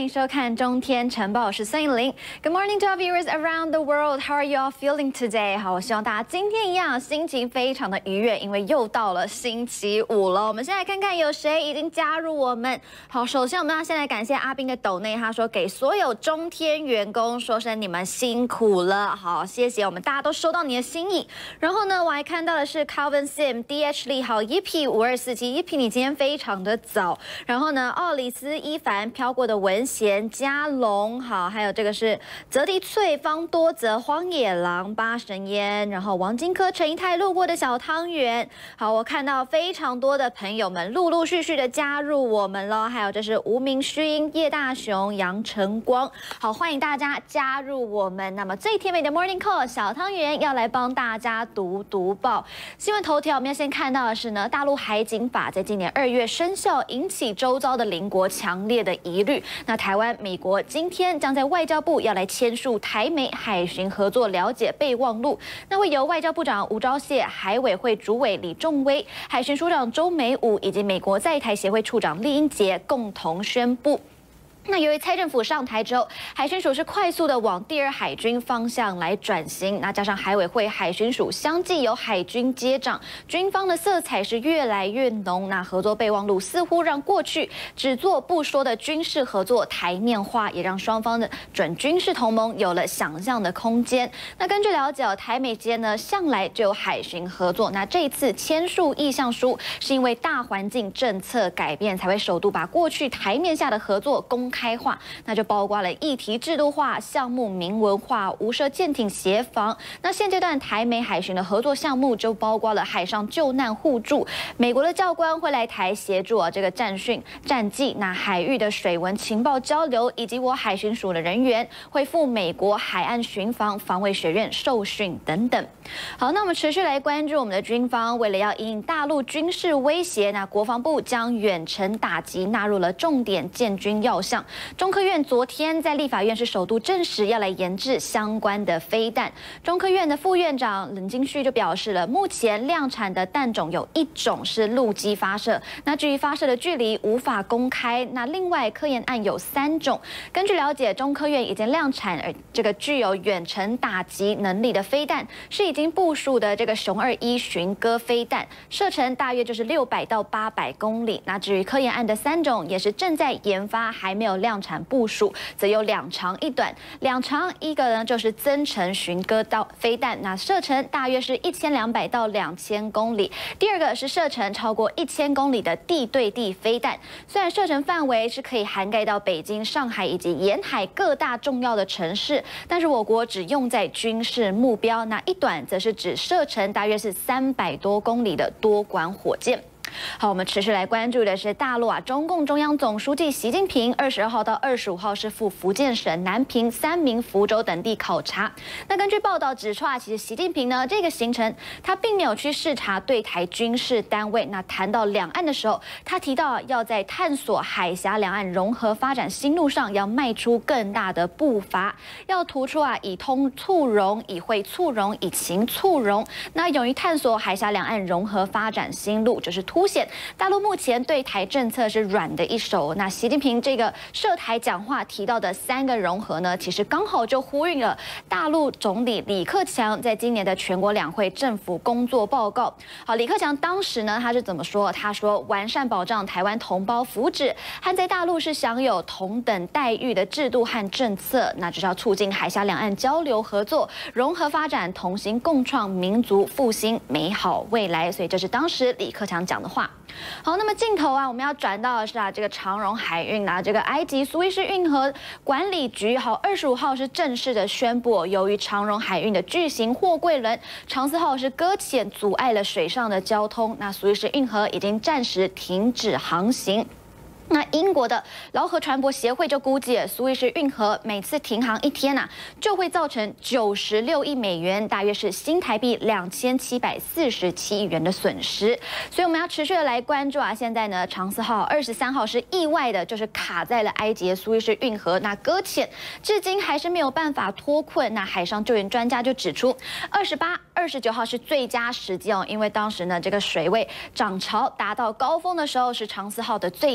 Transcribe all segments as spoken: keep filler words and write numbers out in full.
收看中天晨报，我是孙颖玲。Good morning to our viewers around the world. How are you all feeling today? 好，我希望大家今天一样心情非常的愉悦，因为又到了星期五了。我们先来看看有谁已经加入我们。好，首先我们要先来感谢阿斌的抖内，他说给所有中天员工说声你们辛苦了。好，谢谢，我们大家都收到你的心意。然后呢，我还看到的是 Calvin Sim、D H 利好 E P 五二四七 ，E P 你今天非常的早。然后呢，奥里斯伊凡飘过的文贤、嘉龙，好，还有这个是泽迪翠、方多泽、荒野狼、八神烟，然后王金科、陈一泰路过的小汤圆。好，我看到非常多的朋友们陆陆续续的加入我们了，还有这是吴明勋、叶大雄、杨晨光，好，欢迎大家加入我们。那么最甜美的 Morning Call 小汤圆要来帮大家读读报。新闻头条我们要先看到的是呢，大陆海警法在今年二月生效，引起周遭的邻国强烈的疑虑。那台湾、美国今天将在外交部要来签署台美海巡合作了解备忘录，那会由外交部长吴钊燮、海委会主委李仲威、海巡署长周美武以及美国在台协会处长厉英杰共同宣布。那由于蔡政府上台之后，海巡署是快速的往第二海军方向来转型，那加上海委会、海巡署相继由海军接掌，军方的色彩是越来越浓。那合作备忘录似乎让过去只做不说的军事合作台面化，也让双方的准军事同盟有了想象的空间。那根据了解，台美间呢向来就有海巡合作，那这一次签署意向书是因为大环境政策改变，才会首度把过去台面下的合作公开。开化，那就包括了议题制度化、项目明文化、无涉舰艇协防。那现阶段台美海巡的合作项目就包括了海上救难互助，美国的教官会来台协助啊这个战训、战绩，那海域的水文情报交流，以及我海巡署的人员会赴美国海岸巡防、防卫学院受训等等。好，那我们持续来关注我们的军方，为了要因应大陆军事威胁，那国防部将远程打击纳入了重点建军要项。中科院昨天在立法院是首度证实要来研制相关的飞弹。中科院的副院长冷金旭就表示了，目前量产的弹种有一种是陆基发射，那至于发射的距离无法公开。那另外科研案有三种，根据了解，中科院已经量产而这个具有远程打击能力的飞弹，是已经部署的这个雄二一巡歌飞弹，射程大约就是六百到八百公里。那至于科研案的三种，也是正在研发，还没有量产部署，则有两长一短。两长一个呢就是增程巡歌导飞弹，那射程大约是一千两百到两千公里。第二个是射程超过一千公里的地对地飞弹，虽然射程范围是可以涵盖到北京、上海以及沿海各大重要的城市，但是我国只用在军事目标。那一短则是指射程大约是三百多公里的多管火箭。好，我们持续来关注的是大陆啊，中共中央总书记习近平二十二号到二十五号是赴福建省南平、三明、福州等地考察。那根据报道指出啊，其实习近平呢这个行程他并没有去视察对台军事单位。那谈到两岸的时候，他提到要在探索海峡两岸融合发展新路上要迈出更大的步伐，要突出啊以通促融、以会促融、以情促融。那勇于探索海峡两岸融合发展新路，就是突。凸显大陆目前对台政策是软的一手。那习近平这个涉台讲话提到的三个融合呢，其实刚好就呼应了大陆总理李克强在今年的全国两会政府工作报告。好，李克强当时呢他是怎么说？他说完善保障台湾同胞福祉和在大陆是享有同等待遇的制度和政策，那就是要促进海峡两岸交流合作、融合发展，同心共创民族复兴美好未来。所以这是当时李克强讲的话。好，那么镜头啊，我们要转到的是啊，这个长荣海运啊，这个埃及苏伊士运河管理局好，二十五号是正式的宣布，由于长荣海运的巨型货柜轮长四号是搁浅，阻碍了水上的交通，那苏伊士运河已经暂时停止航行。那英国的劳河船舶协会就估计，苏伊士运河每次停航一天啊，就会造成九十六亿美元，大约是新台币两千七百四十七亿元的损失。所以我们要持续的来关注啊。现在呢，长四号二十三号是意外的，就是卡在了埃及的苏伊士运河，那搁浅，至今还是没有办法脱困。那海上救援专家就指出，二十八、二十九号是最佳时机哦，因为当时呢，这个水位涨潮达到高峰的时候，是长四号的最佳脱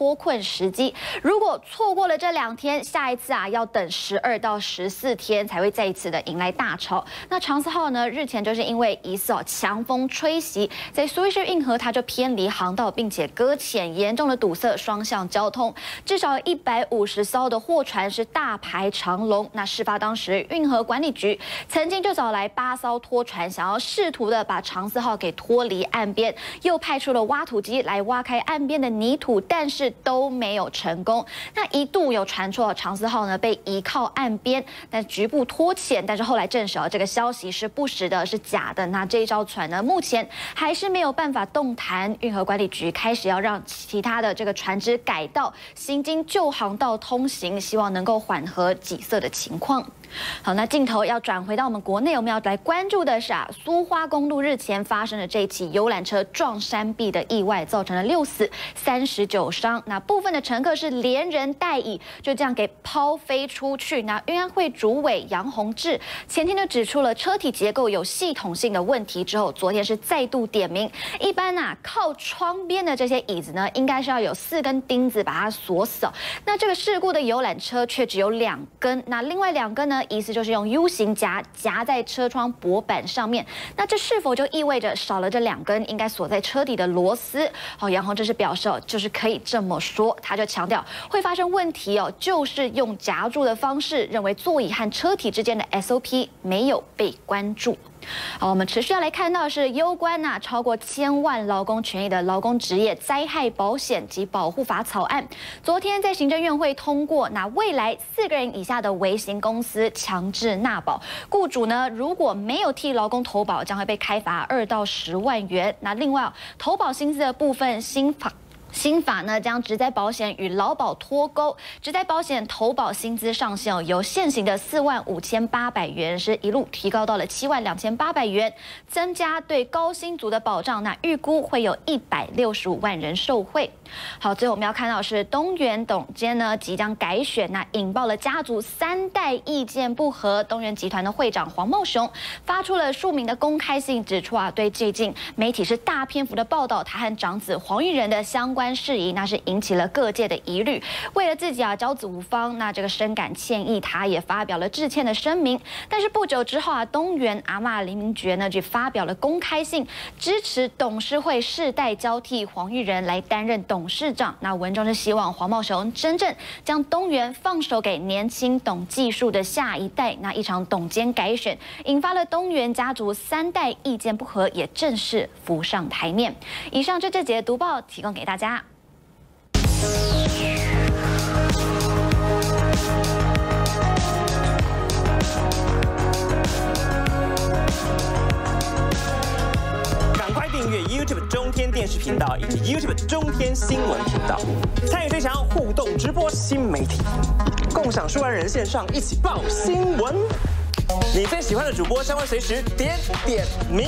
脱困时机。如果错过了这两天，下一次啊要等十二到十四天才会再一次的迎来大潮。那长思号呢，日前就是因为疑似哦强风吹袭，在苏伊士运河它就偏离航道，并且搁浅，严重的堵塞双向交通，至少一百五十艘的货船是大排长龙。那事发当时，运河管理局曾经就找来八艘拖船，想要试图的把长思号给脱离岸边，又派出了挖土机来挖开岸边的泥土，但是都没有成功。那一度有传出长思号呢被移靠岸边，但局部拖浅，但是后来证实哦这个消息是不实的，是假的。那这一艘船呢，目前还是没有办法动弹。运河管理局开始要让其他的这个船只改道，行经旧航道通行，希望能够缓和挤塞的情况。好，那镜头要转回到我们国内，我们要来关注的是啊，苏花公路日前发生的这起游览车撞山壁的意外，造成了六死三十九伤。那部分的乘客是连人带椅就这样给抛飞出去。那运安会主委杨宏志前天就指出了车体结构有系统性的问题之后，昨天是再度点名，一般啊靠窗边的这些椅子呢，应该是要有四根钉子把它锁死。那这个事故的游览车却只有两根，那另外两根呢？意思就是用 U 型夹夹在车窗薄板上面，那这是否就意味着少了这两根应该锁在车底的螺丝？好，杨宏这是表示哦，就是可以这么说，他就强调会发生问题哦，就是用夹住的方式，认为座椅和车体之间的 S O P 没有被关注。好，我们持续要来看到的是攸关呐、啊、超过千万劳工权益的劳工职业灾害保险及保护法草案，昨天在行政院会通过。那未来四个人以下的微型公司强制纳保，雇主呢如果没有替劳工投保，将会被开罚二到十万元。那另外投保薪资的部分，新法。新法呢将职灾保险与劳保脱钩，职灾保险投保薪资上限由现行的四万五千八百元是一路提高到了七万两千八百元，增加对高薪族的保障。那预估会有一百六十五万人受惠。好，最后我们要看到的是东元董监呢即将改选，那引爆了家族三代意见不合。东元集团的会长黄茂雄发出了数名的公开信，指出啊对最近媒体是大篇幅的报道他和长子黄玉仁的相关事宜，那是引起了各界的疑虑。为了自己啊骄子无方，那这个深感歉意，他也发表了致歉的声明。但是不久之后啊，东元阿嬷林明觉呢就发表了公开信，支持董事会世代交替黄玉仁来担任董事长。那文中是希望黄茂雄真正将东元放手给年轻懂技术的下一代。那一场董监改选，引发了东元家族三代意见不合，也正式浮上台面。以上这这节读报提供给大家。 赶快订阅 YouTube 中天电视频道以及 YouTube 中天新闻频道，参与最强互动直播新媒体，共享数万人线上一起报新闻。你最喜欢的主播将会随时点点名。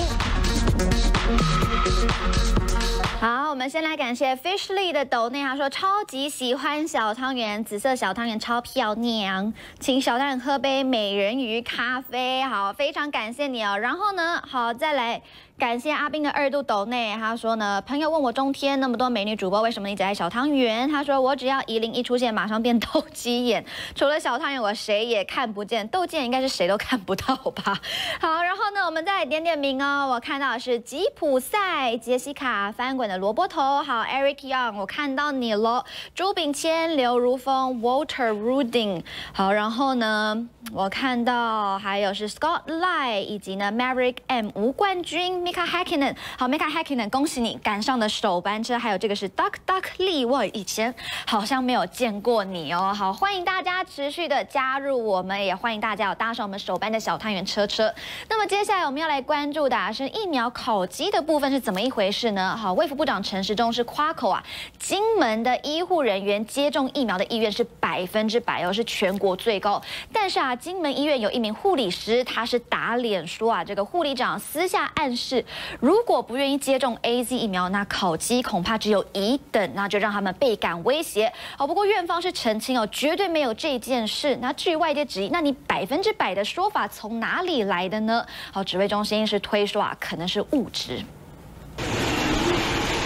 好，我们先来感谢 Fishly 的抖内，他说超级喜欢小汤圆，紫色小汤圆超漂亮，请小汤圆喝杯美人鱼咖啡。好，非常感谢你哦。然后呢，好再来。感谢阿斌的二度抖内，他说呢，朋友问我中天那么多美女主播，为什么你只爱小汤圆？他说我只要一零一出现，马上变斗鸡眼，除了小汤圆，我谁也看不见。斗鸡眼应该是谁都看不到吧？好，然后呢，我们再来点点名哦。我看到的是吉普赛、杰西卡、翻滚的萝卜头，好 ，Eric Young， 我看到你了。朱炳谦、刘如风、Walter Ruding， 好，然后呢，我看到还有是 Scott Lai 以及呢 Maverick M 吴冠军。Mika Hakkinen， 好 ，Mika Hakkinen， 恭喜你赶上了首班车。还有这个是 Duck Duck Lee， 我以前好像没有见过你哦。好，欢迎大家持续的加入我们，也欢迎大家有搭上我们首班的小汤圆车车。那么接下来我们要来关注的、啊、是疫苗考绩的部分是怎么一回事呢？好，卫福部长陈时中是夸口啊，金门的医护人员接种疫苗的意愿是百分之百哦，是全国最高。但是啊，金门医院有一名护理师，他是打脸说啊，这个护理长私下暗示。如果不愿意接种 A Z 疫苗，那考绩恐怕只有乙等，那就让他们倍感威胁。好，不过院方是澄清哦，绝对没有这件事。那至于外界质疑，那你百分之百的说法从哪里来的呢？好，指挥中心是推说啊，可能是误植。 布利基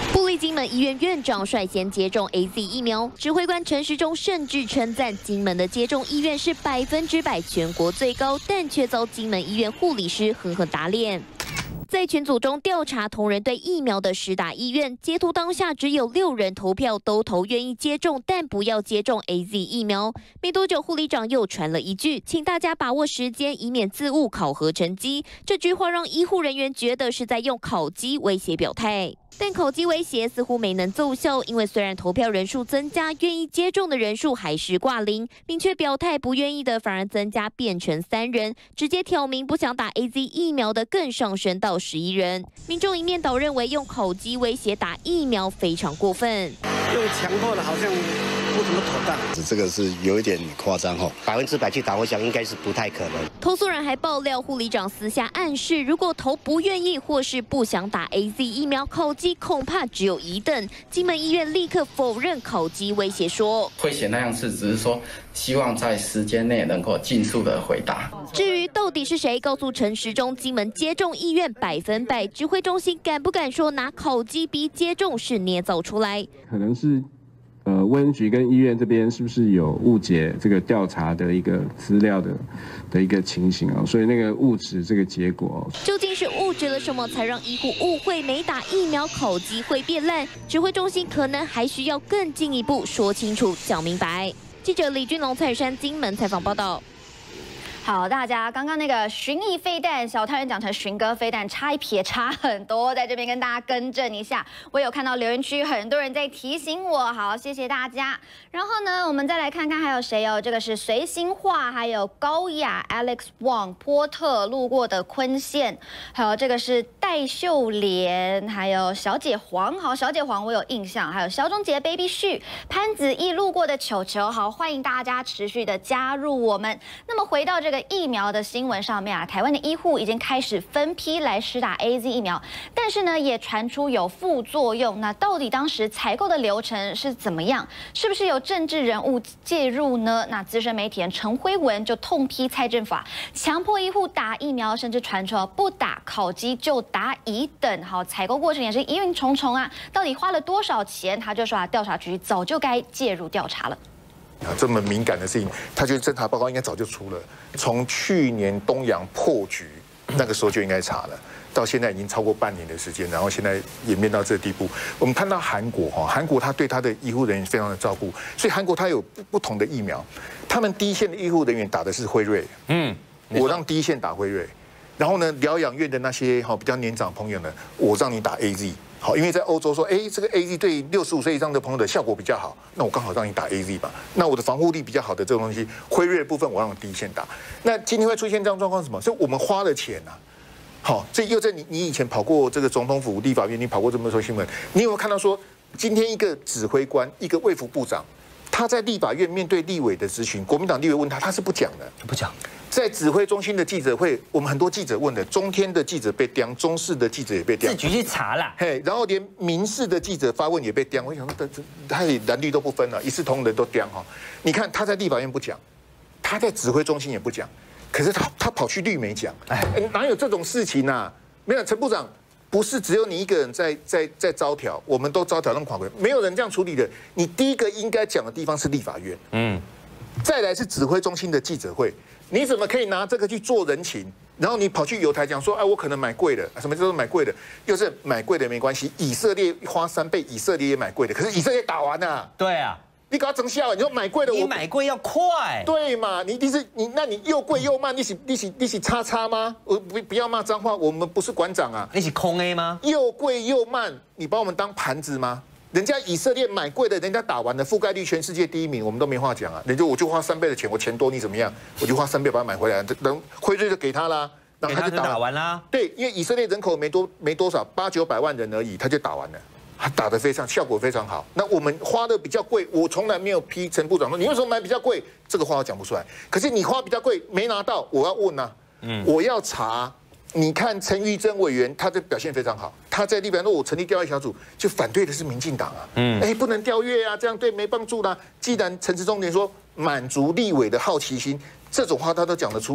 金门医院院长率先接种 A Z 疫苗，指挥官陈时中甚至称赞金门的接种意愿是百分之百全国最高，但却遭金门医院护理师狠狠打脸。 在群组中调查同仁对疫苗的施打意愿，截图当下只有六人投票都投愿意接种，但不要接种 A Z 疫苗。没多久，护理长又传了一句：“请大家把握时间，以免自误考核成绩。”这句话让医护人员觉得是在用考绩威胁表态。 但考绩威胁似乎没能奏效，因为虽然投票人数增加，愿意接种的人数还是挂零。明确表态不愿意的反而增加变成三人，直接挑明不想打 A Z 疫苗的更上升到十一人。民众一面倒认为用考绩威胁打疫苗非常过分， 用强迫的好像不怎么妥当。 这个是有一点夸张哈，百分之百去打，我想应该是不太可能。 投诉人还爆料，护理长私下暗示，如果投不愿意或是不想打 A Z 疫苗，考绩 恐怕只有一等。金门医院立刻否认考绩威胁说， 会写那样是只是说希望在时间内能够尽速的回答。 至于到底是谁告诉陈时中金门接种意愿百分百，指挥中心敢不敢说拿考绩逼接种是捏造出来？ 可能是。 呃，卫生局跟医院这边是不是有误解这个调查的一个资料的的一个情形啊？所以那个误指这个结果， 究竟是误指了什么，才让医护误会没打疫苗考绩会变烂？指挥中心可能还需要更进一步说清楚、讲明白。记者李君龙、蔡山金门采访报道。 好，大家刚刚那个巡弋飞弹，小太阳讲成巡歌飞弹，差一撇差很多，在这边跟大家更正一下。我有看到留言区很多人在提醒我，好，谢谢大家。然后呢，我们再来看看还有谁哦？这个是随心画，还有高雅 Alex Wang 波特路过的昆线，还有这个是戴秀莲，还有小姐黄，好，小姐黄我有印象，还有肖忠杰 Baby 旭，潘子毅路过的球球，好，欢迎大家持续的加入我们。那么回到这个 疫苗的新闻上面啊，台湾的医护已经开始分批来施打 A Z 疫苗，但是呢，也传出有副作用。那到底当时采购的流程是怎么样？是不是有政治人物介入呢？那资深媒体人陈辉文就痛批蔡政府啊，强迫医护打疫苗，甚至传出不打考绩就打乙等。好，采购过程也是疑云重重啊，到底花了多少钱？他就说啊，调查局早就该介入调查了。 啊，这么敏感的事情，他觉得侦查报告应该早就出了。从去年东洋破局那个时候就应该查了，到现在已经超过半年的时间，然后现在演变到这个地步。我们看到韩国哈，韩国他对他的医护人员非常的照顾，所以韩国他有不同的疫苗，他们第一线的医护人员打的是辉瑞，嗯，我让第一线打辉瑞，然后呢，疗养院的那些哈比较年长朋友呢，我让你打 A Z。 好，因为在欧洲说，哎，这个 A Z 对六十五岁以上的朋友的效果比较好，那我刚好让你打 A Z 吧。那我的防护力比较好的这种东西，辉瑞的部分我让你第一线打。那今天会出现这样状况是什么？是我们花了钱啊。好，这又在你你以前跑过这个总统府、立法院，你跑过这么多新闻，你有没有看到说，今天一个指挥官，一个卫福部长，他在立法院面对立委的咨询，国民党立委问他，他是不讲的， 不讲。 在指挥中心的记者会，我们很多记者问的，中天的记者被刁，中视的记者也被刁， 自己去查啦。 嘿，然后连民视的记者发问也被刁。我想说，这他也蓝绿都不分了，一视同仁都刁哈。你看他在立法院不讲，他在指挥中心也不讲，可是他他跑去绿媒讲，哎，哪有这种事情啊？没有，陈部长不是只有你一个人在在在招条，我们都招条弄垮回，没有人这样处理的。你第一个应该讲的地方是立法院，嗯，再来是指挥中心的记者会。 你怎么可以拿这个去做人情？然后你跑去友台讲说，哎，我可能买贵的，什么叫做买贵的？又是买贵的没关系，以色列花三倍，以色列也买贵的，可是以色列打完了。 对啊， 你给他整笑，你说买贵的， 你买贵要快， 对嘛？你你是你，那你又贵又慢，你是你是你是叉叉吗？我不不要骂脏话，我们不是馆长啊。 你是空 A 吗？ 又贵又慢，你把我们当盘子吗？ 人家以色列买贵的，人家打完了，覆盖率全世界第一名，我们都没话讲啊！人家我就花三倍的钱，我钱多你怎么样？我就花三倍把它买回来，等辉瑞就给他啦，然后他就打完啦。对，因为以色列人口没多没多少，八九百万人而已，他就打完了，他打得非常效果非常好。那我们花的比较贵，我从来没有批陈部长说你为什么买比较贵，这个话我讲不出来。可是你花比较贵没拿到，我要问啊，嗯，我要查。 你看陈玉珍委员，他的表现非常好。他在立法院说，我成立调阅小组，就反对的是民进党啊。嗯，哎，不能调阅啊，这样对没帮助啦。既然陈时中连说满足立委的好奇心，这种话他都讲得出来，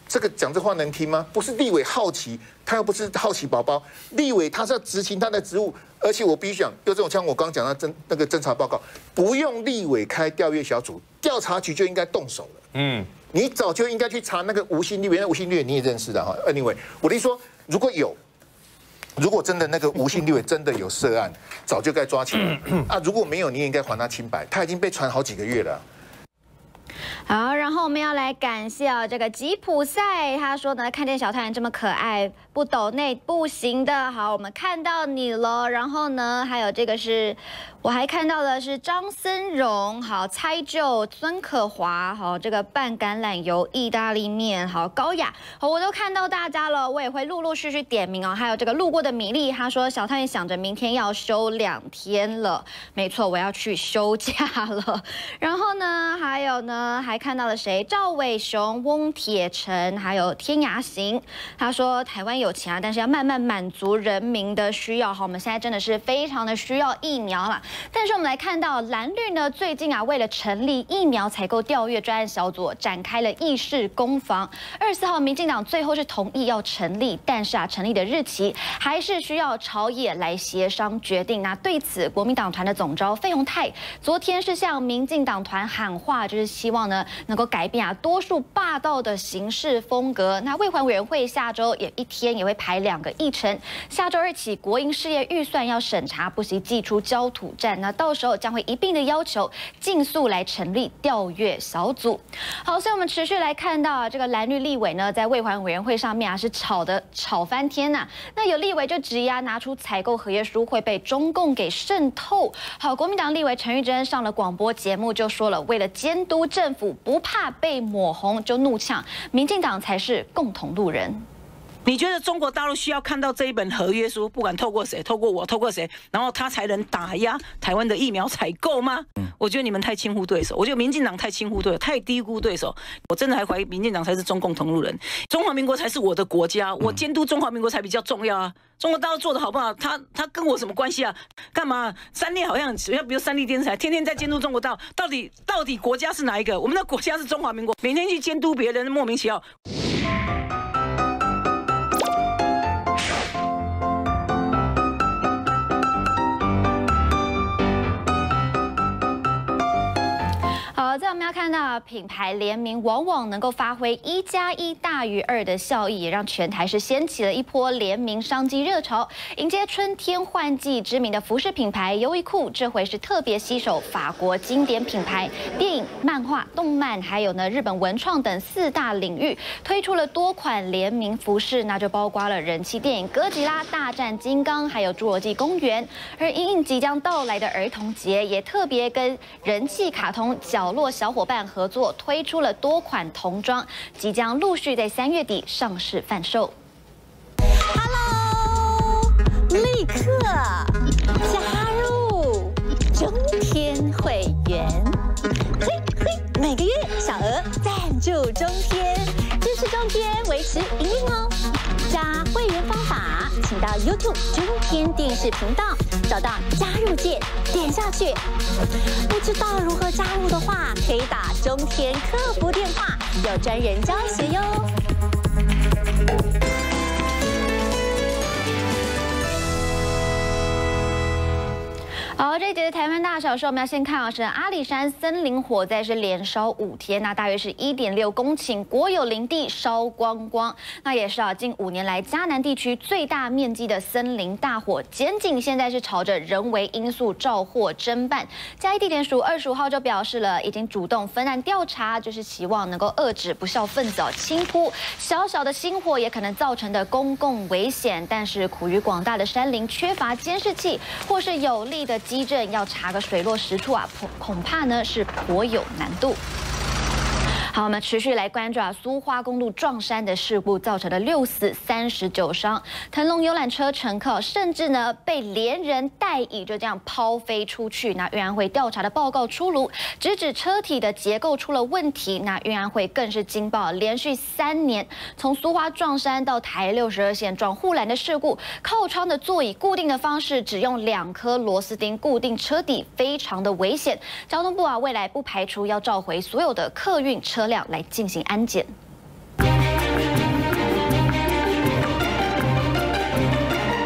这个讲这话能听吗？不是立委好奇，他又不是好奇宝宝，立委他是要执行他的职务，而且我必须讲，就这种像我刚刚讲的侦那个侦查报告，不用立委开调阅小组，调查局就应该动手了。嗯，你早就应该去查那个吴姓立委，那吴姓立委你也认识的哈。Anyway， 我的意思说，如果有。如果真的那个吴姓立委真的有涉案，早就该抓起来啊！如果没有，你也应该还他清白。他已经被传好几个月了。 好，然后我们要来感谢啊这个吉普赛，他说呢，看见小太阳这么可爱，不抖内不行的。好，我们看到你了。然后呢，还有这个是，我还看到的是张森荣，好，猜就孙可华，好，这个拌橄榄油意大利面，好，高雅，好，我都看到大家了，我也会陆陆续续点名哦。还有这个路过的米粒，他说小太阳想着明天要休两天了，没错，我要去休假了。然后呢，还有呢，还看到了谁？赵伟雄、翁铁成，还有天涯行。他说台湾有钱啊，但是要慢慢满足人民的需要。好，我们现在真的是非常的需要疫苗啦。但是我们来看到蓝绿呢，最近啊，为了成立疫苗采购调阅专案小组，展开了议事攻防。二十四号，民进党最后是同意要成立，但是啊，成立的日期还是需要朝野来协商决定。那对此，国民党团的总召费鸿泰昨天是向民进党团喊话，就是希望呢能够改变啊多数霸道的行事风格。那卫环委员会下周也一天也会排两个议程，下周二起国营事业预算要审查，不惜祭出焦土战。那到时候将会一并的要求尽速来成立调阅小组。好，所以我们持续来看到啊，这个蓝绿立委呢在卫环委员会上面啊是吵的吵翻天呐、啊。那有立委就质疑啊，拿出采购合约书会被中共给渗透。好，国民党立委陈玉珍上了广播节目就说了，为了监督政府，不怕被抹红，就怒呛民进党才是共同路人。 你觉得中国大陆需要看到这一本合约书，不管透过谁，透过我，透过谁，然后他才能打压台湾的疫苗采购吗？我觉得你们太轻忽对手，我觉得民进党太轻忽对手，太低估对手。我真的还怀疑民进党才是中共同路人，中华民国才是我的国家，我监督中华民国才比较重要啊。中国大陆做的好不好，他他跟我什么关系啊？干嘛？三立好像比如三立电视台天天在监督中国大陆，到底到底国家是哪一个？我们的国家是中华民国，每天去监督别人，莫名其妙。 好，在我们要看到品牌联名往往能够发挥一加一大于二的效益，也让全台是掀起了一波联名商机热潮。迎接春天换季，知名的服饰品牌优衣库这回是特别携手法国经典品牌、电影、漫画、动漫，还有呢日本文创等四大领域，推出了多款联名服饰，那就包括了人气电影《哥吉拉大战金刚》，还有《侏罗纪公园》。而因应即将到来的儿童节，也特别跟人气卡通角落小伙伴合作，推出了多款童装，即将陆续在三月底上市贩售。 Hello， 立刻加入中天会员，嘿嘿，每个月小额赞助中天，支持中天维持营运哦。加会员方法，请到 YouTube 中天电视频道找到加入键，点下去。不知道如何加入的话，可以打中天客服电话，有专人教学哟。 好，这一节的台湾大小事，我们要先看到是阿里山森林火灾是连烧五天，那大约是一点六公顷国有林地烧光光，那也是啊近五年来嘉南地区最大面积的森林大火。检警现在是朝着人为因素肇祸侦办，嘉义地检署二十五号就表示了，已经主动分案调查，就是希望能够遏制不肖分子哦轻忽小小的星火也可能造成的公共危险，但是苦于广大的山林缺乏监视器或是有力的基证，要查个水落石出啊，恐怕呢是颇有难度。好，我们持续来关注啊，苏花公路撞山的事故造成了六死三十九伤，腾龙游览车乘客甚至呢被连人带椅就这样抛飞出去。那运安会调查的报告出炉，直指车体的结构出了问题。那运安会更是惊爆，连续三年从苏花撞山到台六十二线撞护栏的事故，靠窗的座椅固定的方式只用两颗螺丝钉固定车底，非常的危险。交通部啊，未来不排除要召回所有的客运车辆来进行安检。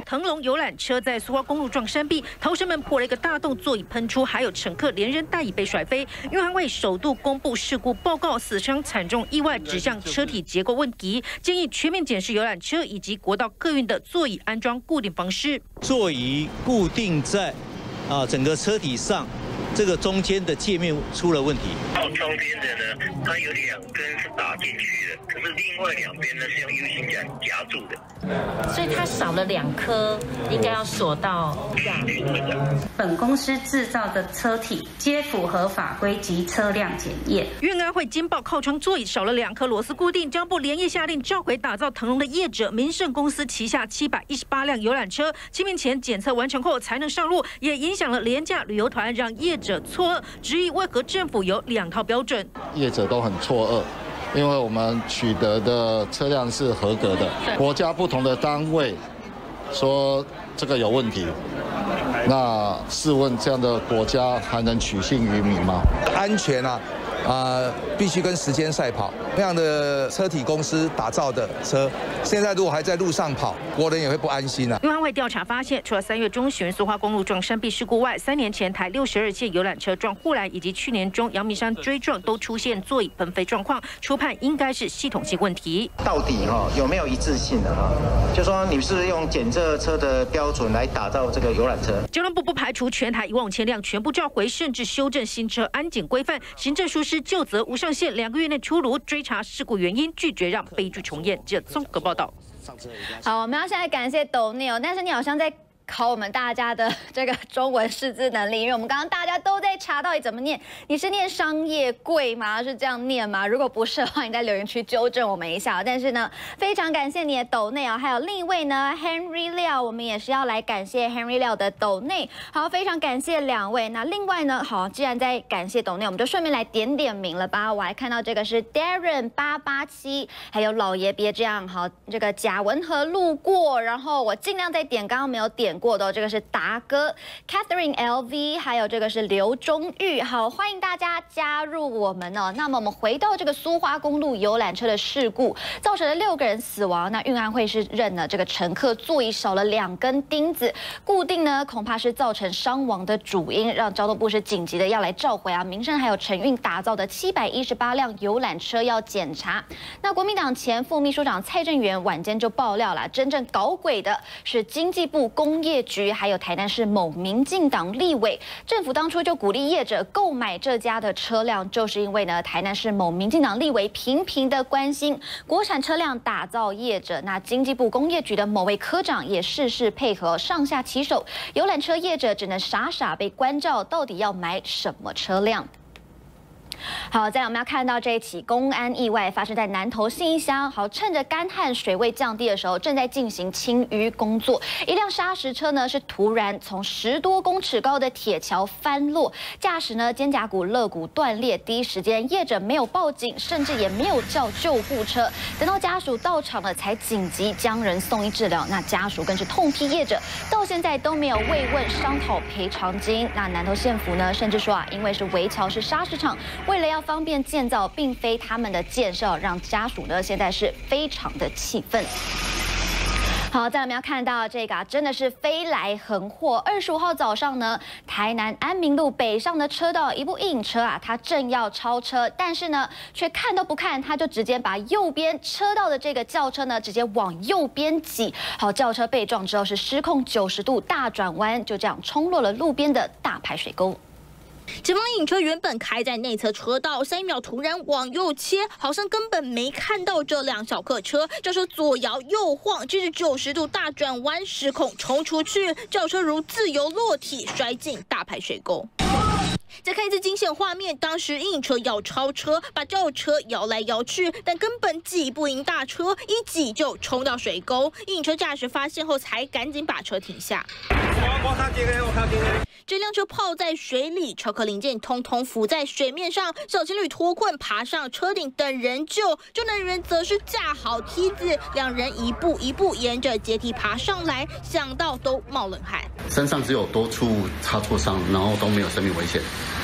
腾龙游览车在苏花公路撞山壁，逃生门破了一个大洞，座椅喷出，还有乘客连人带椅被甩飞。运安会首度公布事故报告，死伤惨重意外指向车体结构问题，建议全面检视游览车以及国道客运的座椅安装固定方式。 座椅固定在啊整个车体上。 这个中间的界面出了问题。 靠窗边的呢，它有两根是打进去的，可是另外两边呢是用 U 型夹夹住的， 所以它少了两颗，应该要锁到下面。本公司制造的车体皆符合法规及车辆检验。 运安会惊爆靠窗座椅少了两颗螺丝固定，交部连夜下令召回打造腾龙的业者民盛公司旗下七百一十八辆游览车，清明前检测完成后才能上路，也影响了廉价旅游团，让业者 者错愕，质疑为何政府有两套标准？ 业者都很错愕，因为我们取得的车辆是合格的，国家不同的单位说这个有问题，那试问这样的国家还能取信于民吗？ 安全啊！ 啊、呃，必须跟时间赛跑。那样的车体公司打造的车，现在如果还在路上跑，国人也会不安心啊。 运安会调查发现，除了三月中旬苏花公路撞山壁事故外，三年前台六十二线游览车撞护栏，以及去年中阳明山追撞都出现座椅喷飞状况，初判应该是系统性问题。 到底哈、哦、有没有一致性的哈？就说你是用检测车的标准来打造这个游览车？ 交通部不排除全台一万五千辆全部召回，甚至修正新车安检规范，行政疏失。 就责无上限，两个月内出炉追查事故原因，拒绝让悲剧重演。记者综合报道。 好，我们要现在感谢斗内哦，但是你好像在 考我们大家的这个中文识字能力，因为我们刚刚大家都在查到底怎么念。你是念商业柜吗？是这样念吗？如果不是的话，你在留言区纠正我们一下。但是呢，非常感谢你的斗内啊，还有另一位呢 Henry 廖，我们也是要来感谢 Henry 廖的斗内。好，非常感谢两位。那另外呢，好，既然在感谢斗内，我们就顺便来点点名了吧。我还看到这个是 Darren 八八七，还有老爷别这样。好，这个贾文和路过，然后我尽量再点刚刚没有点 过的，这个是达哥 Catherine L V， 还有这个是刘忠玉。好，欢迎大家加入我们哦。那么我们回到这个苏花公路游览车的事故，造成了六个人死亡。那运安会是认了这个乘客座椅少了两根钉子，固定呢恐怕是造成伤亡的主因，让交通部是紧急的要来召回啊。民生还有承运打造的七百一十八辆游览车要检查。那国民党前副秘书长蔡正元晚间就爆料了，真正搞鬼的是经济部工业 业局还有台南市某民进党立委，政府当初就鼓励业者购买这家的车辆，就是因为呢台南市某民进党立委频频的关心国产车辆打造业者，那经济部工业局的某位科长也事事配合，上下其手，游览车业者只能傻傻被关照，到底要买什么车辆？ 好，再来我们要看到这一起公安意外发生在南投信义乡。好，趁着干旱水位降低的时候，正在进行清淤工作，一辆砂石车呢是突然从十多公尺高的铁桥翻落，驾驶呢肩胛骨肋骨断裂。第一时间业者没有报警，甚至也没有叫救护车。等到家属到场了，才紧急将人送医治疗。那家属更是痛批业者，到现在都没有慰问商讨赔偿金。那南投县府呢，甚至说啊，因为是围桥是砂石场， 为了要方便建造，并非他们的建设，让家属呢现在是非常的气愤。好，再来我们要看到这个啊，真的是飞来横祸。二十五号早上呢，台南安民路北上的车道，一部硬车啊，它正要超车，但是呢，却看都不看，它就直接把右边车道的这个轿车呢，直接往右边挤。好，轿车被撞之后是失控九十度大转弯，就这样冲落了路边的大排水沟。 前方影车原本开在内侧车道，下一秒突然往右切，好像根本没看到这辆小客车。轿车左摇右晃，接着九十度大转弯，失控冲出去，轿车如自由落体摔进大排水沟。 再看一次惊险画面，当时硬车要超车，把轿车摇来摇去，但根本挤不赢大车，一挤就冲到水沟。硬车驾驶发现后，才赶紧把车停下。我我靠这个，我靠这个。这辆车泡在水里，车壳零件通通浮在水面上，小情侣脱困爬上车顶等人救，救难人员则是架好梯子，两人一步一步沿着阶梯爬上来，想到都冒冷汗。 身上只有多处擦挫伤，然后都没有生命危险。 一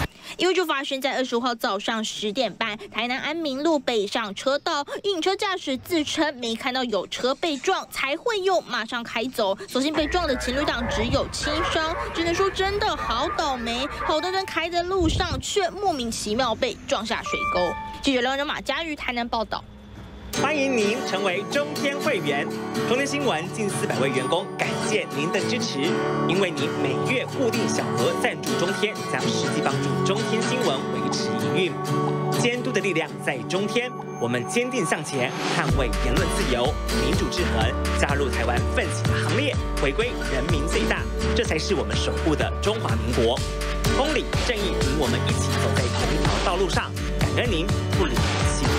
意外就发生在二十五号早上十点半，台南安民路北上车道，引车驾驶自称没看到有车被撞，才会用马上开走。所幸被撞的情侣档只有轻伤，只能说真的好倒霉，好端端开在路上，却莫名其妙被撞下水沟。记者梁人马嘉瑜台南报道。 欢迎您成为中天会员。中天新闻近四百位员工感谢您的支持，因为您每月固定小额赞助中天，将实际帮助中天新闻维持营运。监督的力量在中天，我们坚定向前，捍卫言论自由、民主制衡，加入台湾奋起的行列，回归人民最大，这才是我们守护的中华民国。公理正义与我们一起走在同一条道路上，感恩您不离不弃。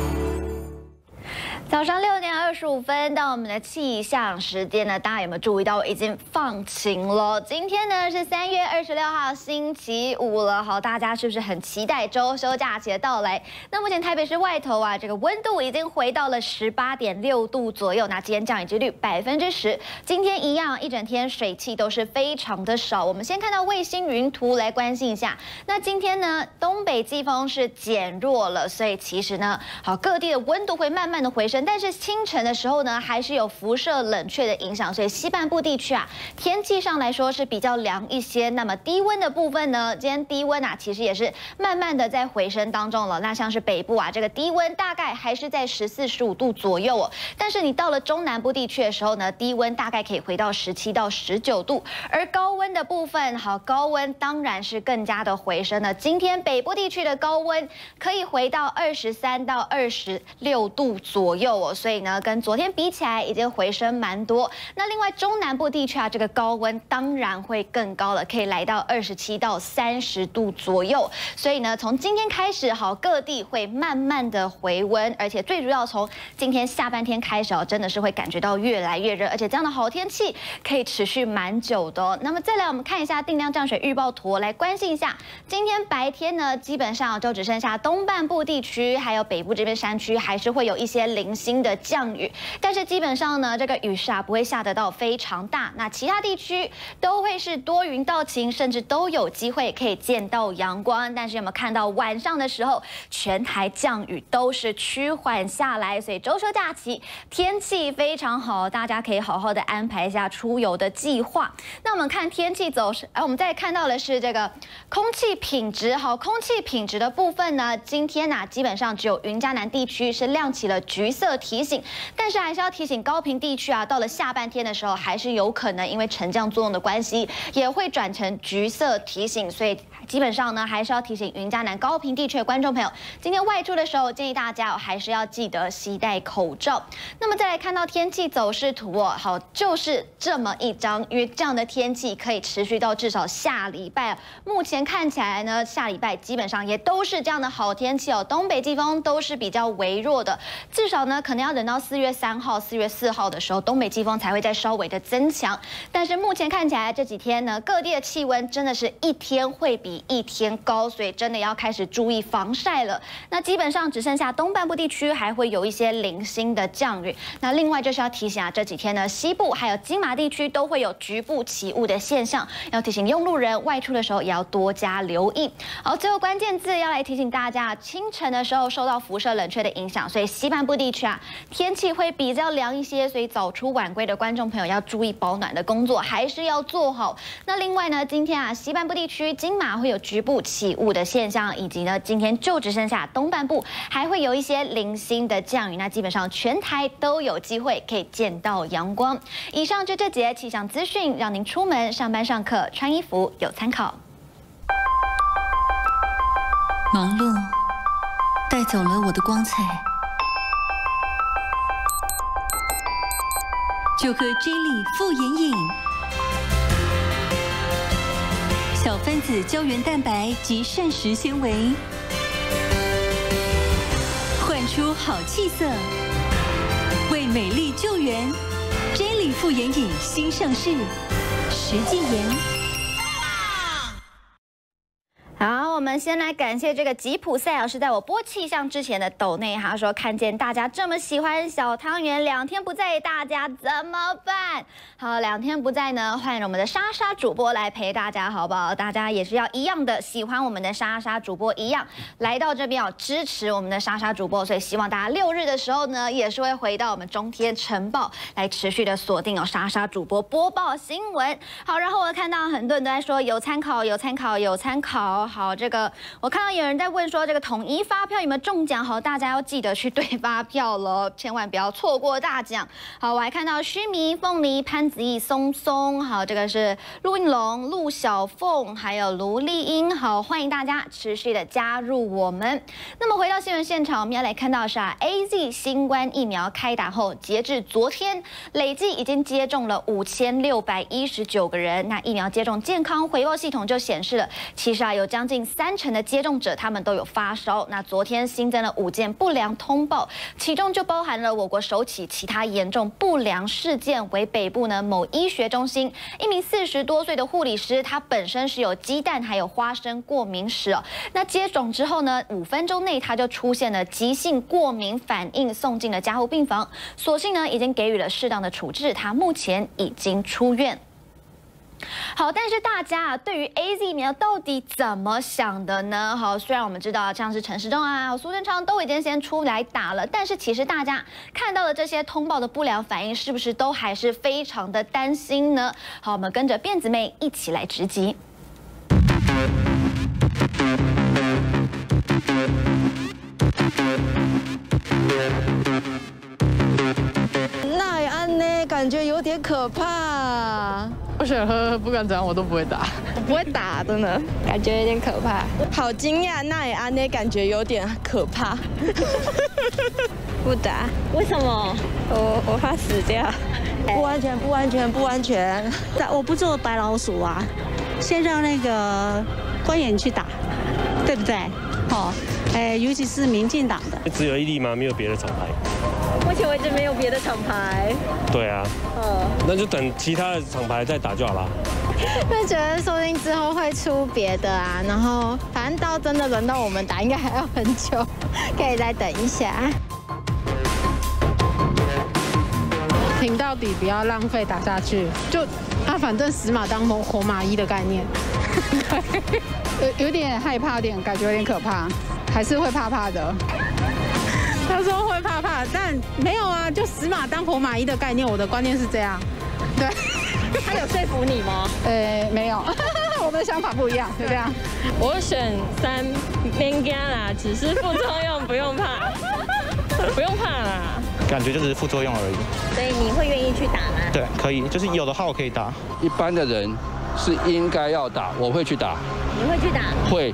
早上六点二十五分到我们的气象时间呢，大家有没有注意到已经放晴了？今天呢是三月二十六号星期五了，好，大家是不是很期待周休假期的到来？那目前台北市外头啊，这个温度已经回到了十八点六度左右，那今天降雨几率百分之十。今天一样，一整天水汽都是非常的少。我们先看到卫星云图来关心一下。那今天呢，东北季风是减弱了，所以其实呢，好各地的温度会慢慢的回升。 但是清晨的时候呢，还是有辐射冷却的影响，所以西半部地区啊，天气上来说是比较凉一些。那么低温的部分呢，今天低温啊，其实也是慢慢的在回升当中了。那像是北部啊，这个低温大概还是在十四、十五度左右哦。但是你到了中南部地区的时候呢，低温大概可以回到十七到十九度，而高温的部分，好，高温当然是更加的回升了。今天北部地区的高温可以回到二十三到二十六度左右。 所以呢，跟昨天比起来已经回升蛮多。那另外中南部地区啊，这个高温当然会更高了，可以来到二十七到三十度左右。所以呢，从今天开始，好，各地会慢慢的回温，而且最主要从今天下半天开始哦，真的是会感觉到越来越热，而且这样的好天气可以持续蛮久的哦。那么再来，我们看一下定量降水预报图，来关心一下。今天白天呢，基本上就只剩下东半部地区还有北部这边山区，还是会有一些零星的降雨，但是基本上呢，这个雨势啊不会下得到非常大。那其他地区都会是多云到晴，甚至都有机会可以见到阳光。但是有没有看到晚上的时候，全台降雨都是趋缓下来，所以周休假期天气非常好，大家可以好好的安排一下出游的计划。那我们看天气走势，哎，我们再看到的是这个空气品质。好，空气品质的部分呢，今天啊基本上只有云嘉南地区是亮起了橘色提醒。 但是还是要提醒高屏地区啊，到了下半天的时候，还是有可能因为沉降作用的关系，也会转成橘色提醒。所以基本上呢，还是要提醒云嘉南高屏地区的观众朋友，今天外出的时候，建议大家还是要记得携带口罩。那么再来看到天气走势图哦，好，就是这么一张，因为这样的天气可以持续到至少下礼拜。目前看起来呢，下礼拜基本上也都是这样的好天气哦，东北季风都是比较微弱的，至少呢，可能要等到四月三号、四月四号的时候，东北季风才会再稍微的增强。但是目前看起来这几天呢，各地的气温真的是一天会比一天高，所以真的要开始注意防晒了。那基本上只剩下东半部地区还会有一些零星的降雨。那另外就是要提醒啊，这几天呢，西部还有金马地区都会有局部起雾的现象，要提醒用路人外出的时候也要多加留意。好，最后关键字要来提醒大家，清晨的时候受到辐射冷却的影响，所以西半部地区啊，天气会比较凉一些，所以早出晚归的观众朋友要注意保暖的工作，还是要做好。那另外呢，今天啊，西半部地区金马会有局部起雾的现象，以及呢，今天就只剩下东半部还会有一些零星的降雨。那基本上全台都有机会可以见到阳光。以上就这节气象资讯，让您出门上班上课穿衣服有参考。 忙碌带走了我的光彩。就喝 J 莉复眼饮，小分子胶原蛋白及膳食纤维，焕出好气色，为美丽救援。J 莉复眼饮新上市，实际盐。 好。 我们先来感谢这个吉普赛老师，在我播气象之前的抖内，他说看见大家这么喜欢小汤圆，两天不在，大家怎么办？好，两天不在呢，换我们的莎莎主播来陪大家，好不好？大家也是要一样的喜欢我们的莎莎主播，一样来到这边要支持我们的莎莎主播，所以希望大家六日的时候呢，也是会回到我们中天晨报来持续的锁定哦莎莎主播播报新闻。好，然后我看到很多人都在说有参考，有参考，有参考。好，这个我看到有人在问说这个统一发票有没有中奖？好，大家要记得去对发票了，千万不要错过大奖。好，我还看到须弥、凤梨、潘子毅、松松，好，这个是陆应龙、陆小凤，还有卢丽英。好，欢迎大家持续的加入我们。那么回到新闻现场，我们要来看到的是啊 ，A Z 新冠疫苗开打后，截至昨天，累计已经接种了五千六百一十九个人。那疫苗接种健康回报系统就显示了，其实啊，有将近三成的接种者他们都有发烧。那昨天新增了五件不良通报，其中就包含了我国首起其他严重不良事件，为北部呢某医学中心一名四十多岁的护理师，他本身是有鸡蛋还有花生过敏史哦。那接种之后呢，五分钟内他就出现了急性过敏反应，送进了加护病房。所幸呢，已经给予了适当的处置，他目前已经出院。好，但是大家啊，对于 A Z 疫苗到底怎么想的呢？好，虽然我们知道像是陈时中啊、苏贞昌都已经先出来打了，但是其实大家看到的这些通报的不良反应，是不是都还是非常的担心呢？好，我们跟着辫子妹一起来直击。 那也安呢，感觉有点可怕。 我选喝，不管怎样我都不会打， 我不会打，真的，感觉有点可怕。好惊讶，那也安呢，感觉有点可怕。不打， 为什么？ 我我怕死掉。不安全，不安全，不安全。 我不做白老鼠啊，先让那个官员去打，对不对？哦，哎，尤其是民进党的。 只有一例吗？没有别的厂牌？ 目前为止没有别的厂牌。 对啊。嗯。那就等其他的厂牌再打就好了。 就觉得说不定之后会出别的啊，然后反正到真的轮到我们打，应该还要很久，可以再等一下。 挺到底，不要浪费打下去。就啊，反正死马当活马医的概念。有有点害怕，有点感觉有点可怕，还是会怕怕的。他说会怕怕，但没有啊，就死马当活马医的概念，我的观念是这样。对。 他有说服你吗？ 呃，没有，我们的想法不一样，就这样。 我选三，免惊啦，只是副作用，不用怕，不用怕啦。 感觉就是副作用而已。 所以你会愿意去打吗？ 对，可以，就是有的话我可以打。 一般的人是应该要打，我会去打。 你会去打？ 会。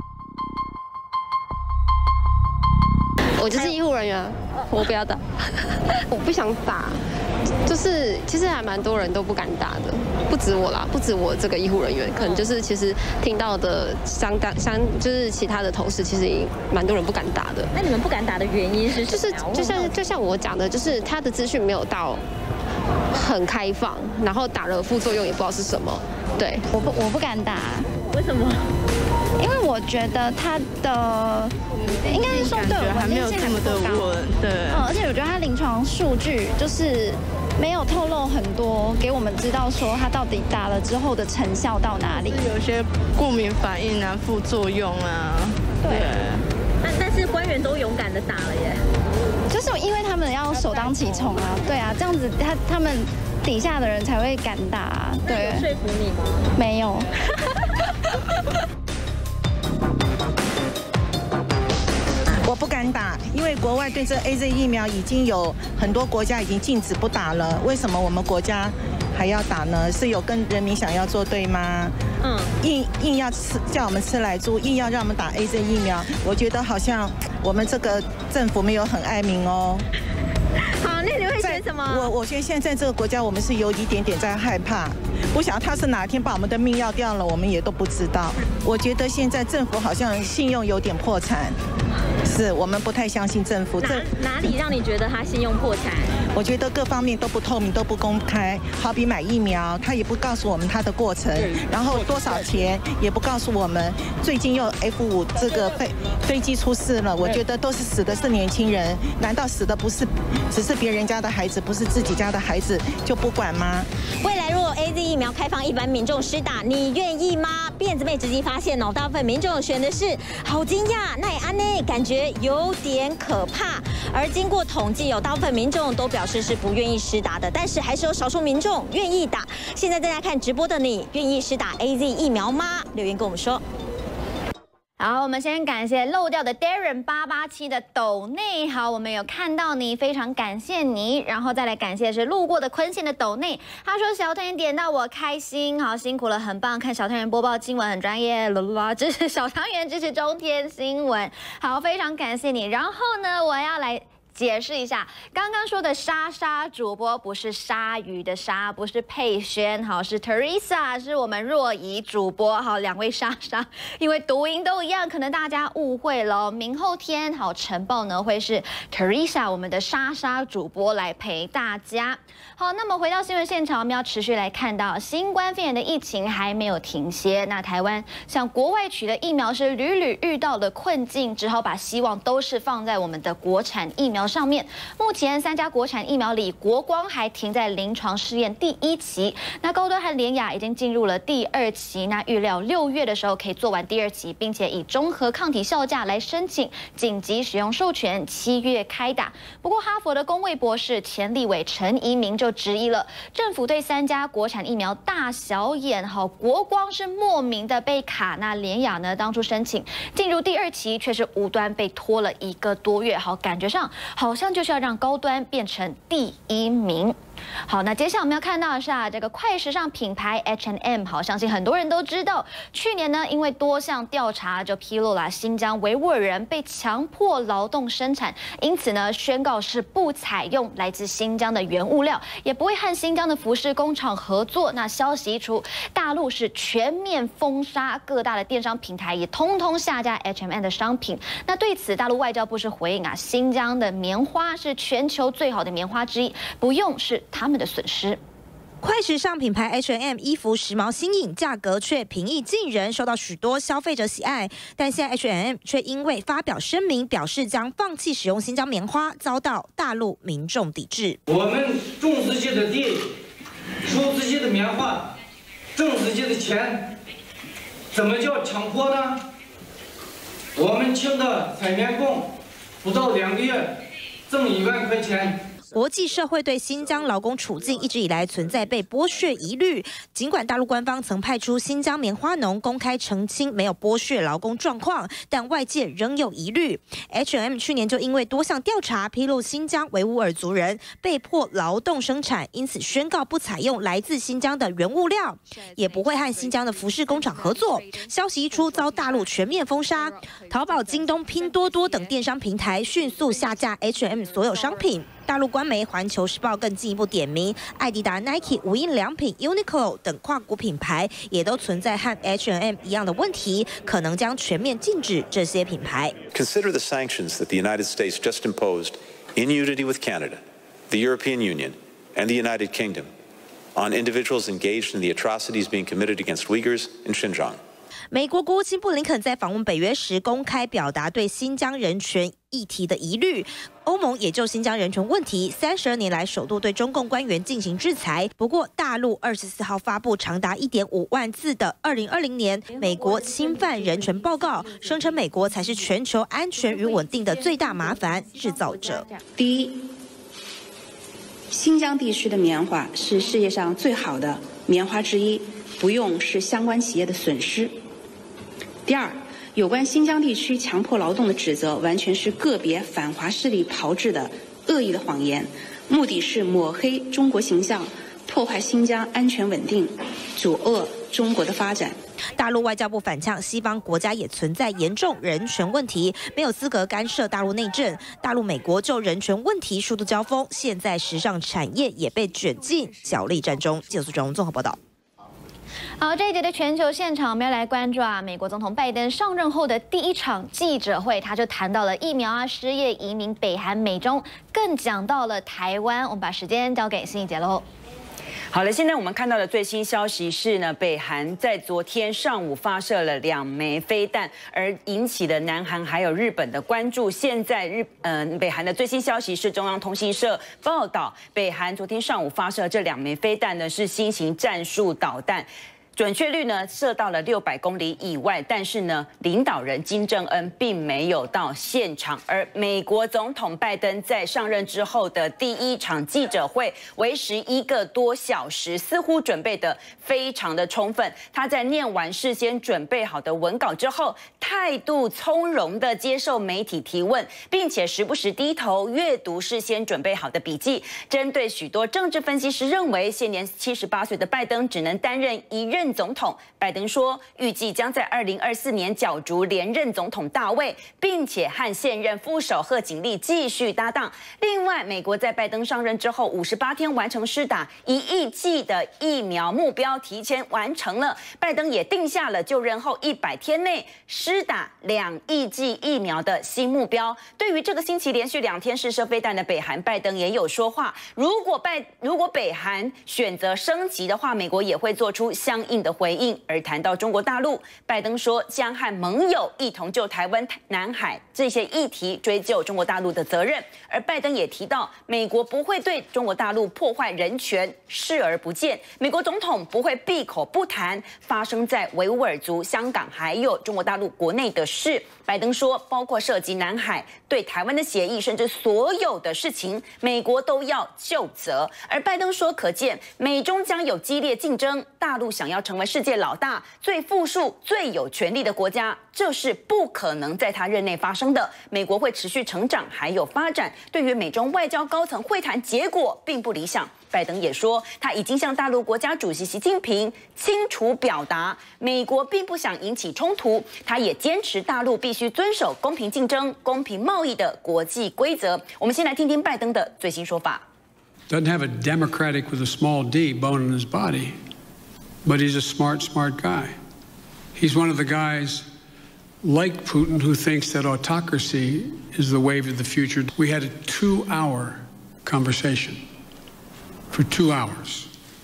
我就是医护人员，我不要打，我不想打。就是其实还蛮多人都不敢打的，不止我啦，不止我这个医护人员，可能就是其实听到的相当相就是其他的同事，其实也蛮多人不敢打的。 那你们不敢打的原因是什么？ 就是就像就像我讲的，就是他的资讯没有到很开放，然后打了副作用也不知道是什么。对， 我不我不敢打， 为什么？ 因为我觉得他的应该是说对我还没有这么的稳，对， 嗯，而且我觉得他临床数据就是没有透露很多给我们知道说他到底打了之后的成效到哪里， 有些过敏反应啊、副作用啊， 对。 但但是官员都勇敢的打了耶， 就是因为他们要首当其冲啊，对啊，这样子他他们底下的人才会敢打、啊，对。 有说服你吗？ 没有。 我不敢打，因为国外对这 A Z 疫苗已经有很多国家已经禁止不打了，为什么我们国家还要打呢？是有跟人民想要作对吗？嗯，硬硬要吃叫我们吃来猪，硬要让我们打 A Z 疫苗，我觉得好像我们这个政府没有很爱民哦。 好，那你会选什么？ 我我觉得现在这个国家我们是有一点点在害怕，不晓得他是哪天把我们的命要掉了，我们也都不知道。我觉得现在政府好像信用有点破产。 是我们不太相信政府。 哪哪里让你觉得他信用破产？ 我觉得各方面都不透明，都不公开。好比买疫苗，他也不告诉我们它的过程，然后多少钱也不告诉我们。最近又 F 五这个飞飞机出事了，我觉得都是死的是年轻人，难道死的不是只是别人家的孩子，不是自己家的孩子就不管吗？ 未来如果 A Z 疫苗开放一般民众施打，你愿意吗？辫子妹直击发现哦，大部分民众选的是好惊讶，那也安内感觉有点可怕。而经过统计，有大部分民众都表示是不愿意施打的，但是还是有少数民众愿意打。现在正在看直播的你，愿意施打 A Z 疫苗吗？留言跟我们说。 好，我们先感谢漏掉的 Darren 八八七的抖内，好，我们有看到你，非常感谢你。然后再来感谢是路过的坤信的抖内，他说小团圆点到我开心，好辛苦了，很棒，看小团圆播报新闻很专业，啦啦啦，支持小团圆，支持中天新闻，好，非常感谢你。然后呢，我要来解释一下，刚刚说的莎莎主播不是鲨鱼的鲨，不是佩萱，好，是 Teresa， 是我们若仪主播，好，两位莎莎，因为读音都一样，可能大家误会了。明后天好晨报呢会是 Teresa 我们的莎莎主播来陪大家。好，那么回到新闻现场，我们要持续来看到新冠肺炎的疫情还没有停歇，那台湾向国外取得疫苗是屡屡遇到的困境，只好把希望都是放在我们的国产疫苗上面。目前三家国产疫苗里，国光还停在临床试验第一期，那高端和联亚已经进入了第二期，那预料六月的时候可以做完第二期，并且以中和抗体效价来申请紧急使用授权，七月开打。不过哈佛的公卫博士前立委陈怡民就质疑了，政府对三家国产疫苗大小眼，好，国光是莫名的被卡，那联亚呢当初申请进入第二期，却是无端被拖了一个多月，好，感觉上好像就是要让高端变成第一名。好，那接下来我们要看到的是啊，这个快时尚品牌 H and M， 好，相信很多人都知道，去年呢，因为多项调查就披露了新疆维吾尔人被强迫劳动生产，因此呢，宣告是不采用来自新疆的原物料，也不会和新疆的服饰工厂合作。那消息一出，大陆是全面封杀，各大的电商平台也通通下架 H and M 的商品。那对此，大陆外交部是回应啊，新疆的棉花是全球最好的棉花之一，不用是他们的损失。 快时尚品牌 H and M 衣服时髦新颖，价格却平易近人，受到许多消费者喜爱。但现在 H and M 却因为发表声明，表示将放弃使用新疆棉花，遭到大陆民众抵制。 我们种自己的地，收自己的棉花，挣自己的钱，怎么叫强迫呢？我们请的采棉工，不到两个月，挣一万块钱。 国际社会对新疆劳工处境一直以来存在被剥削疑虑，尽管大陆官方曾派出新疆棉花农公开澄清没有剥削劳工状况，但外界仍有疑虑。H and M 去年就因为多项调查披露新疆维吾尔族人被迫劳动生产，因此宣告不采用来自新疆的原物料，也不会和新疆的服饰工厂合作。消息一出，遭大陆全面封杀，淘宝、京东、拼多多等电商平台迅速下架 H and M 所有商品。大陆官媒《环球时报》更进一步点名，艾迪达、Nike、无印良品、Uniqlo 等跨国品牌也都存在和 H and M 一样的问题，可能将全面禁止这些品牌。 Consider the sanctions that the United States just imposed in unity with Canada, the European Union, and the United Kingdom on individuals engaged in the atrocities being committed against Uyghurs in Xinjiang. 美国国务卿布林肯在访问北约时公开表达对新疆人权议题的疑虑。欧盟也就新疆人权问题三十二年来首度对中共官员进行制裁。不过，大陆二十四号发布长达一点五万字的二零二零年美国侵犯人权报告，声称美国才是全球安全与稳定的最大麻烦制造者。 第一，新疆地区的棉花是世界上最好的棉花之一，不用是相关企业的损失。第二，有关新疆地区强迫劳动的指责，完全是个别反华势力炮制的恶意的谎言，目的是抹黑中国形象，破坏新疆安全稳定，阻遏中国的发展。 大陆外交部反呛，西方国家也存在严重人权问题，没有资格干涉大陆内政。大陆、美国就人权问题数度交锋，现在时尚产业也被卷进角力战中。记者苏中综合报道。 好，这一节的全球现场，我们要来关注啊，美国总统拜登上任后的第一场记者会，他就谈到了疫苗啊、失业、移民、北韩、美中，更讲到了台湾。我们把时间交给辛怡姐喽。 好了，现在我们看到的最新消息是呢，北韩在昨天上午发射了两枚飞弹，而引起了南韩还有日本的关注。现在日呃北韩的最新消息是，中央通讯社报道，北韩昨天上午发射这两枚飞弹呢是新型战术导弹。 准确率呢射到了六百公里以外，但是呢，领导人金正恩并没有到现场。而美国总统拜登在上任之后的第一场记者会为时一个多小时，似乎准备的非常的充分。他在念完事先准备好的文稿之后，态度从容地接受媒体提问，并且时不时低头阅读事先准备好的笔记。针对许多政治分析师认为，现年七十八岁的拜登只能担任一任 总统拜登说，预计将在二零二四年角逐连任总统大位，并且和现任副手贺锦丽继续搭档。另外，美国在拜登上任之后五十八天完成施打一亿剂的疫苗目标提前完成了。拜登也定下了就任后一百天内施打两亿剂疫苗的新目标。对于这个星期连续两天试射飞弹的北韩，拜登也有说话。如果拜如果北韩选择升级的话，美国也会做出相应的回应。而谈到中国大陆，拜登说将和盟友一同就台湾、南海这些议题追究中国大陆的责任。而拜登也提到，美国不会对中国大陆破坏人权视而不见，美国总统不会闭口不谈发生在维吾尔族、香港还有中国大陆国内的事。拜登说，包括涉及南海、对台湾的协议，甚至所有的事情，美国都要就责。而拜登说，可见美中将有激烈竞争，大陆想要成为世界老大、最富庶、最有权力的国家，这是不可能在他任内发生的。美国会持续成长还有发展。对于美中外交高层会谈结果并不理想。 拜登也说，他已经向大陆国家主席习近平清楚表达，美国并不想引起冲突。他也坚持大陆必须遵守公平竞争、公平贸易的国际规则。我们先来听听拜登的最新说法。 Doesn't have a Democratic with a small D bone in his body, but he's a smart, smart guy. He's one of the guys like Putin who thinks that autocracy is the wave of the future. We had a two-hour conversation. For two hours.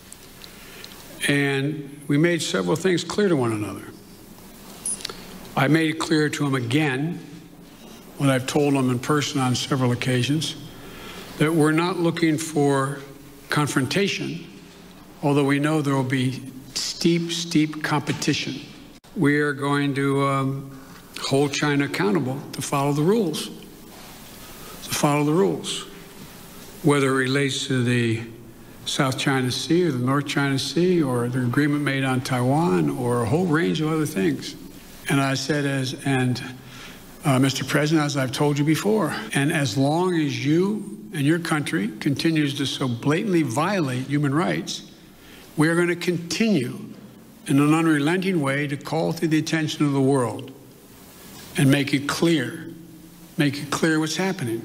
And we made several things clear to one another. I made it clear to him again, what I've told him in person on several occasions, that we're not looking for confrontation, although we know there will be steep, steep competition. We are going to um, hold China accountable to follow the rules, to follow the rules, whether it relates to the South China Sea or the North China Sea or the agreement made on Taiwan or a whole range of other things. And I said, as and uh, Mister President, as I've told you before, and as long as you and your country continues to so blatantly violate human rights, we are going to continue in an unrelenting way to call to the attention of the world and make it clear, make it clear what's happening.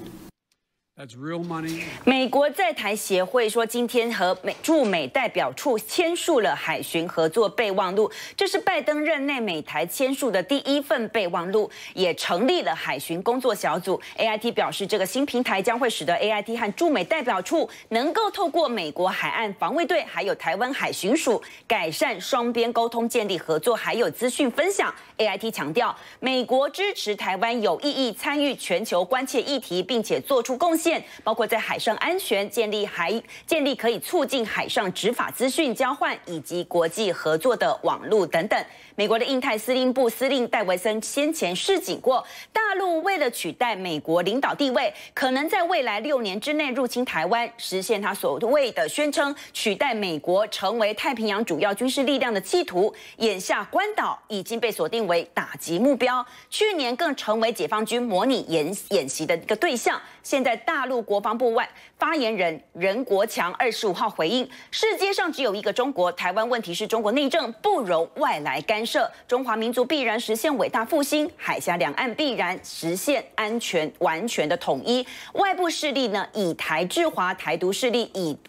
美国在台协会说，今天和美驻美代表处签署了海巡合作备忘录，这是拜登任内美台签署的第一份备忘录，也成立了海巡工作小组。A I T 表示，这个新平台将会使得 A I T 和驻美代表处能够透过美国海岸防卫队还有台湾海巡署，改善双边沟通、建立合作还有资讯分享。A I T 强调，美国支持台湾有意义参与全球关切议题，并且做出贡献。 包括在海上安全建立海建立可以促进海上执法资讯交换以及国际合作的网络等等。美国的印太司令部司令戴维森先前示警过，大陆为了取代美国领导地位，可能在未来六年之内入侵台湾，实现他所谓的宣称取代美国成为太平洋主要军事力量的企图。眼下关岛已经被锁定为打击目标，去年更成为解放军模拟演演习的一个对象。现在大陆国防部外发言人任国强二十五号回应：世界上只有一个中国，台湾问题是中国内政，不容外来干涉。中华民族必然实现伟大复兴，海峡两岸必然实现安全完全的统一。外部势力呢以台制华，台独势力以武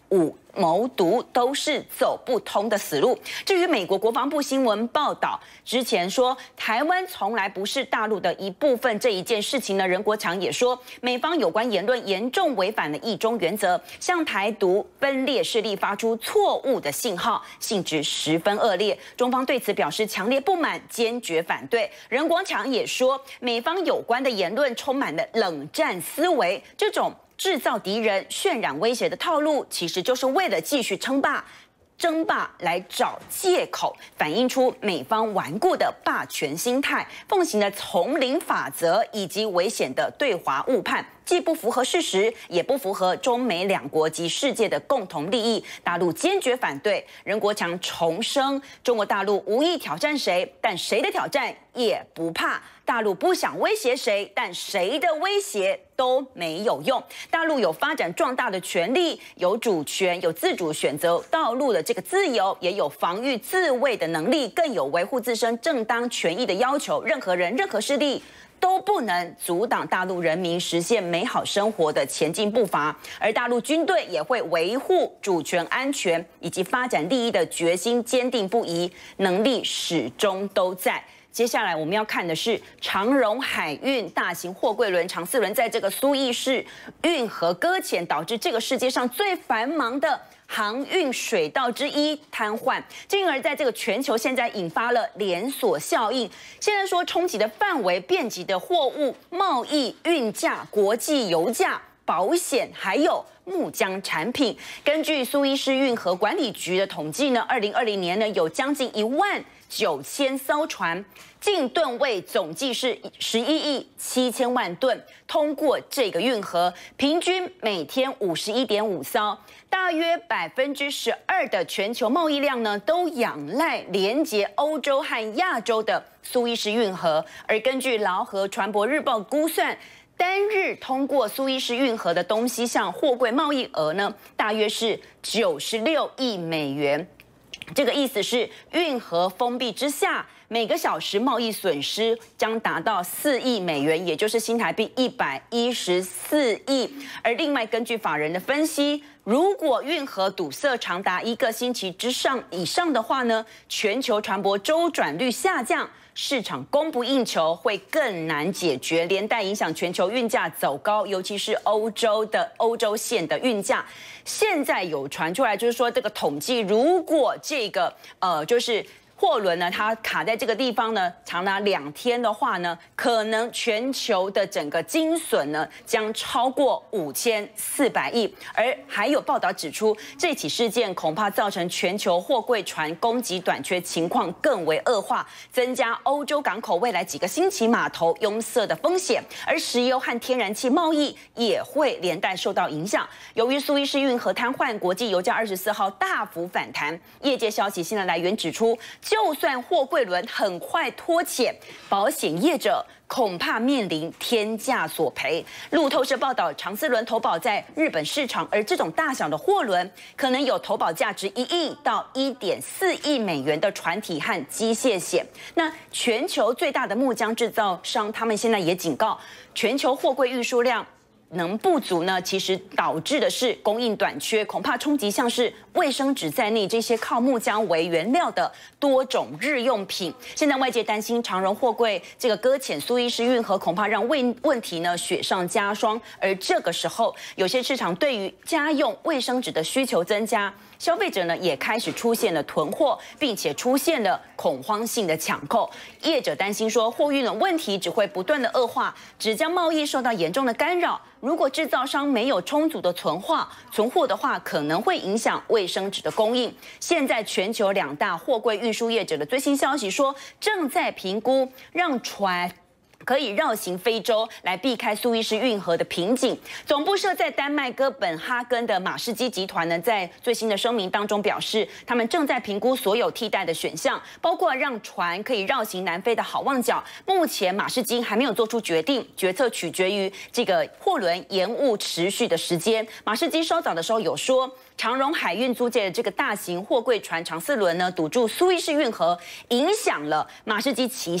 谋独都是走不通的死路。至于美国国防部新闻报道之前说台湾从来不是大陆的一部分这一件事情呢，任国强也说，美方有关言论严重违反了一中原则，向台独分裂势力发出错误的信号，性质十分恶劣。中方对此表示强烈不满，坚决反对。任国强也说，美方有关的言论充满了冷战思维，这种制造敌人、渲染威胁的套路，其实就是为了继续称霸。争霸来找借口，反映出美方顽固的霸权心态，奉行的丛林法则以及危险的对华误判，既不符合事实，也不符合中美两国及世界的共同利益。大陆坚决反对。任国强重申，中国大陆无意挑战谁，但谁的挑战也不怕。大陆不想威胁谁，但谁的威胁都没有用。大陆有发展壮大的权利，有主权，有自主选择道路的这个自由，也有防御自卫的能力，更有维护自身正当权益的要求。任何人、任何势力都不能阻挡大陆人民实现美好生活的前进步伐，而大陆军队也会维护主权、安全以及发展利益的决心坚定不移，能力始终都在。接下来我们要看的是长荣海运大型货柜轮长四轮在这个苏伊士运河搁浅，导致这个世界上最繁忙的航运水道之一瘫痪，进而在这个全球现在引发了连锁效应。现在说冲击的范围遍及的货物贸易、运价、国际油价、保险，还有木浆产品。根据苏伊士运河管理局的统计呢，二零二零年呢有将近一万九千艘船，净吨位总计是十一亿七千万吨，通过这个运河，平均每天五十一点五艘，大约百分之十二的全球贸易量呢，都仰赖连接欧洲和亚洲的苏伊士运河。而根据劳合船舶日报估算，单日通过苏伊士运河的东西向货柜贸易额呢，大约是九十六亿美元。这个意思是，运河封闭之下，每个小时贸易损失将达到四亿美元，也就是新台币一百一十四亿。而另外，根据法人的分析，如果运河堵塞长达一个星期之上以上的话呢，全球船舶周转率下降，市场供不应求，会更难解决，连带影响全球运价走高，尤其是欧洲的欧洲线的运价。现在有传出来，就是说这个统计，如果这个呃就是货轮呢，它卡在这个地方呢，长达两天的话呢，可能全球的整个金损呢将超过五千四百亿。而还有报道指出，这起事件恐怕造成全球货柜船供给短缺情况更为恶化，增加欧洲港口未来几个星期码头拥塞的风险。而石油和天然气贸易也会连带受到影响。由于苏伊士运河瘫痪，国际油价二十四号大幅反弹。业界消息，新的来源指出，就算货柜轮很快脱险，保险业者恐怕面临天价索赔。路透社报道，长四轮投保在日本市场，而这种大小的货轮可能有投保价值一亿到一点四亿美元的船体和机械险。那全球最大的木浆制造商，他们现在也警告，全球货柜运输量能不足呢，其实导致的是供应短缺，恐怕冲击像是卫生纸在内这些靠木浆为原料的多种日用品。现在外界担心长荣货柜这个搁浅苏伊士运河，恐怕让问问题呢雪上加霜。而这个时候，有些市场对于家用卫生纸的需求增加，消费者呢也开始出现了囤货，并且出现了恐慌性的抢购。业者担心说，货运的问题只会不断的恶化，只将贸易受到严重的干扰。如果制造商没有充足的存货，存货的话，可能会影响卫生纸的供应。现在全球两大货柜运输业者的最新消息说，正在评估让船可以绕行非洲，来避开苏伊士运河的瓶颈。总部设在丹麦哥本哈根的马士基集团呢，在最新的声明当中表示，他们正在评估所有替代的选项，包括让船可以绕行南非的好望角。目前马士基还没有做出决定，决策取决于这个货轮延误持续的时间。马士基稍早的时候有说，长荣海运租借的这个大型货柜船长四轮呢，堵住苏伊士运河，影响了马士基旗下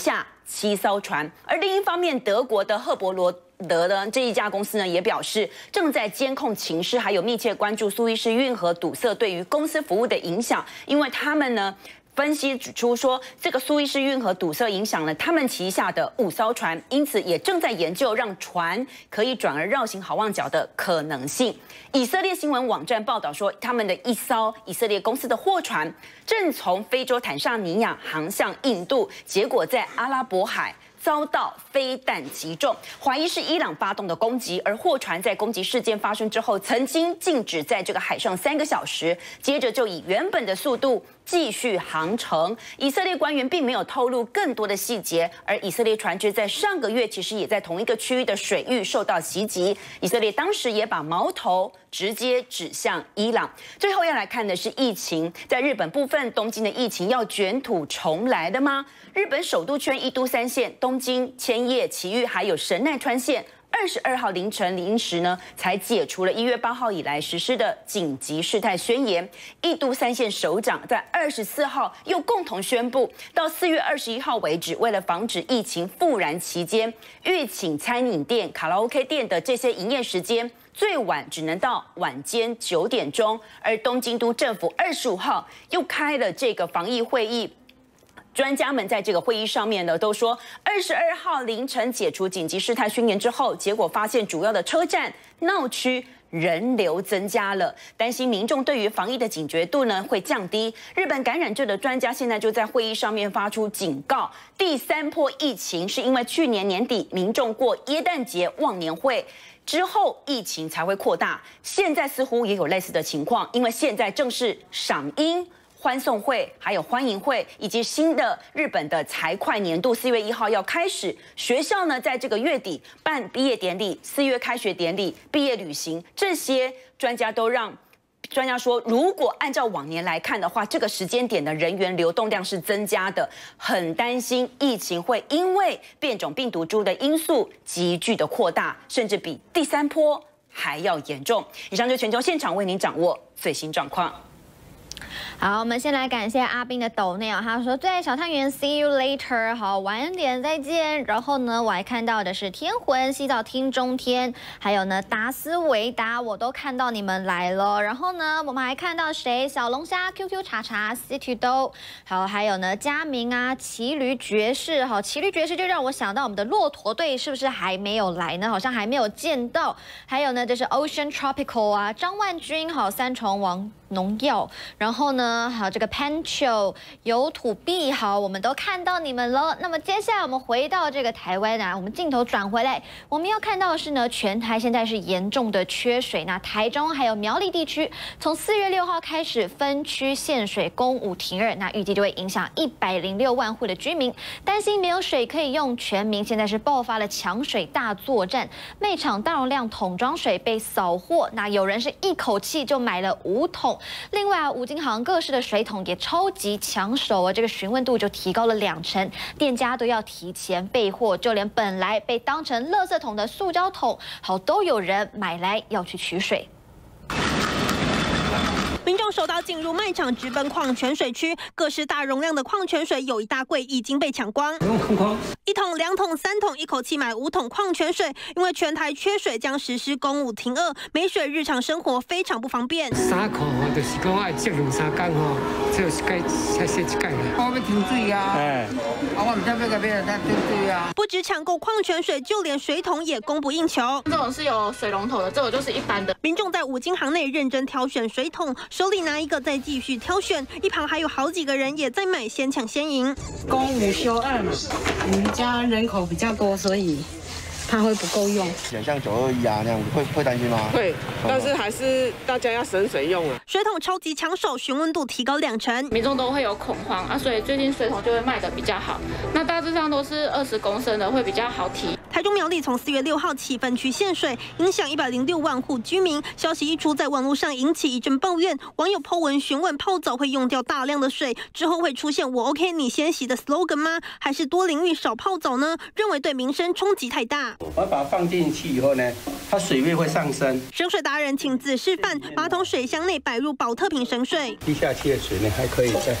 七艘船。而另一方面，德国的赫伯罗德呢这一家公司呢也表示，正在监控情势，还有密切关注苏伊士运河堵塞对于公司服务的影响，因为他们呢。 分析指出说，这个苏伊士运河堵塞影响了他们旗下的五艘船，因此也正在研究让船可以转而绕行好望角的可能性。以色列新闻网站报道说，他们的一艘以色列公司的货船正从非洲坦桑尼亚航向印度，结果在阿拉伯海 遭到飞弹击中，怀疑是伊朗发动的攻击。而货船在攻击事件发生之后，曾经静止在这个海上三个小时，接着就以原本的速度继续航程。以色列官员并没有透露更多的细节，而以色列船只在上个月其实也在同一个区域的水域受到袭击。以色列当时也把矛头直接指向伊朗。最后要来看的是疫情，在日本部分东京的疫情要卷土重来的吗？ 日本首都圈一都三县东京、千叶、埼玉还有神奈川县，二十二号凌晨零时呢，才解除了一月八号以来实施的紧急事态宣言。一都三县首长在二十四号又共同宣布，到四月二十一号为止，为了防止疫情复燃期间，预请餐饮店、卡拉 OK 店的这些营业时间 最晚只能到晚间九点钟，而东京都政府二十五号又开了这个防疫会议。 专家们在这个会议上面呢，都说二十二号凌晨解除紧急事态宣言之后，结果发现主要的车站、闹区 人流增加了，担心民众对于防疫的警觉度呢会降低。日本感染症的专家现在就在会议上面发出警告：第三波疫情是因为去年年底民众过耶诞节忘年会 之后疫情才会扩大，现在似乎也有类似的情况，因为现在正是赏樱、 欢送会，还有欢迎会，以及新的日本的财会年度，四月一号要开始。学校呢，在这个月底办毕业典礼，四月开学典礼、毕业旅行，这些专家都让专家说，如果按照往年来看的话，这个时间点的人员流动量是增加的，很担心疫情会因为变种病毒株的因素急剧的扩大，甚至比第三波还要严重。以上就全球现场为您掌握最新状况。 好，我们先来感谢阿斌的抖内啊，他说最爱小汤圆 ，See you later， 好，晚点再见。然后呢，我还看到的是天魂洗澡厅中天，还有呢达斯维达，我都看到你们来了。然后呢，我们还看到谁？小龙虾 Q Q 茶茶 City 都，好，还有呢佳明啊，骑驴爵士，好，骑驴爵士就让我想到我们的骆驼队是不是还没有来呢？好像还没有见到。还有呢，这是 Ocean Tropical 啊，张万军，好，三重王农药，然后呢。 好，这个 Pancho 有土币，好，我们都看到你们了。那么接下来我们回到这个台湾啊，我们镜头转回来，我们要看到的是呢，全台现在是严重的缺水。那台中还有苗栗地区，从四月六号开始分区限水，供五停二，那预计就会影响一百零六万户的居民，担心没有水可以用，全民现在是爆发了抢水大作战，卖场大容量桶装水被扫货，那有人是一口气就买了五桶。另外啊，五金行各式的水桶也超级抢手啊，这个询问度就提高了两成，店家都要提前备货，就连本来被当成垃圾桶的塑胶桶，好都有人买来要去取水。 民众手刀进入卖场，直奔矿泉水区，各式大容量的矿泉水有一大柜已经被抢光。一桶、两桶、三桶，一口气买五桶矿泉水。因为全台缺水，将实施供五停二，没水日常生活非常不方便。 三块吼，就是讲爱积两三天吼，就是该才洗一盖啦。我要停水啊！哎，啊，我唔知要个要来停水啊。不止抢购矿泉水，就连水桶也供不应求。 这种是有水龙头的，这种就是一般的。 民众在五金行内认真挑选水桶。 手里拿一个，再继续挑选，一旁还有好几个人也在买，先抢先赢。 供五休二嘛，我们家人口比较多，所以怕会不够用。 像九二一啊那样，会会担心吗？ 会，但是还是大家要省水用啊。 水桶超级抢手，询问度提高两成， 民众都会有恐慌啊，所以最近水桶就会卖的比较好。那大致上都是二十公升的，会比较好提。 台中苗栗从四月六号起分区限水，影响一百零六万户居民。消息一出，在网络上引起一阵抱怨，网友 po 文询问泡澡会用掉大量的水，之后会出现我 OK 你先洗的 slogan 吗？还是多淋浴少泡澡呢？认为对民生冲击太大。 我把它放进去以后呢，它水位会上升。 省水达人亲自示范，马桶水箱内摆入保特瓶省水， 滴下去的水呢还可以再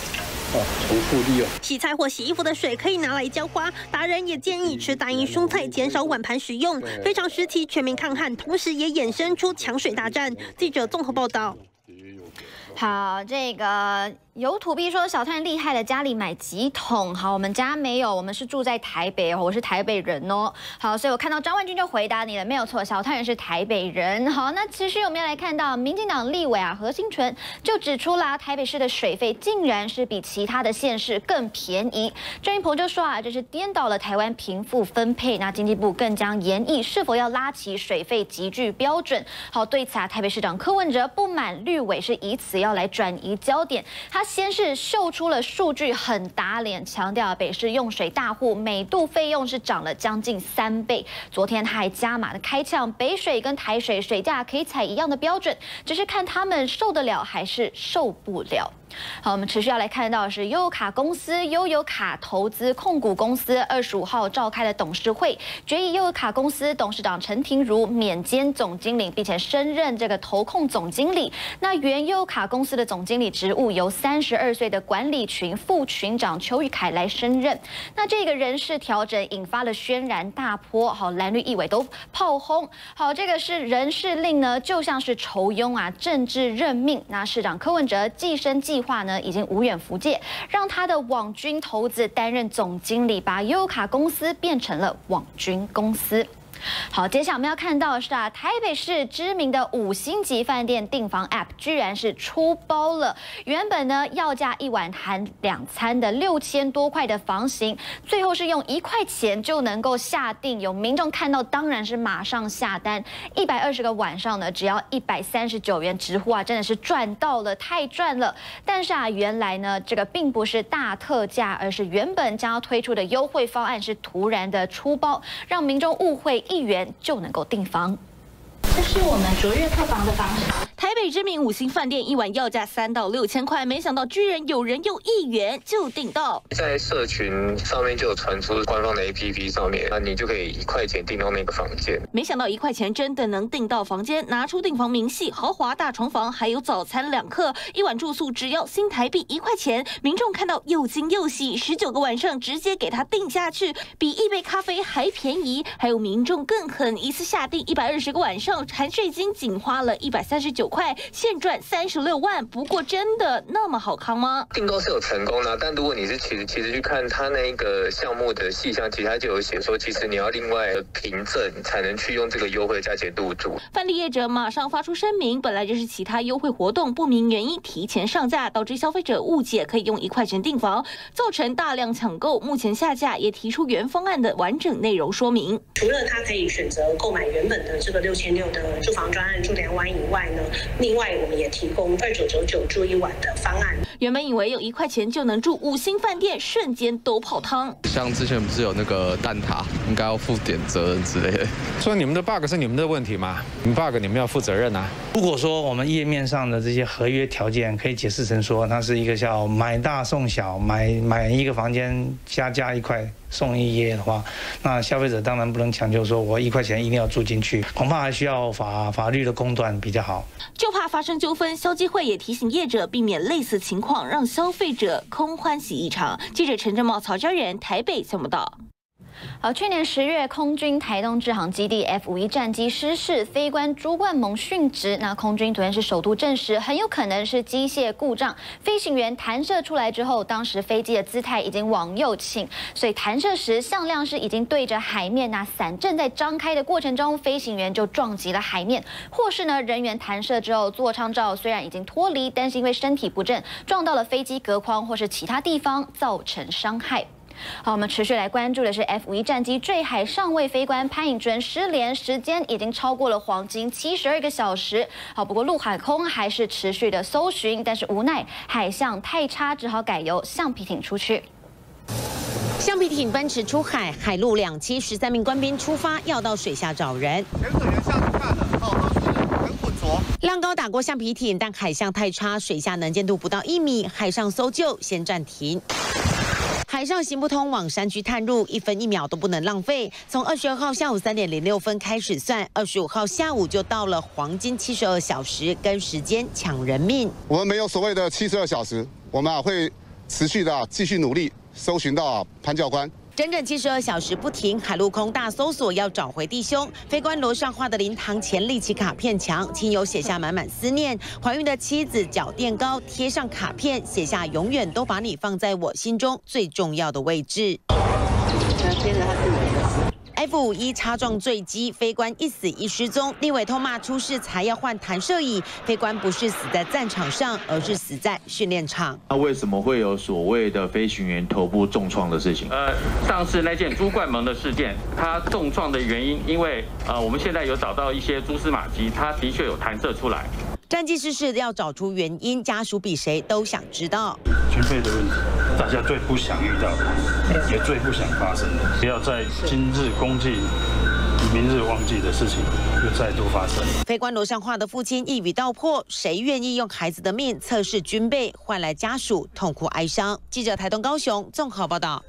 哦，重复利用。 洗菜或洗衣服的水可以拿来浇花，达人也建议吃单一蔬菜，减少碗盘使用。非常时期全民抗旱，同时也衍生出抢水大战。记者综合报道。 好，这个有土币说小探厉害了，家里买几桶。好，我们家没有，我们是住在台北哦，我是台北人哦。好，所以我看到张万军就回答你了，没有错，小探人是台北人。好，那其实我们要来看到民进党立委啊何新纯就指出啦，台北市的水费竟然是比其他的县市更便宜。郑运鹏就说啊，这是颠倒了台湾贫富分配。那经济部更将研议是否要拉起水费集聚标准。好，对此啊，台北市长柯文哲不满绿委是以此要来转移焦点，他先是秀出了数据很打脸，强调北市用水大户每度费用是涨了将近三倍。昨天他还加码的开呛，北水跟台水水价可以采一样的标准，只是看他们受得了还是受不了。好，我们持续要来看到的是悠游卡公司悠游卡投资控股公司二十五号召开了董事会，决议悠游卡公司董事长陈庭如免兼总经理，并且升任这个投控总经理。那原悠游卡公司的总经理职务由三十二岁的管理群副群长邱玉凯来升任。那这个人事调整引发了轩然大波，好，蓝绿议委都炮轰。好，这个是人事令呢，就像是酬庸啊，政治任命。那市长柯文哲寄生计划呢已经无远弗届，让他的网军投资担任总经理，把悠游卡公司变成了网军公司。好，接下来我们要看到的是啊，台北市知名的五星级饭店订房 App 居然是出包了。原本呢要价一晚含两餐的六千多块的房型，最后是用一块钱就能够下定。有民众看到当然是马上下单，一百二十个晚上呢只要一百三十九元，直呼啊真的是赚到了，太赚了。但是啊，原来呢这个并不是大特价，而是原本将要推出的优惠方案是突然的出包，让民众误会一元就能够订房。 这是我们卓越客房的房型。 台北知名五星饭店一晚要价三到六千块，没想到居然有人用一元就订到。 在社群上面就有传出官方的 A P P 上面，那你就可以一块钱订到那个房间。 没想到一块钱真的能订到房间，拿出订房明细，豪华大床房，还有早餐两客，一晚住宿只要新台币一块钱。民众看到又惊又喜，十九个晚上直接给他订下去，比一杯咖啡还便宜。还有民众更狠，一次下订一百二十个晚上，含税金仅花了一百三十九块，现赚三十六万。不过真的那么好康吗？ 订购是有成功的，但如果你是其实其实去看他那个项目的细项，其实他就有写说，其实你要另外凭证才能去用这个优惠价钱入住。 饭店业者马上发出声明，本来就是其他优惠活动，不明原因提前上架，导致消费者误解可以用一块钱订房，造成大量抢购。目前下架，也提出原方案的完整内容说明。 除了他可以选择购买原本的这个六千六的住房专案住两晚以外呢，另外我们也提供二九九九住一晚的方案。 原本以为用一块钱就能住五星饭店，瞬间都泡汤。 像之前不是有那个蛋挞，应该要负点责任之类的。 所以你们的 bug 是你们的问题嘛？你们 bug 你们要负责任啊。 如果说我们页面上的这些合约条件可以解释成说，它是一个叫买大送小，买买一个房间加加一块送一夜的话，那消费者当然不能强求说我一块钱一定要住进去，恐怕还需要法法律的公断比较好。 就怕发生纠纷，消基会也提醒业者避免类似情况，让消费者空欢喜一场。记者陈正茂、曹家人台北新闻报道。 好，去年十月，空军台东制航基地 F 五一战机失事，飞官朱冠蒙殉职。那空军昨天是首度证实，很有可能是机械故障。飞行员弹射出来之后，当时飞机的姿态已经往右倾，所以弹射时向量是已经对着海面。那伞正在张开的过程中，飞行员就撞击了海面，或是呢人员弹射之后，座舱罩虽然已经脱离，但是因为身体不正，撞到了飞机隔框或是其他地方，造成伤害。好，我们持续来关注的是 F 五一战机坠海上尉飞官潘颖尊失联，时间已经超过了黄金七十二个小时。好，不过陆海空还是持续的搜寻，但是无奈海象太差，只好改由橡皮艇出去。 橡皮艇奔驰出海，海陆两栖十三名官兵出发，要到水下找人。 潜水员下去看了，哦，都是很浑浊。 浪高打过橡皮艇，但海象太差，水下能见度不到一米，海上搜救先暂停。海上行不通，往山区探入，一分一秒都不能浪费。从二十二号下午三点零六分开始算，二十五号下午就到了黄金七十二小时，跟时间抢人命。 我们没有所谓的七十二小时，我们啊会持续的继续努力搜寻到潘教官。 整整七十二小时不停，海陆空大搜索，要找回弟兄。飞官楼上画的灵堂前立起卡片墙，亲友写下满满思念。怀孕的妻子脚垫高，贴上卡片，写下永远都把你放在我心中最重要的位置。F 五一擦撞坠机，飞官一死一失踪。立委痛骂出事才要换弹射椅，飞官不是死在战场上，而是死在训练场。 那为什么会有所谓的飞行员头部重创的事情？呃，上次那件朱冠蒙的事件，它重创的原因，因为呃，我们现在有找到一些蛛丝马迹，它的确有弹射出来。 战机失事要找出原因，家属比谁都想知道。 军备的问题，大家最不想遇到的，也最不想发生的，不要在今日公祭、明日忘记的事情又再度发生。 飞官楼上画的父亲一语道破：谁愿意用孩子的命测试军备，换来家属痛苦哀伤？记者台东、高雄综合报道。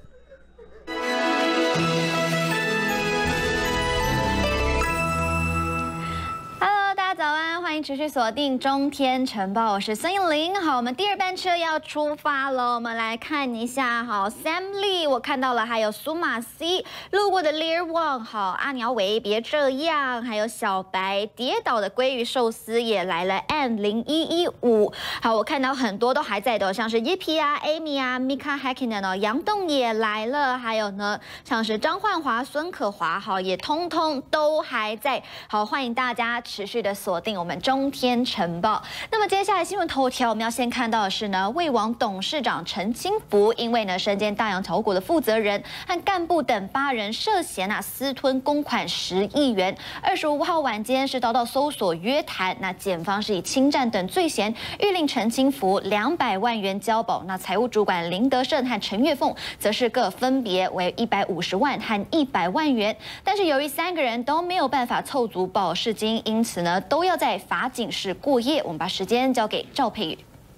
早安，欢迎持续锁定中天晨报，我是孙颖玲。好，我们第二班车要出发了，我们来看一下。好 ，Sam Lee， 我看到了，还有苏马 C 路过的 Lear Wang， 好，阿鸟伟别这样，还有小白跌倒的鲑鱼寿司也来了 ，N 零一一五。好，我看到很多都还在的，像是 Yippee 啊、Amy 啊、Mika Hakkinen 哦，杨栋也来了，还有呢，像是张焕华、孙可华，好，也通通都还在。好，欢迎大家持续的锁定我们中天晨报。那么接下来新闻头条，我们要先看到的是呢，魏王董事长陈清福，因为呢身兼大洋侨国的负责人和干部等八人涉嫌啊私吞公款十亿元。二十五号晚间是遭到搜索约谈，那检方是以侵占等罪嫌，谕令陈清福两百万元交保。那财务主管林德胜和陈月凤则是各分别为一百五十万和一百万元。但是由于三个人都没有办法凑足保释金，因此呢都要在法警室过夜。我们把时间交给赵佩宇。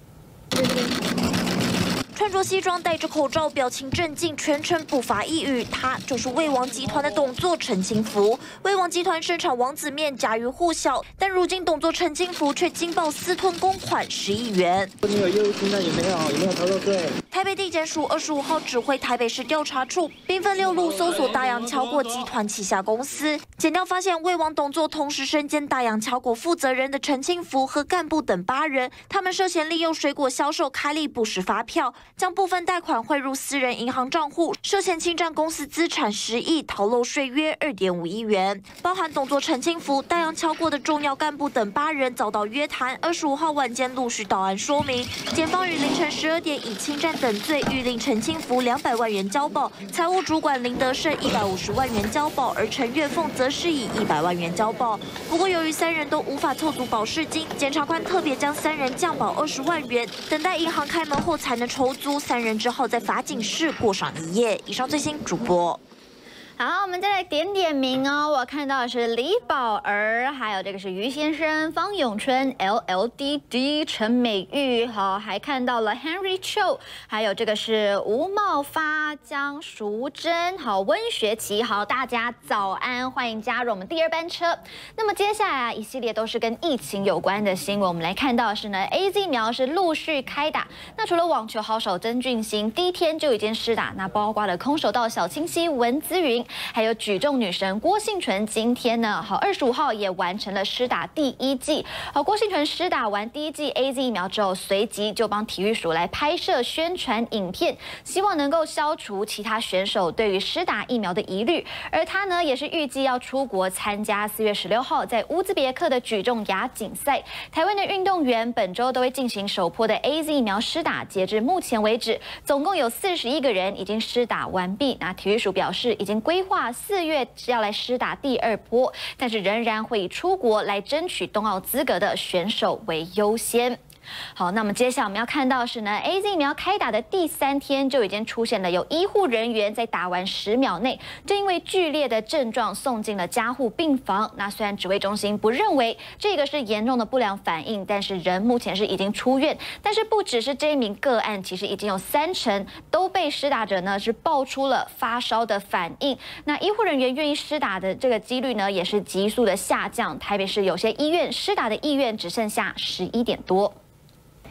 穿着西装，戴着口罩，表情镇静，全程不发一语。他就是魏王集团的董座陈清福。魏王集团生产王子面，家喻户晓，但如今董座陈清福却惊爆私吞公款十亿元。 你有业务清单有没有？有没有逃漏税？ 台北地检署二十五号指挥台北市调查处兵分六路搜索大洋侨国集团旗下公司，检调发现魏王董座同时身兼大洋侨国负责人的陈清福和干部等八人，他们涉嫌利用水果销售开立不实发票，将部分贷款汇入私人银行账户，涉嫌侵占公司资产十亿，逃漏税约二点五亿元。包含董座陈清福、大洋侨国的重要干部等八人遭到约谈。二十五号晚间陆续到案说明，检方于凌晨十二点以侵占等罪谕令陈清福两百万元交保，财务主管林德胜一百五十万元交保，而陈月凤则是以一百万元交保。不过由于三人都无法凑足保释金，检察官特别将三人降保二十万元，等待银行开门后才能筹足。三人之后在法警室过上一夜。以上最新主播。 好，我们再来点点名哦。我看到的是李宝儿，还有这个是于先生、方永春、L L D D、陈美玉，好，还看到了 Henry Cho， 还有这个是吴茂发、江淑珍，好，温学琪，好，大家早安，欢迎加入我们第二班车。那么接下来啊，一系列都是跟疫情有关的新闻。我们来看到的是呢 ，A Z 疫苗是陆续开打。那除了网球好手曾俊欣第一天就已经施打，那包括了空手道小清溪文姿云。还有举重女神郭婞淳，今天呢，好，二十五号也完成了施打第一剂。好，郭婞淳施打完第一剂 A Z 疫苗之后，随即就帮体育署来拍摄宣传影片，希望能够消除其他选手对于施打疫苗的疑虑。而他呢，也是预计要出国参加四月十六号在乌兹别克的举重亚锦赛。台湾的运动员本周都会进行首波的 A Z 疫苗施打，截至目前为止，总共有四十一个人已经施打完毕。那体育署表示，已经规划四月是要来施打第二波，但是仍然会以出国来争取冬奥资格的选手为优先。好，那么接下来我们要看到的是呢 ，A Z 疫苗开打的第三天就已经出现了有医护人员在打完十秒内，就因为剧烈的症状送进了加护病房。那虽然指挥中心不认为这个是严重的不良反应，但是人目前是已经出院。但是不只是这一名个案，其实已经有三成都被施打者呢是爆出了发烧的反应。那医护人员愿意施打的这个几率呢，也是急速的下降。台北市有些医院施打的意愿只剩下十一点多。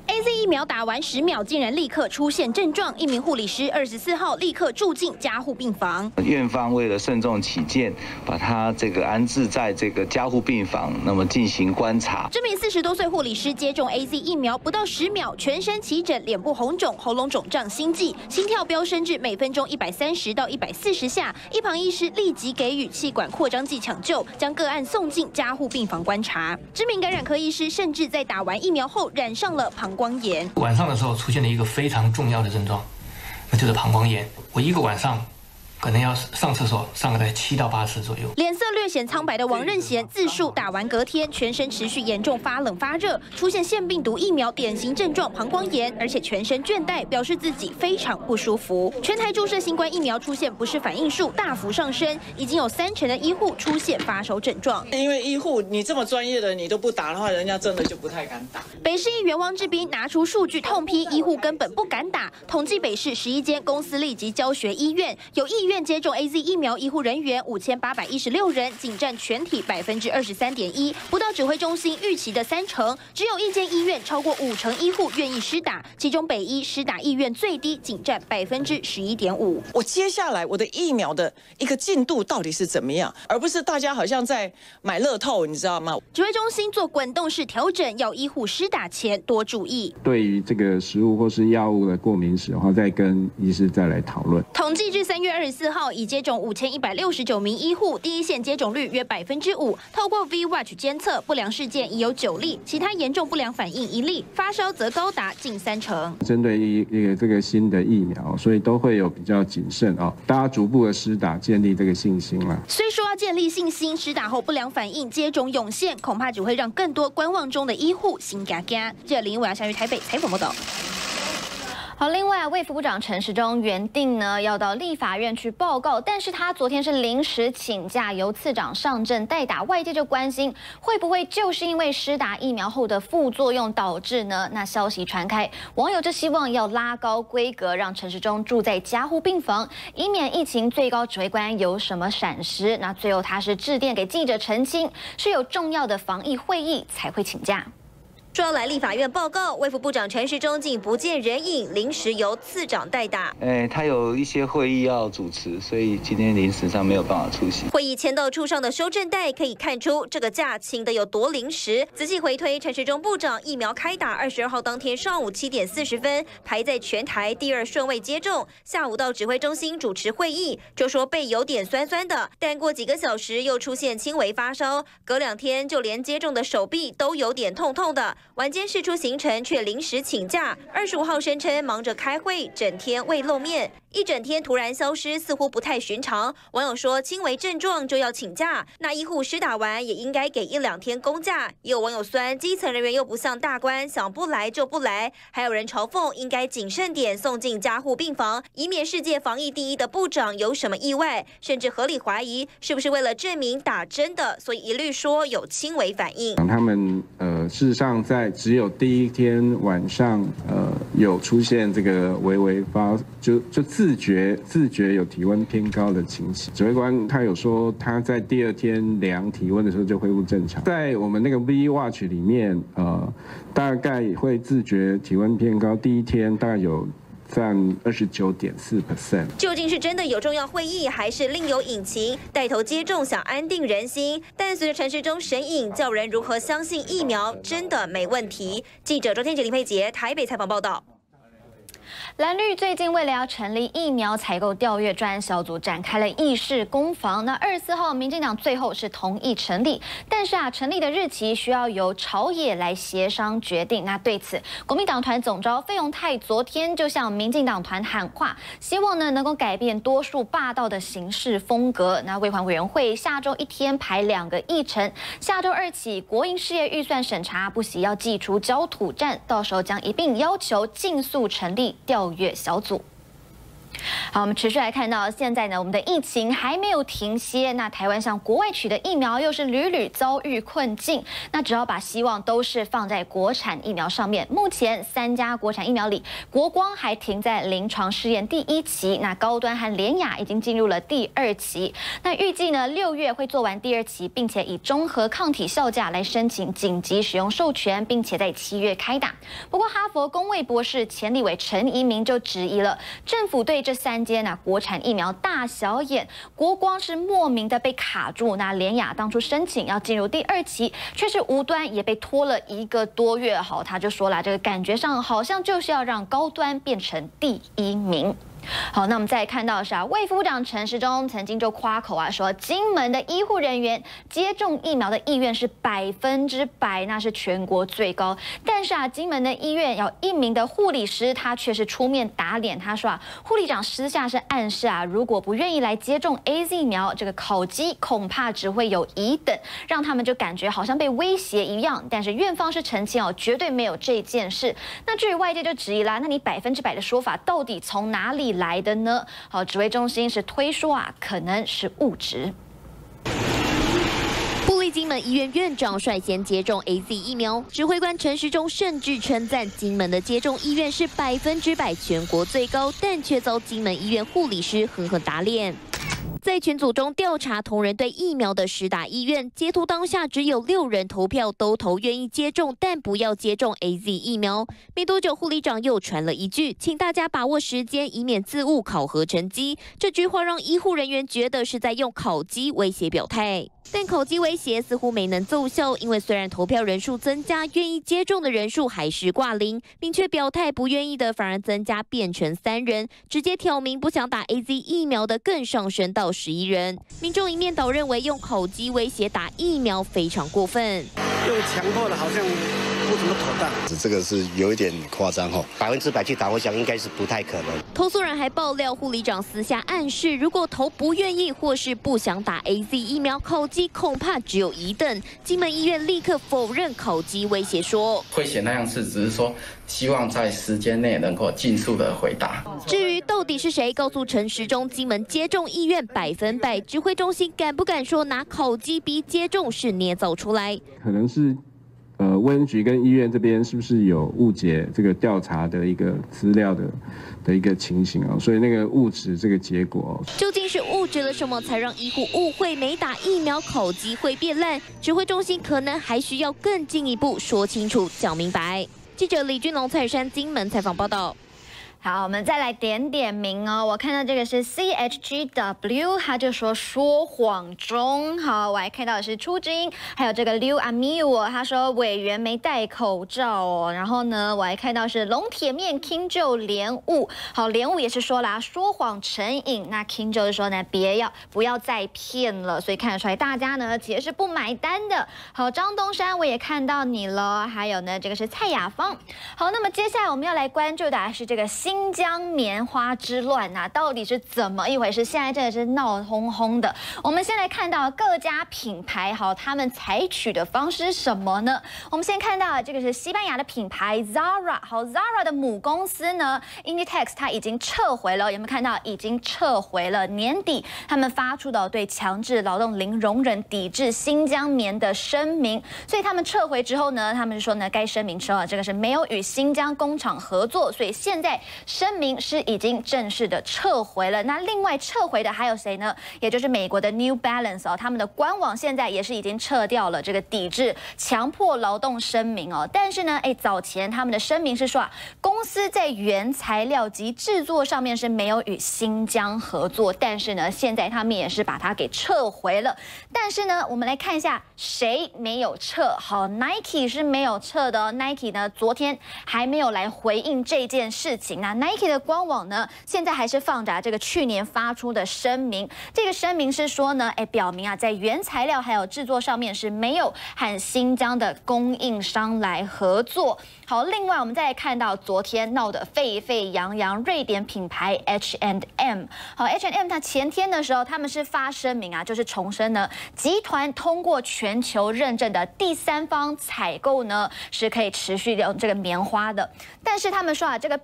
A Z 疫苗打完十秒，竟然立刻出现症状，一名护理师二十四号立刻住进加护病房。 院方为了慎重起见，把他这个安置在这个加护病房，那么进行观察。 这名四十多岁护理师接种 A Z 疫苗不到十秒，全身起疹、脸部红肿、喉咙肿胀、心悸，心跳飙升至每分钟一百三十到一百四十下。一旁医师立即给予气管扩张剂抢救，将个案送进加护病房观察。知名感染科医师甚至在打完疫苗后染上了膀胱炎。 晚上的时候出现了一个非常重要的症状，那就是膀胱炎。我一个晚上可能要上厕所上个在七到八次左右。 脸色略显苍白的王任贤自述打完隔天全身持续严重发冷发热，出现腺病毒疫苗典型症状膀胱炎，而且全身倦怠，表示自己非常不舒服。全台注射新冠疫苗出现不适反应数大幅上升，已经有三成的医护出现发烧症状。 因为医护你这么专业的你都不打的话，人家真的就不太敢打。 北市议员汪志斌拿出数据痛批医护根本不敢打，统计北市十一间公司立即教学医院有意愿接种 A Z 疫苗医护人员五千八百一十六人，仅占全体百分之二十三点一，不到指挥中心预期的三成。只有一间医院超过五成医护愿意施打，其中北医施打意愿最低，仅占百分之十一点五。 我接下来我的疫苗的一个进度到底是怎么样，而不是大家好像在买乐透，你知道吗？ 指挥中心做滚动式调整，要医护施打前多注意。 对于这个食物或是药物的过敏史的话，再跟医师再来讨论。 统计至三月二十四号，已接种五千一百六十九名医护，第一线接种率约百分之五。透过 V Watch 监测，不良事件已有九例，其他严重不良反应一例，发烧则高达近三成。 针对一一个这个新的疫苗，所以都会有比较谨慎啊、哦，大家逐步的施打，建立这个信心啦。 虽说要建立信心，施打后不良反应接种涌现，恐怕只会让更多观望中的医护心嘎嘎。记者林伟翔于台北采访报道。 好，另外，卫福部长陈时中原定呢要到立法院去报告，但是他昨天是临时请假，由次长上阵代打。外界就关心，会不会就是因为施打疫苗后的副作用导致呢？那消息传开，网友就希望要拉高规格，让陈时中住在加护病房，以免疫情最高指挥官有什么闪失。那最后他是致电给记者澄清，是有重要的防疫会议才会请假。 说要来立法院报告，卫福部长陈时中竟不见人影，临时由次长代打。 哎，他有一些会议要主持，所以今天临时上没有办法出席。 会议签到处上的收证带可以看出这个假请的有多临时。仔细回推，陈时中部长疫苗开打二十二号当天上午七点四十分，排在全台第二顺位接种。下午到指挥中心主持会议，就说背有点酸酸的，但过几个小时又出现轻微发烧，隔两天就连接种的手臂都有点痛痛的。晚间释出行程，却临时请假。二十五号声称忙着开会，整天未露面，一整天突然消失，似乎不太寻常。网友说，轻微症状就要请假，那医护施打完也应该给一两天公假。也有网友酸，基层人员又不像大官，想不来就不来。还有人嘲讽，应该谨慎点送进加护病房，以免世界防疫第一的部长有什么意外。甚至合理怀疑，是不是为了证明打针的，所以一律说有轻微反应。 他们呃，事实上在只有第一天晚上，呃，有出现这个微微发，就就自觉自觉有体温偏高的情形。指挥官他有说，他在第二天量体温的时候就恢复正常。在我们那个 V Watch 里面，呃，大概会自觉体温偏高，第一天大概有占二十九点四 percent。 究竟是真的有重要会议，还是另有隐情？带头接种想安定人心，但随着陈时中神隐，叫人如何相信疫苗真的没问题？记者周天杰、林佩杰台北采访报道。 蓝绿最近为了要成立疫苗采购调阅专案小组，展开了议事攻防。那二十四号，民进党最后是同意成立，但是啊，成立的日期需要由朝野来协商决定。那对此，国民党团总召费鸿泰昨天就向民进党团喊话，希望呢能够改变多数霸道的行事风格。那卫环委员会下周一天排两个议程，下周二起国营事业预算审查不惜要祭出焦土战，到时候将一并要求尽速成立调阅小组。 好，我们持续来看到现在呢，我们的疫情还没有停歇。那台湾向国外取得疫苗，又是屡屡遭遇困境。那只要把希望都是放在国产疫苗上面。目前三家国产疫苗里，国光还停在临床试验第一期，那高端和联亚已经进入了第二期。那预计呢六月会做完第二期，并且以中和抗体效价来申请紧急使用授权，并且在七月开打。不过哈佛公卫博士前立委陈怡民就质疑了，政府对这三间啊国产疫苗大小眼，国光是莫名的被卡住，那联亚当初申请要进入第二期，却是无端也被拖了一个多月。好，他就说了，这个感觉上好像就是要让高端变成第一名。好，那我们再看到的是啊，卫福部长陈时中曾经就夸口啊，说金门的医护人员接种疫苗的意愿是百分之百，那是全国最高。但是啊，金门的医院有一名的护理师，他却是出面打脸，他说啊，护理长私下是暗示啊，如果不愿意来接种 A Z 疫苗，这个考绩恐怕只会有乙等，让他们就感觉好像被威胁一样。但是院方是澄清哦，绝对没有这件事。那至于外界就质疑啦，那你百分之百的说法到底从哪里来的呢？好，指挥中心是推说啊，可能是误植。 部立金门医院院长率先接种 A Z 疫苗，指挥官陈时中甚至称赞金门的接种意愿是百分之百全国最高，但却遭金门医院护理师狠狠打脸。在群组中调查同仁对疫苗的施打意愿，截图当下只有六人投票都投愿意接种，但不要接种 A Z 疫苗。没多久，护理长又传了一句，请大家把握时间，以免自误考核成绩。这句话让医护人员觉得是在用考绩威胁表态。但考绩威胁似乎没能奏效，因为虽然投票人数增加，愿意接种的人数还是挂零，明确表态不愿意的反而增加变成三人，直接挑明不想打 A Z 疫苗的更上升到十一人。民众一面倒认为用考绩威胁打疫苗非常过分， 用强迫的好像不怎么妥当， 这个是有一点夸张哈，百分之百去打，我想应该是不太可能。 投诉人还爆料，护理长私下暗示，如果投不愿意或是不想打 A Z 疫苗，考绩恐怕只有乙等。金门医院立刻否认考绩威胁说， 会写那样是只是说希望在时间内能够尽速的回答。 至于到底是谁告诉陈时中金门接种意愿百分百，指挥中心敢不敢说拿考绩逼接种是捏造出来？ 可能是。呃，卫生局跟医院这边是不是有误解这个调查的一个资料的的一个情形啊？所以那个误植这个结果， 究竟是误植了什么，才让医护误会没打疫苗考绩会变烂？指挥中心可能还需要更进一步说清楚、讲明白。记者李君龙、蔡山金门采访报道。 好，我们再来点点名哦。我看到这个是 C H G W， 他就说说谎中。好，我还看到的是出之音，还有这个刘阿咪我，他说委员没戴口罩哦。然后呢，我还看到是龙铁面 King Joe 莲雾，好，莲雾也是说啦，说谎成瘾。那 King Joe 就说呢，别要不要再骗了。所以看得出来大家呢其实是不买单的。好，张东山我也看到你了，还有呢这个是蔡雅芳。好，那么接下来我们要来关注的是这个新。新疆棉花之乱啊，到底是怎么一回事？现在真的是闹哄哄的。我们先来看到各家品牌，好，他们采取的方式是什么呢？我们先看到这个是西班牙的品牌 Zara， 好 ，Zara 的母公司呢 Inditex 它已经撤回了，有没有看到？已经撤回了年底他们发出的对强制劳动零容忍、抵制新疆棉的声明。所以他们撤回之后呢，他们说呢，该声明说这个是没有与新疆工厂合作，所以现在。声明是已经正式的撤回了。那另外撤回的还有谁呢？也就是美国的 New Balance 哦，他们的官网现在也是已经撤掉了这个抵制强迫劳动声明哦。但是呢，哎，早前他们的声明是说啊，公司在原材料及制作上面是没有与新疆合作，但是呢，现在他们也是把它给撤回了。但是呢，我们来看一下谁没有撤。好 ，Nike 是没有撤的哦。Nike 呢，昨天还没有来回应这件事情啊。Nike 的官网呢，现在还是放着这个去年发出的声明。这个声明是说呢，哎，表明啊，在原材料还有制作上面是没有和新疆的供应商来合作。好，另外我们再来看到昨天闹得沸沸扬扬，瑞典品牌 H and M。好 ，H and M 它前天的时候，他们是发声明啊，就是重申呢，集团通过全球认证的第三方采购呢，是可以持续用这个棉花的。但是他们说啊，这个并不代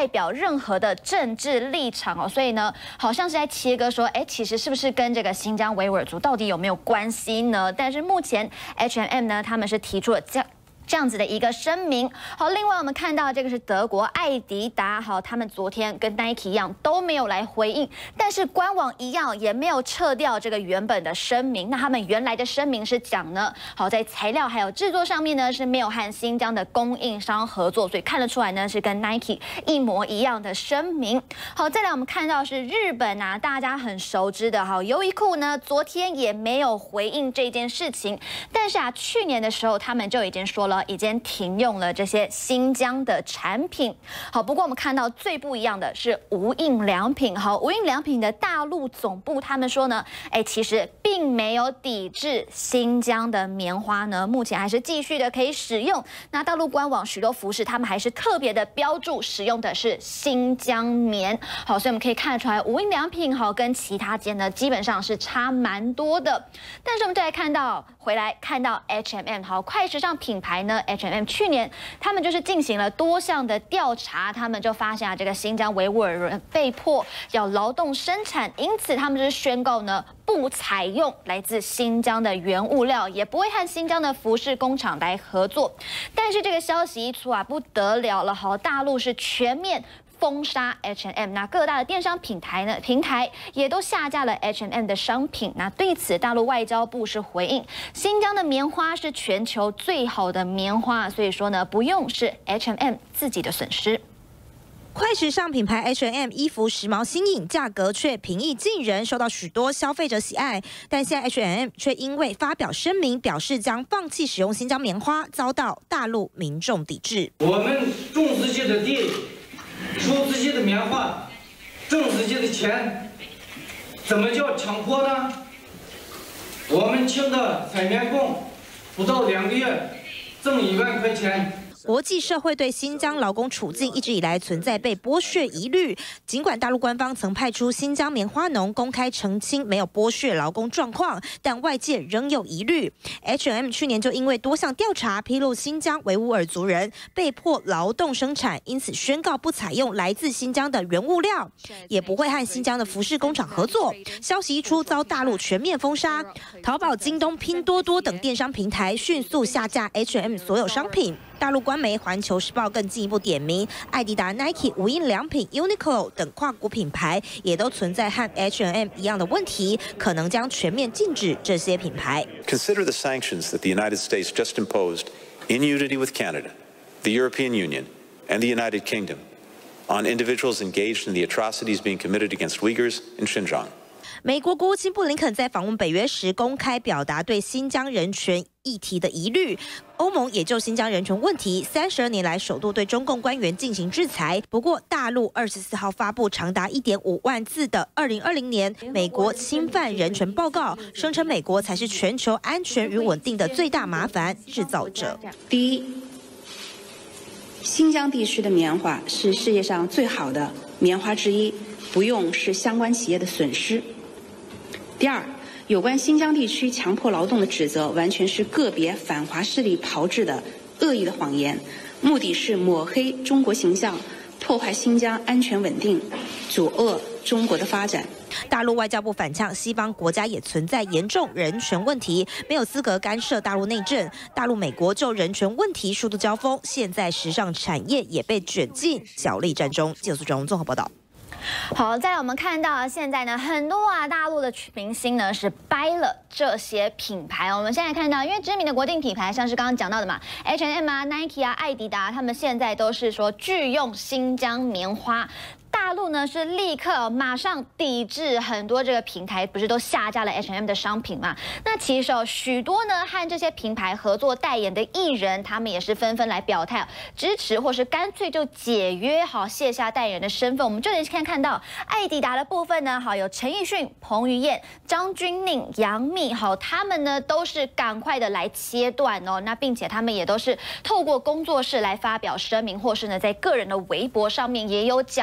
代表任何的政治立场哦，所以呢，好像是在切割说，哎，其实是不是跟这个新疆维吾尔族到底有没有关系呢？但是目前 H and M 呢，他们是提出了这样。 这样子的一个声明。好，另外我们看到这个是德国艾迪达，好，他们昨天跟 Nike 一样都没有来回应，但是官网一样也没有撤掉这个原本的声明。那他们原来的声明是讲呢，好，在材料还有制作上面呢是没有和新疆的供应商合作，所以看得出来呢是跟 Nike 一模一样的声明。好，再来我们看到是日本啊，大家很熟知的，好，优衣库呢昨天也没有回应这件事情，但是啊，去年的时候他们就已经说了。 已经停用了这些新疆的产品。好，不过我们看到最不一样的是无印良品。好，无印良品的大陆总部他们说呢，哎，其实并没有抵制新疆的棉花呢，目前还是继续的可以使用。那大陆官网许多服饰，他们还是特别的标注使用的是新疆棉。好，所以我们可以看得出来，无印良品好跟其他间呢基本上是差蛮多的。但是我们再来看到回来看到 H and M 好，快时尚品牌。 呢 ，H and M 去年他们就是进行了多项的调查，他们就发现啊，这个新疆维吾尔人被迫要劳动生产，因此他们就是宣告呢，不采用来自新疆的原物料，也不会和新疆的服饰工厂来合作。但是这个消息一出啊，不得了了，好，大陆是全面。 封杀 H and M， 那各大的电商平台呢，平台也都下架了 H and M 的商品。那对此，大陆外交部是回应，新疆的棉花是全球最好的棉花，所以说呢，不用是 H and M 自己的损失。 快时尚品牌 H and M 衣服时髦新颖，价格却平易近人，受到许多消费者喜爱。但现在 H and M 却因为发表声明，表示将放弃使用新疆棉花，遭到大陆民众抵制。 我们种自己的地，出自己的棉花，挣自己的钱，怎么叫强迫呢？我们请的采棉工，不到两个月，挣一万块钱。 国际社会对新疆劳工处境一直以来存在被剥削疑虑，尽管大陆官方曾派出新疆棉花农公开澄清没有剥削劳工状况，但外界仍有疑虑。H and M 去年就因为多项调查披露新疆维吾尔族人被迫劳动生产，因此宣告不采用来自新疆的原物料，也不会和新疆的服饰工厂合作。消息一出，遭大陆全面封杀，淘宝、京东、拼多多等电商平台迅速下架 H and M 所有商品。 大陆官媒《环球时报》更进一步点名，艾迪达、Nike、无印良品、Uniqlo 等跨国品牌也都存在和 H and M 一样的问题，可能将全面禁止这些品牌。 Consider the sanctions that the United States just imposed in unity with Canada, the European Union, and the United Kingdom on individuals engaged in the atrocities being committed against Uyghurs in Xinjiang. 美国国务卿布林肯在访问北约时公开表达对新疆人权议题的疑虑。欧盟也就新疆人权问题三十二年来首度对中共官员进行制裁。不过，大陆二十四号发布长达一点五万字的二零二零年美国侵犯人权报告，声称美国才是全球安全与稳定的最大麻烦制造者。 第一，新疆地区的棉花是世界上最好的棉花之一，不用是相关企业的损失。第二，有关新疆地区强迫劳动的指责，完全是个别反华势力炮制的恶意的谎言，目的是抹黑中国形象，破坏新疆安全稳定，阻遏中国的发展。 大陆外交部反呛，西方国家也存在严重人权问题，没有资格干涉大陆内政。大陆、美国就人权问题数度交锋，现在时尚产业也被卷进角力战中。记者苏忠综合报道。 好，再来我们看到现在呢，很多啊大陆的明星呢是掰了这些品牌。我们现在看到，因为知名的国定品牌，像是刚刚讲到的嘛 ，H and M 啊、Nike 啊、艾迪达，他们现在都是说拒用新疆棉花。大陆呢是立刻马上抵制很多这个平台，不是都下架了 H and M 的商品嘛？那其实哦，许多呢和这些品牌合作代言的艺人，他们也是纷纷来表态支持，或是干脆就解约，好卸下代言人的身份。我们这里看看到艾迪达的部分呢，好有陈奕迅、彭于晏、张钧甯、杨幂，好他们呢都是赶快的来切断哦。那并且他们也都是透过工作室来发表声明，或是呢在个人的微博上面也有讲到。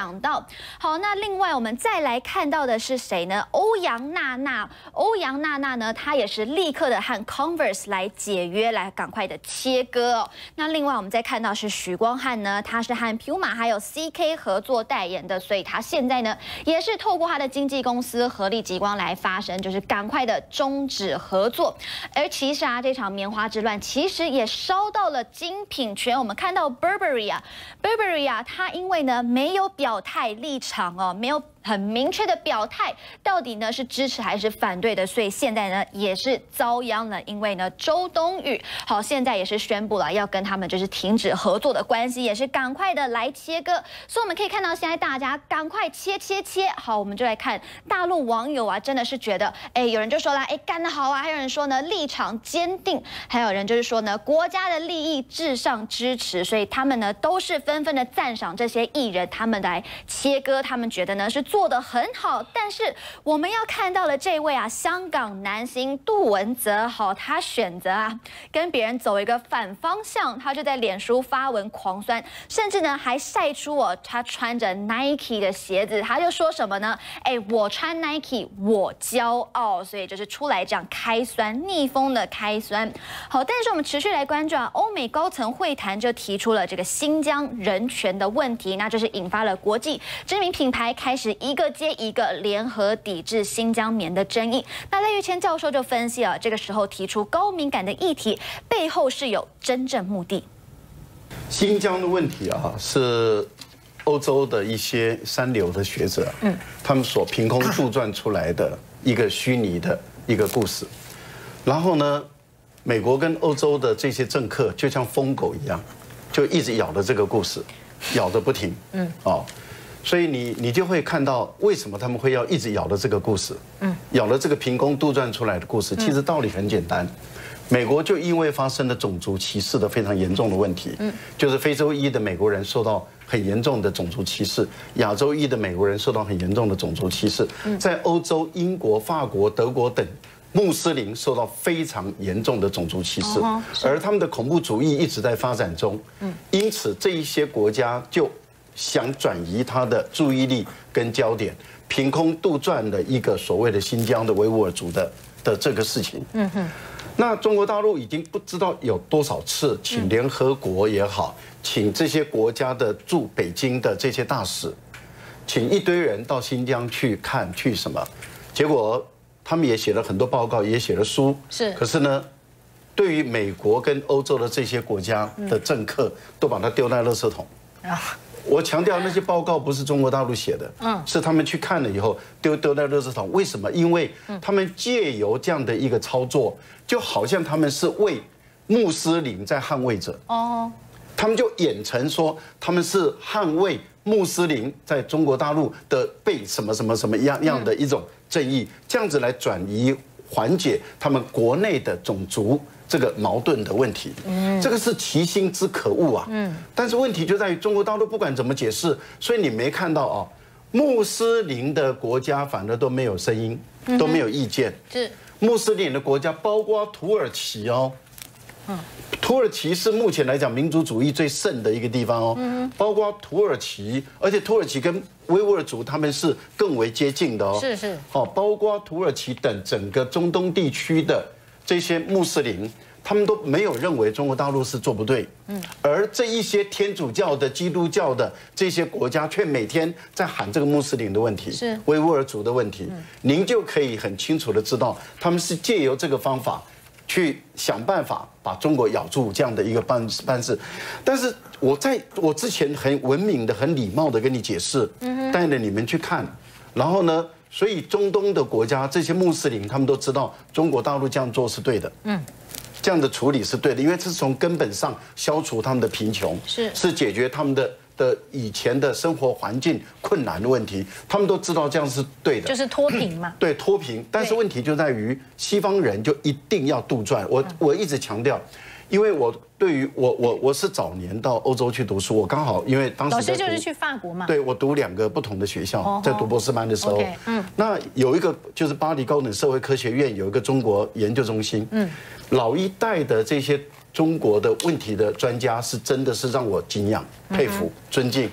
哦。好，那另外我们再来看到的是谁呢？欧阳娜娜，欧阳娜娜呢，她也是立刻的和 Converse 来解约，来赶快的切割哦。那另外我们再看到是许光汉呢，他是和 Puma 还有 C K 合作代言的，所以他现在呢也是透过他的经纪公司合力极光来发声，就是赶快的终止合作。而其实啊，这场棉花之乱其实也烧到了精品圈。我们看到 Burberry 啊 ，Burberry 啊，他因为呢没有表态立场哦，没有很明确的表态，到底呢是支持还是反对的，所以现在呢也是遭殃了。因为呢周冬雨好现在也是宣布了要跟他们就是停止合作的关系，也是赶快的来切割。所以我们可以看到现在大家赶快切切切。好，我们就来看大陆网友啊，真的是觉得，哎，有人就说啦，哎，干得好啊，还有人说呢立场坚定，还有人就是说呢国家的利益至上支持，所以他们呢都是纷纷的赞赏这些艺人，他们来切割，他们觉得呢是做得很好。但是我们要看到了这位啊，香港男星杜汶泽，好，他选择啊跟别人走一个反方向，他就在脸书发文狂酸，甚至呢还晒出哦他穿着 Nike 的鞋子，他就说什么呢？哎，我穿 Nike 我骄傲，所以就是出来这样开酸，逆风的开酸。好，但是我们持续来关注啊，欧美高层会谈就提出了这个新疆人权的问题，那就是引发了国际知名品牌开始一个接一个联合抵制新疆棉的争议。那赖岳谦教授就分析了，这个时候提出高敏感的议题背后是有真正目的。 新疆的问题啊，是欧洲的一些三流的学者，嗯，他们所凭空杜撰出来的一个虚拟的一个故事。然后呢，美国跟欧洲的这些政客就像疯狗一样，就一直咬着这个故事，咬得不停，嗯，哦。所以你你就会看到为什么他们会要一直咬着这个故事，嗯，咬了这个凭空杜撰出来的故事。其实道理很简单，美国就因为发生了种族歧视的非常严重的问题，嗯，就是非洲裔的美国人受到很严重的种族歧视，亚洲裔的美国人受到很严重的种族歧视，在欧洲、英国、法国、德国等穆斯林受到非常严重的种族歧视，而他们的恐怖主义一直在发展中，嗯，因此这一些国家就想转移他的注意力跟焦点，凭空杜撰的一个所谓的新疆的维吾尔族的的这个事情。嗯哼，那中国大陆已经不知道有多少次请联合国也好，请这些国家的驻北京的这些大使，请一堆人到新疆去看去什么，结果他们也写了很多报告，也写了书。是，可是呢，对于美国跟欧洲的这些国家的政客，都把它丢在垃圾桶。啊。我强调那些报告不是中国大陆写的，嗯，是他们去看了以后丢丢在垃圾桶。为什么？因为他们借由这样的一个操作，就好像他们是为穆斯林在捍卫者哦，他们就演成说他们是捍卫穆斯林在中国大陆的被什么什么什么样样的一种正义，这样子来转移缓解他们国内的种族这个矛盾的问题，嗯，这个是其心之可恶啊，嗯，但是问题就在于中国大陆不管怎么解释，所以你没看到啊，穆斯林的国家反而都没有声音，都没有意见，是穆斯林的国家包括土耳其哦，嗯，土耳其是目前来讲民族主义最盛的一个地方哦，嗯，包括土耳其，而且土耳其跟维吾尔族他们是更为接近的哦，是是，哦，包括土耳其等整个中东地区的这些穆斯林，他们都没有认为中国大陆是做不对，嗯，而这一些天主教的、基督教的这些国家，却每天在喊这个穆斯林的问题，是维吾尔族的问题，您就可以很清楚的知道，他们是借由这个方法去想办法把中国咬住这样的一个办办事。但是我在我之前很文明的、很礼貌的跟你解释，带着你们去看，然后呢？所以中东的国家这些穆斯林，他们都知道中国大陆这样做是对的，嗯，这样的处理是对的，因为这是从根本上消除他们的贫穷，是是解决他们的的以前的生活环境困难的问题，他们都知道这样是对的， 就是脱贫嘛， 对脱贫。但是问题就在于西方人就一定要杜撰，我我一直强调。因为我对于我我我是早年到欧洲去读书，我刚好因为当时老师就是去法国嘛， 对我读两个不同的学校，在读博士班的时候，嗯，那有一个就是巴黎高等社会科学院有一个中国研究中心，嗯，老一代的这些中国的问题的专家是真的是让我敬仰、佩服、尊敬。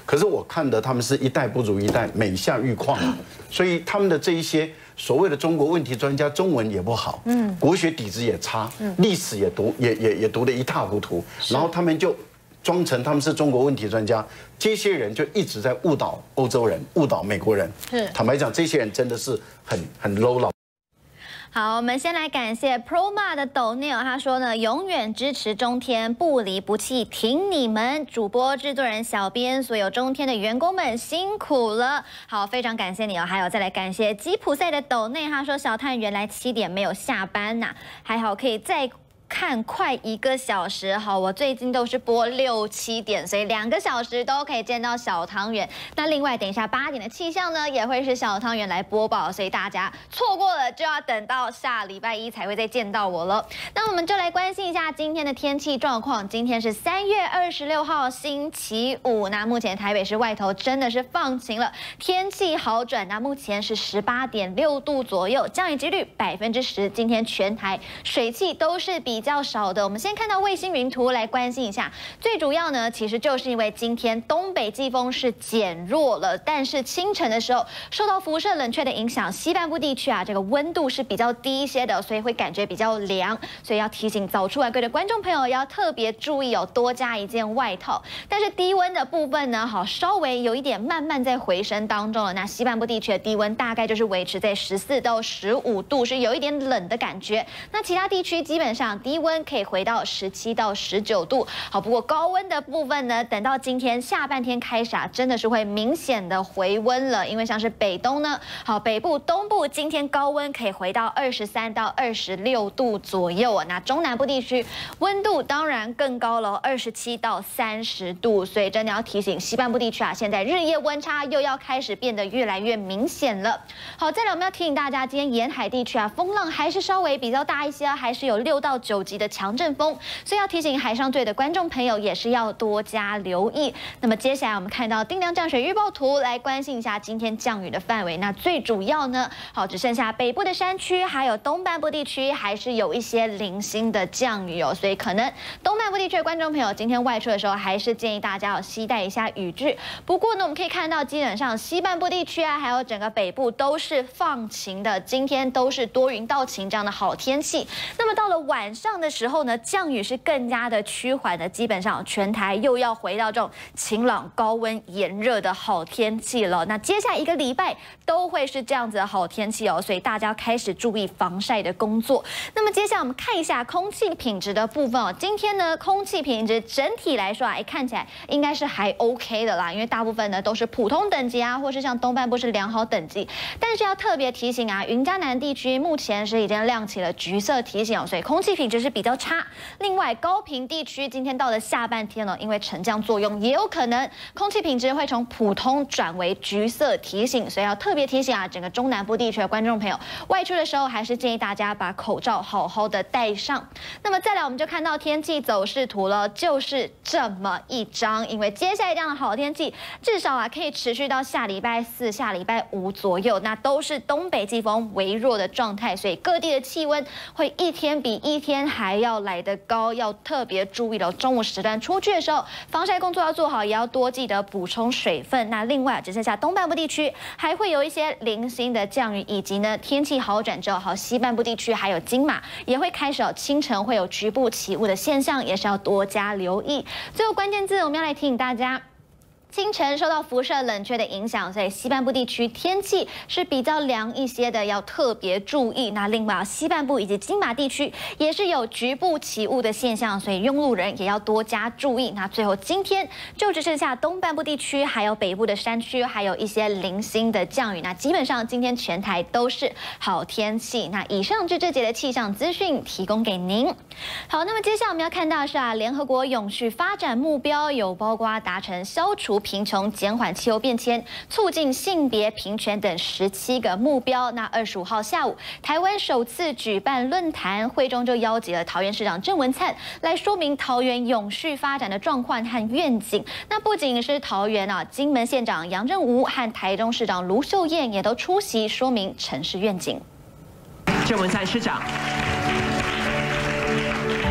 可是我看的他们是一代不如一代，每下愈况啊，所以他们的这一些所谓的中国问题专家，中文也不好，嗯，国学底子也差，嗯，历史也读也也也读得一塌糊涂，然后他们就装成他们是中国问题专家，这些人就一直在误导欧洲人，误导美国人。是，坦白讲，这些人真的是很很 low 了。 好，我们先来感谢 Proma 的抖内哦，他说呢，永远支持中天，不离不弃，挺你们！主播、制作人、小编，所有中天的员工们辛苦了。好，非常感谢你哦。还有再来感谢吉普赛的抖内，他说小探原来七点没有下班呐、啊，还好可以再看快一个小时。好，我最近都是播六七点，所以两个小时都可以见到小汤圆。那另外，等一下八点的气象呢，也会是小汤圆来播报，所以大家错过了就要等到下礼拜一才会再见到我了。那我们就来关心一下今天的天气状况。今天是三月二十六号星期五，那目前台北市外头真的是放晴了，天气好转。那目前是十八点六度左右，降雨几率百分之十。今天全台水汽都是比比较少的。我们先看到卫星云图来关心一下，最主要呢，其实就是因为今天东北季风是减弱了，但是清晨的时候受到辐射冷却的影响，西半部地区啊，这个温度是比较低一些的，所以会感觉比较凉，所以要提醒早出晚归的观众朋友要特别注意哦，多加一件外套。但是低温的部分呢，好稍微有一点慢慢在回升当中了。那西半部地区的低温大概就是维持在十四到十五度，是有一点冷的感觉。那其他地区基本上低温可以回到十七到十九度。好，不过高温的部分呢，等到今天下半天开始啊，真的是会明显的回温了。因为像是北东呢，好北部、东部今天高温可以回到二十三到二十六度左右啊。那中南部地区温度当然更高了，二十七到三十度。所以真的要提醒西半部地区啊，现在日夜温差又要开始变得越来越明显了。好，再来我们要提醒大家，今天沿海地区啊，风浪还是稍微比较大一些，还是有六到九级的强阵风，所以要提醒海上队的观众朋友也是要多加留意。那么接下来我们看到定量降水预报图，来关心一下今天降雨的范围。那最主要呢，好只剩下北部的山区，还有东半部地区还是有一些零星的降雨哦，所以可能东半部地区的观众朋友今天外出的时候，还是建议大家要携带一下雨具。不过呢，我们可以看到基本上西半部地区啊，还有整个北部都是放晴的，今天都是多云到晴这样的好天气。那么到了晚上的时候呢，降雨是更加的趋缓的，基本上全台又要回到这种晴朗、高温、炎热的好天气了。那接下来一个礼拜都会是这样子的好天气哦，所以大家要开始注意防晒的工作。那么接下来我们看一下空气品质的部分哦。今天呢，空气品质整体来说啊，哎看起来应该是还 OK 的啦，因为大部分呢都是普通等级啊，或是像东半部是良好等级。但是要特别提醒啊，云嘉南地区目前是已经亮起了橘色提醒哦，所以空气品质是比较差。另外，高屏地区今天到了下半天了，因为沉降作用，也有可能空气品质会从普通转为橘色提醒，所以要特别提醒啊，整个中南部地区的观众朋友，外出的时候还是建议大家把口罩好好的戴上。那么再来，我们就看到天气走势图了，就是这么一张。因为接下来这样的好天气，至少啊可以持续到下礼拜四、下礼拜五左右，那都是东北季风微弱的状态，所以各地的气温会一天比一天还要来得高，要特别注意了。中午时段出去的时候，防晒工作要做好，也要多记得补充水分。那另外，只剩下东半部地区还会有一些零星的降雨，以及呢天气好转之后，好西半部地区还有金马也会开始哦，清晨会有局部起雾的现象，也是要多加留意。最后关键字，我们要来提醒大家。清晨受到辐射冷却的影响，所以西半部地区天气是比较凉一些的，要特别注意。那另外，西半部以及金马地区也是有局部起雾的现象，所以用路人也要多加注意。那最后今天就只剩下东半部地区，还有北部的山区，还有一些零星的降雨。那基本上今天全台都是好天气。那以上就这节的气象资讯提供给您。好，那么接下来我们要看到的是啊，联合国永续发展目标有包括达成消除贫穷、减缓气候变迁、促进性别平权等十七个目标。那二十五号下午，台湾首次举办论坛，会中就邀集了桃园市长郑文灿来说明桃园永续发展的状况和愿景。那不仅是桃园啊，金门县长杨振武和台中市长卢秀燕也都出席说明城市愿景。 郑文灿市长。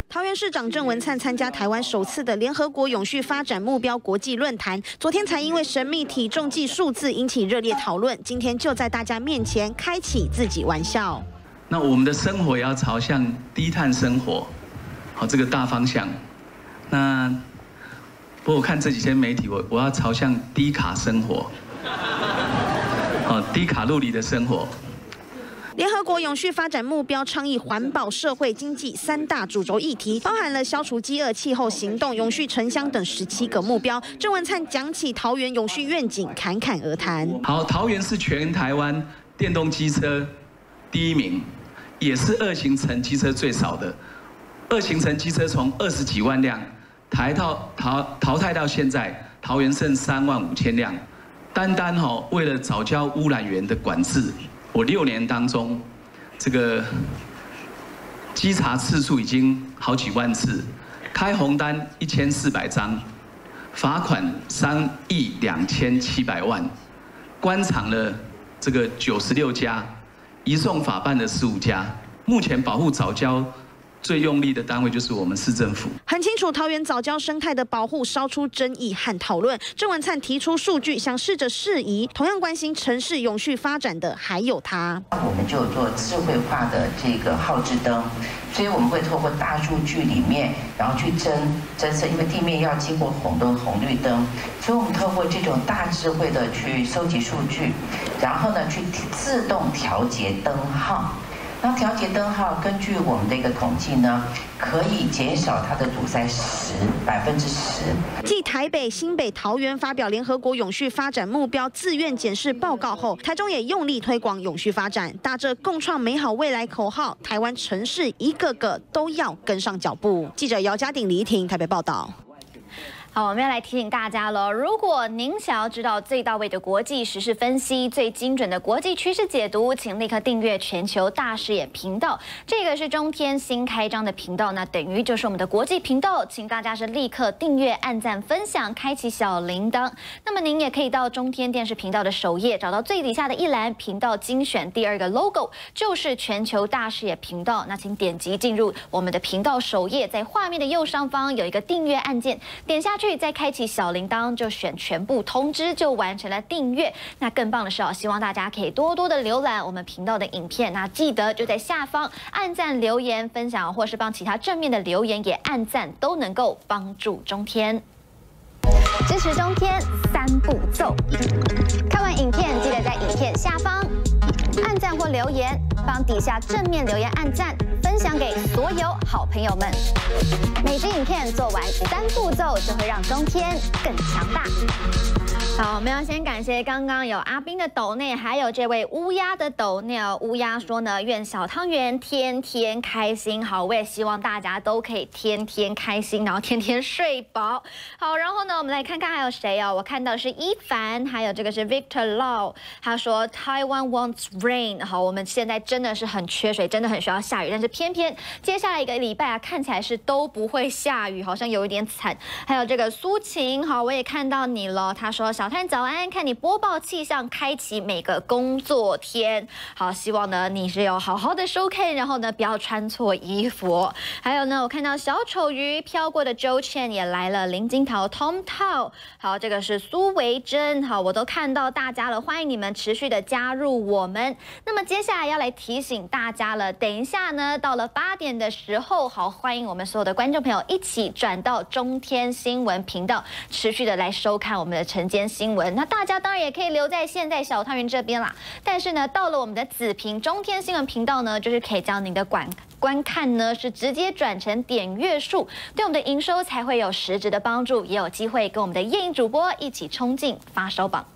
桃园市长郑文灿参加台湾首次的联合国永续发展目标国际论坛，昨天才因为神秘体重计数字引起热烈讨论，今天就在大家面前开启自己玩笑。 那我们的生活也要朝向低碳生活，好这个大方向。那不过我看这几天媒体，我我要朝向低卡生活，好低卡路里的生活。 联合国永续发展目标倡议环保、社会、经济三大主轴议题，包含了消除饥饿、气候行动、永续城乡等十七个目标。郑文灿讲起桃园永续愿景，侃侃而谈。 好，桃园是全台湾电动机车第一名，也是二行程机车最少的。二行程机车从二十几万辆台淘淘淘汰到现在，桃园剩三万五千辆。单单哈、哦、为了藻礁污染源的管制。我六年当中，这个稽查次数已经好几万次，开红单一千四百张，罚款三亿两千七百万，关厂了这个九十六家，移送法办的十五家。目前保护藻礁最用力的单位就是我们市政府。 很清楚，桃园藻礁生态的保护烧出争议和讨论。郑文灿提出数据，想试着释疑。同样关心城市永续发展的还有他。 我们就有做智慧化的这个号志灯，所以我们会透过大数据里面，然后去侦侦测，因为地面要经过红灯、红绿灯，所以我们透过这种大智慧的去收集数据，然后呢去自动调节灯号。那调节灯号，根据我们的一个统计呢，可以减少它的堵塞十百分之十。 继台北、新北、桃园发表联合国永续发展目标自愿检视报告后，台中也用力推广永续发展，打着共创美好未来口号，台湾城市一个个都要跟上脚步。记者姚嘉鼎、李依婷台北报道。 好，我们要来提醒大家了，如果您想要知道最到位的国际时事分析、最精准的国际趋势解读，请立刻订阅全球大视野频道。这个是中天新开张的频道，那等于就是我们的国际频道，请大家是立刻订阅、按赞、分享、开启小铃铛。那么您也可以到中天电视频道的首页，找到最底下的一栏频道精选，第二个 logo 就是全球大视野频道。那请点击进入我们的频道首页，在画面的右上方有一个订阅按键，点下去再开启小铃铛，就选全部通知，就完成了订阅。那更棒的是哦，希望大家可以多多的浏览我们频道的影片，那记得就在下方按赞、留言、分享，或是帮其他正面的留言也按赞，都能够帮助中天。支持中天三步骤：看完影片记得在影片下方按赞或留言，帮底下正面留言按赞，分享给所有好朋友们。每支影片做完三步骤，就会让中天更强大。好，我们要先感谢刚刚有阿斌的抖内，还有这位乌鸦的抖内哦。乌鸦说呢，愿小汤圆天天开心。好，我也希望大家都可以天天开心，然后天天睡饱。好，然后呢，我们来看看还有谁哦。我看到是一凡，还有这个是 Victor Lau， 他说 Taiwan wants rain。好，我们现在真的是很缺水，真的很需要下雨，但是偏偏接下来一个礼拜啊，看起来是都不会下雨，好像有一点惨。还有这个苏晴，好，我也看到你了。他说小摊早安，看你播报气象，开启每个工作天。好，希望呢你是有好好的收看，然后呢不要穿错衣服。还有呢，我看到小丑鱼飘过的周倩也来了，林金桃 Tom Tao， 好，这个是苏维珍，好，我都看到大家了，欢迎你们持续的加入我们。那么接下来要来提醒大家了，等一下呢到了八点的时候，好，欢迎我们所有的观众朋友一起转到中天新闻频道，持续的来收看我们的晨间新闻。那大家当然也可以留在现在小汤圆这边啦，但是呢，到了我们的子频中天新闻频道呢，就是可以将您的观观看呢是直接转成点阅数，对我们的营收才会有实质的帮助，也有机会跟我们的夜影主播一起冲进发烧榜。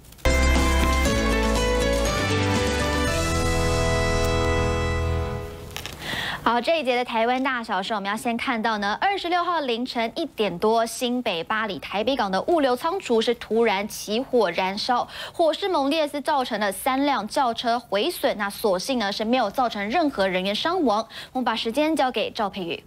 好，这一节的台湾大小事，我们要先看到呢，二十六号凌晨一点多，新北八里台北港的物流仓储是突然起火燃烧，火势猛烈是造成了三辆轿车毁损，那所幸呢是没有造成任何人员伤亡。我们把时间交给赵佩宇。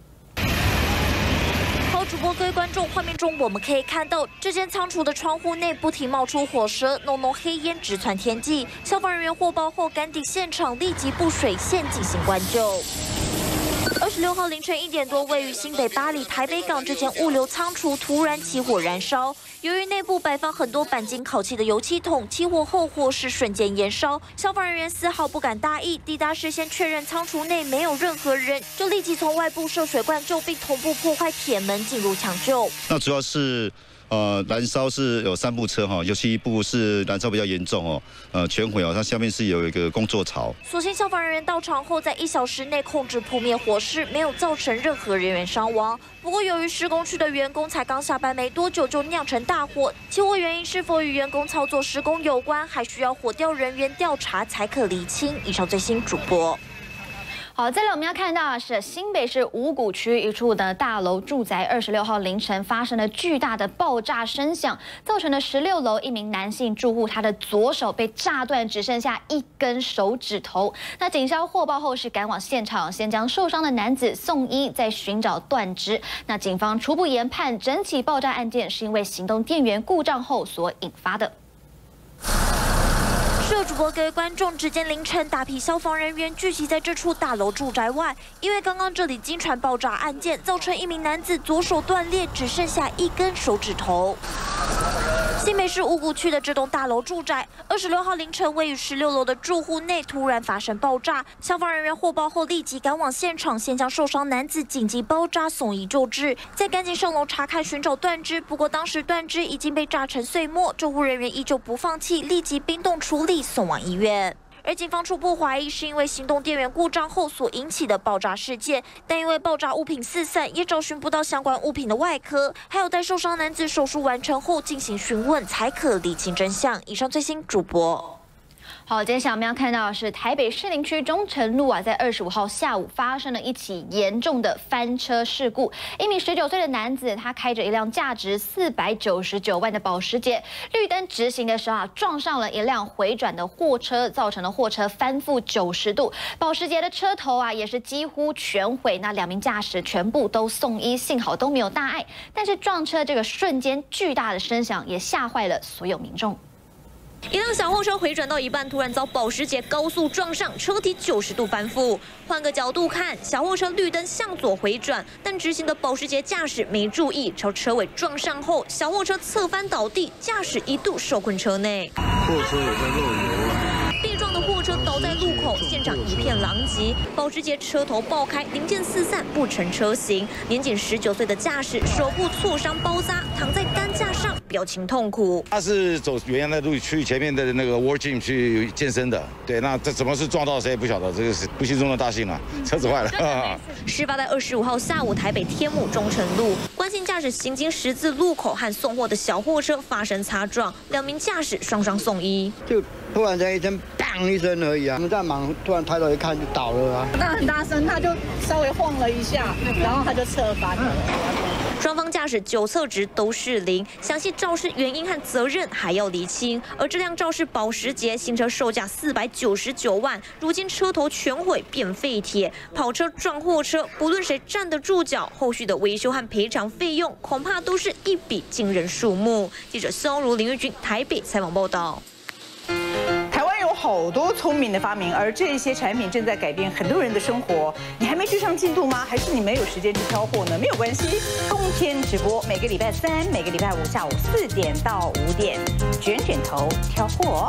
好，主播各位观众，画面中我们可以看到这间仓储的窗户内不停冒出火舌，浓浓黑烟直窜天际。消防人员获报后赶抵现场，立即布水线进行灌救。 二十六号凌晨一点多，位于新北八里台北港这间物流仓储突然起火燃烧。由于内部摆放很多钣金烤漆的油漆桶，起火后火势瞬间延烧。消防人员丝毫不敢大意，抵达时先确认仓储内没有任何人，就立即从外部设水灌救，并同步破坏铁门进入抢救。 那主要是。 呃，燃烧是有三部车哈，尤其一部是燃烧比较严重哦，呃，全毁哦，它下面是有一个工作槽。 所幸消防人员到场后，在一小时内控制扑灭火势，没有造成任何人员伤亡。不过，由于施工区的员工才刚下班没多久，就酿成大火，起火原因是否与员工操作施工有关，还需要火调人员调查才可厘清。以上最新主播。 好，再来我们要看到的是新北市五股区一处的大楼住宅，二十六号凌晨发生了巨大的爆炸声响，造成了十六楼一名男性住户他的左手被炸断，只剩下一根手指头。那警消获报后是赶往现场，先将受伤的男子送医，再寻找断肢。那警方初步研判，整起爆炸案件是因为行动电源故障后所引发的。 是主播各位观众，只见凌晨大批消防人员聚集在这处大楼住宅外，因为刚刚这里经传爆炸案件，造成一名男子左手断裂，只剩下一根手指头。新北市五股区的这栋大楼住宅，二十六号凌晨位于十六楼的住户内突然发生爆炸，消防人员获报后立即赶往现场，先将受伤男子紧急包扎送医救治，再赶紧上楼查看寻找断肢。不过当时断肢已经被炸成碎末，救护人员依旧不放弃，立即冰冻处理。 送往医院，而警方初步怀疑是因为行动电源故障后所引起的爆炸事件，但因为爆炸物品四散，也找寻不到相关物品的外壳，还有待受伤男子手术完成后进行询问，才可厘清真相。以上最新主播。 好，接下来我们要看到的是台北士林区中城路啊，在二十五号下午发生了一起严重的翻车事故。一名十九岁的男子，他开着一辆价值四百九十九万的保时捷，绿灯直行的时候啊，撞上了一辆回转的货车，造成了货车翻覆九十度。保时捷的车头啊，也是几乎全毁。那两名驾驶全部都送医，幸好都没有大碍。但是撞车这个瞬间巨大的声响，也吓坏了所有民众。 一辆小货车回转到一半，突然遭保时捷高速撞上，车体九十度翻覆。换个角度看，小货车绿灯向左回转，但直行的保时捷驾驶没注意，朝车尾撞上后，小货车侧翻倒地，驾驶一度受困车内。 货车也在漏油了。 被撞的货车倒在路口，现场一片狼藉。保时捷车头爆开，零件四散，不成车形。年仅十九岁的驾驶手部挫伤包扎，躺在担架上，表情痛苦。 他是走原来的路去前面的那个 World Gym 去健身的，对，那这怎么是撞到谁也不晓得，这个是不幸中的大幸啊，车子坏了。 事发在二十五号下午台北天母中城路，关心驾驶行经十字路口和送货的小货车发生擦撞，两名驾驶双双送医。 就突然间一声“砰”一声而已啊，我们在忙，突然抬头一看就倒了啊。 那很大声，他就稍微晃了一下，然后他就侧翻了。 双方驾驶酒测值都是零，详细肇事原因和责任还要厘清。而这辆肇事保时捷新车售价四百九十九万，如今车头全毁变废铁，跑车撞货车，不论谁站得住脚，后续的维修和赔偿费用恐怕都是一笔惊人数目。记者肖如林玉君台北采访报道。 台湾有好多聪明的发明，而这些产品正在改变很多人的生活。你还没追上进度吗？还是你没有时间去挑货呢？没有关系，冬天直播，每个礼拜三、每个礼拜五下午四点到五点，卷卷头挑货。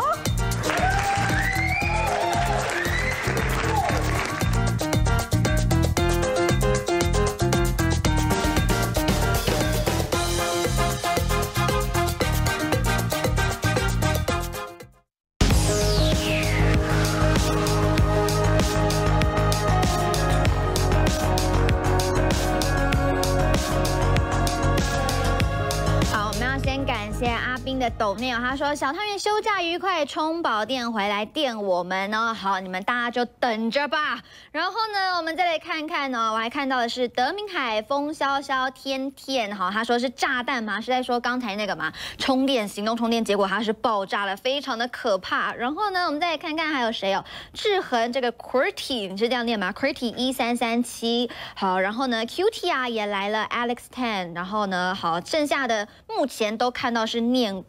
的抖内他说小汤圆休假愉快，充饱电回来电我们哦。好，你们大家就等着吧。然后呢，我们再来看看呢，我还看到的是德明海风萧萧天天，好，他说是炸弹吗？是在说刚才那个嘛，充电行动充电，结果它是爆炸了，非常的可怕。然后呢，我们再来看看还有谁哦，志恒这个 Qwerty 你是这样念吗 ？Qwerty 一三三七，好，然后呢 Cutie 啊也来了 ，Alex Ten， 然后呢，好，剩下的目前都看到是念过。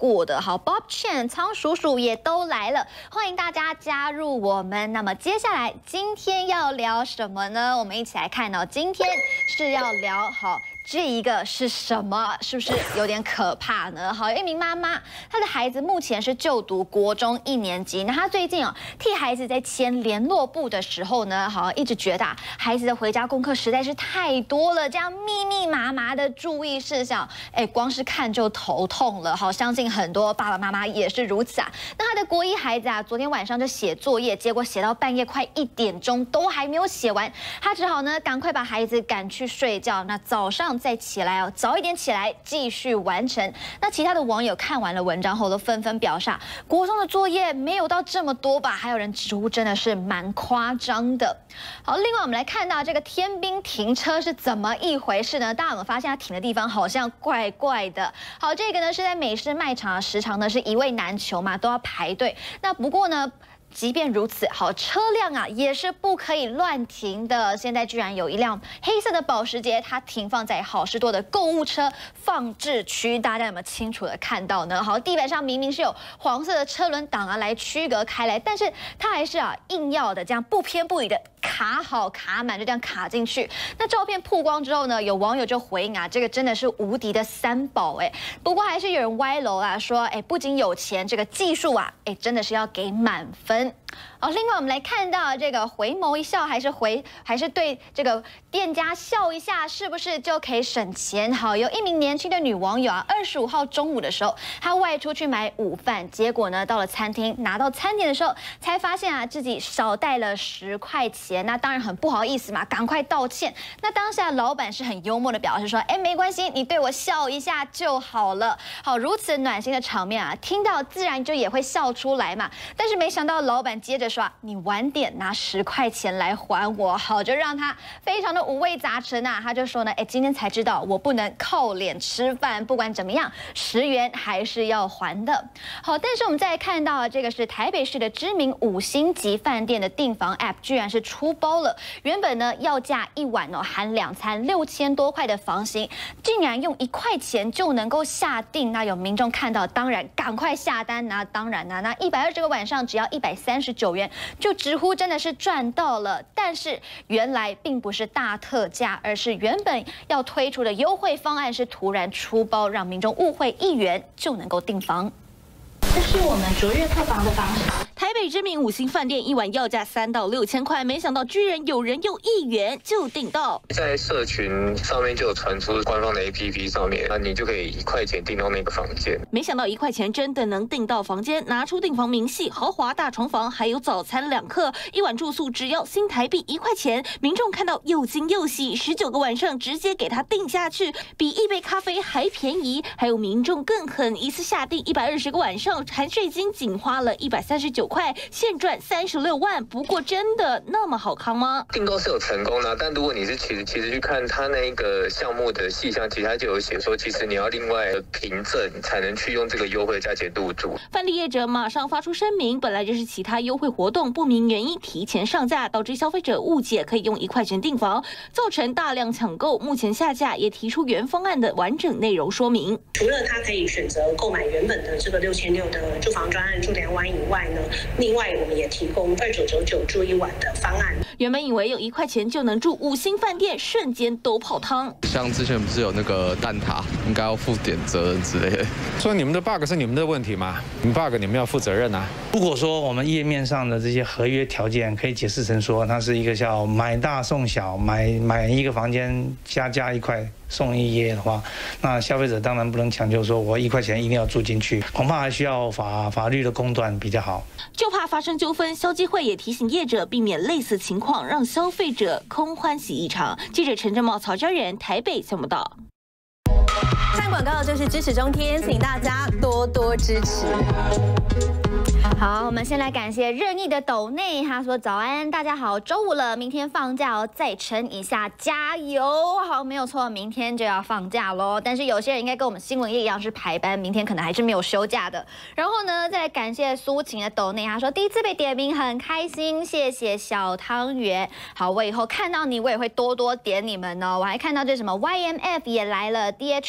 过的。好 ，Bob Chen、仓鼠鼠也都来了，欢迎大家加入我们。那么接下来今天要聊什么呢？我们一起来看到，今天是要聊好。 这一个是什么？是不是有点可怕呢？好，有一名妈妈，她的孩子目前是就读国中一年级。那她最近哦，替孩子在签联络簿的时候呢，好，一直觉得啊，孩子的回家功课实在是太多了，这样密密麻麻的注意事项，哎，光是看就头痛了。好，相信很多爸爸妈妈也是如此啊。那他的国一孩子啊，昨天晚上就写作业，结果写到半夜快一点钟都还没有写完，他只好呢赶快把孩子赶去睡觉。那早上 再起来哦，早一点起来继续完成。那其他的网友看完了文章后，都纷纷表示，国中的作业没有到这么多吧？还有人指出真的是蛮夸张的。好，另外我们来看到这个天兵停车是怎么一回事呢？大家有没有发现它停的地方好像怪怪的？好，这个呢是在美式卖场，时常呢是一位难求嘛，都要排队。那不过呢， 即便如此，好，车辆啊也是不可以乱停的。现在居然有一辆黑色的保时捷，它停放在好事多的购物车放置区，大家有没有清楚的看到呢？好，地板上明明是有黄色的车轮挡啊来区隔开来，但是它还是啊硬要的这样不偏不倚的卡好卡满，就这样卡进去。那照片曝光之后呢，有网友就回应啊，这个真的是无敌的三宝哎。不过还是有人歪楼啊，说哎不仅有钱，这个技术啊，哎真的是要给满分。 好，另外我们来看到这个回眸一笑，还是回还是对这个店家笑一下，是不是就可以省钱？好，有一名年轻的女网友啊，二十五号中午的时候，她外出去买午饭，结果呢，到了餐厅拿到餐点的时候，才发现啊自己少带了十块钱，那当然很不好意思嘛，赶快道歉。那当下老板是很幽默的表示说，哎，没关系，你对我笑一下就好了。好，如此暖心的场面啊，听到自然就也会笑出来嘛。但是没想到老板 接着说，你晚点拿十块钱来还我，好，就让他非常的五味杂陈啊。他就说呢，哎，今天才知道我不能靠脸吃饭，不管怎么样，十元还是要还的。好，但是我们再看到这个是台北市的知名五星级饭店的订房 App， 居然是出包了。原本呢要价一晚哦，含两餐六千多块的房型，竟然用一块钱就能够下定。那有民众看到，当然赶快下单啊！当然啊，那一百二十个晚上只要一百三十九元，就直呼真的是赚到了。但是原来并不是大特价，而是原本要推出的优惠方案是突然出包，让民众误会一元就能够订房。 这是我们卓越客房的方式。台北知名五星饭店一晚要价三到六千块，没想到居然有人用一元就订到。 在社群上面就有传出官方的 A P P 上面，那你就可以一块钱订到那个房间。 没想到一块钱真的能订到房间，拿出订房明细，豪华大床房，还有早餐两客，一晚住宿只要新台币一块钱。民众看到又惊又喜，十九个晚上直接给他订下去，比一杯咖啡还便宜。还有民众更狠，一次下订一百二十个晚上，含税金仅花了一百三十九块，现赚三十六万。不过真的那么好康吗？ 订购是有成功的，但如果你是其实其实去看他那个项目的细项，其实他就有写说，其实你要另外凭证才能去用这个优惠价钱入住。 饭店业者马上发出声明，本来就是其他优惠活动，不明原因提前上架，导致消费者误解可以用一块钱订房，造成大量抢购。目前下架，也提出原方案的完整内容说明。 除了他可以选择购买原本的这个六千六的住房专案住两晚以外呢，另外我们也提供二九九九住一晚的方案。 原本以为用一块钱就能住五星饭店，瞬间都泡汤。 像之前不是有那个蛋挞，应该要负点责任之类的。 所以你们的 bug 是你们的问题嘛？你们 bug 你们要负责任啊。 如果说我们页面上的这些合约条件可以解释成说，它是一个叫买大送小，买买一个房间加加一块送一夜的话，那消费者当然不能强求说我一块钱一定要住进去，恐怕还需要法法律的公断比较好。 就怕发生纠纷，消基会也提醒业者避免类似情况，让消费者空欢喜一场。记者陈正茂、曹家人台北新闻报道。 看广告就是支持中天，请大家多多支持。 好，我们先来感谢任意的斗内，他说早安，大家好，周五了，明天放假哦，再撑一下，加油！好，没有错，明天就要放假喽。但是有些人应该跟我们新闻业一样是排班，明天可能还是没有休假的。然后呢，再来感谢苏晴的斗内，他说第一次被点名很开心，谢谢小汤圆。好，我以后看到你，我也会多多点你们哦。我还看到这什么 Y M F 也来了 ，D H Lee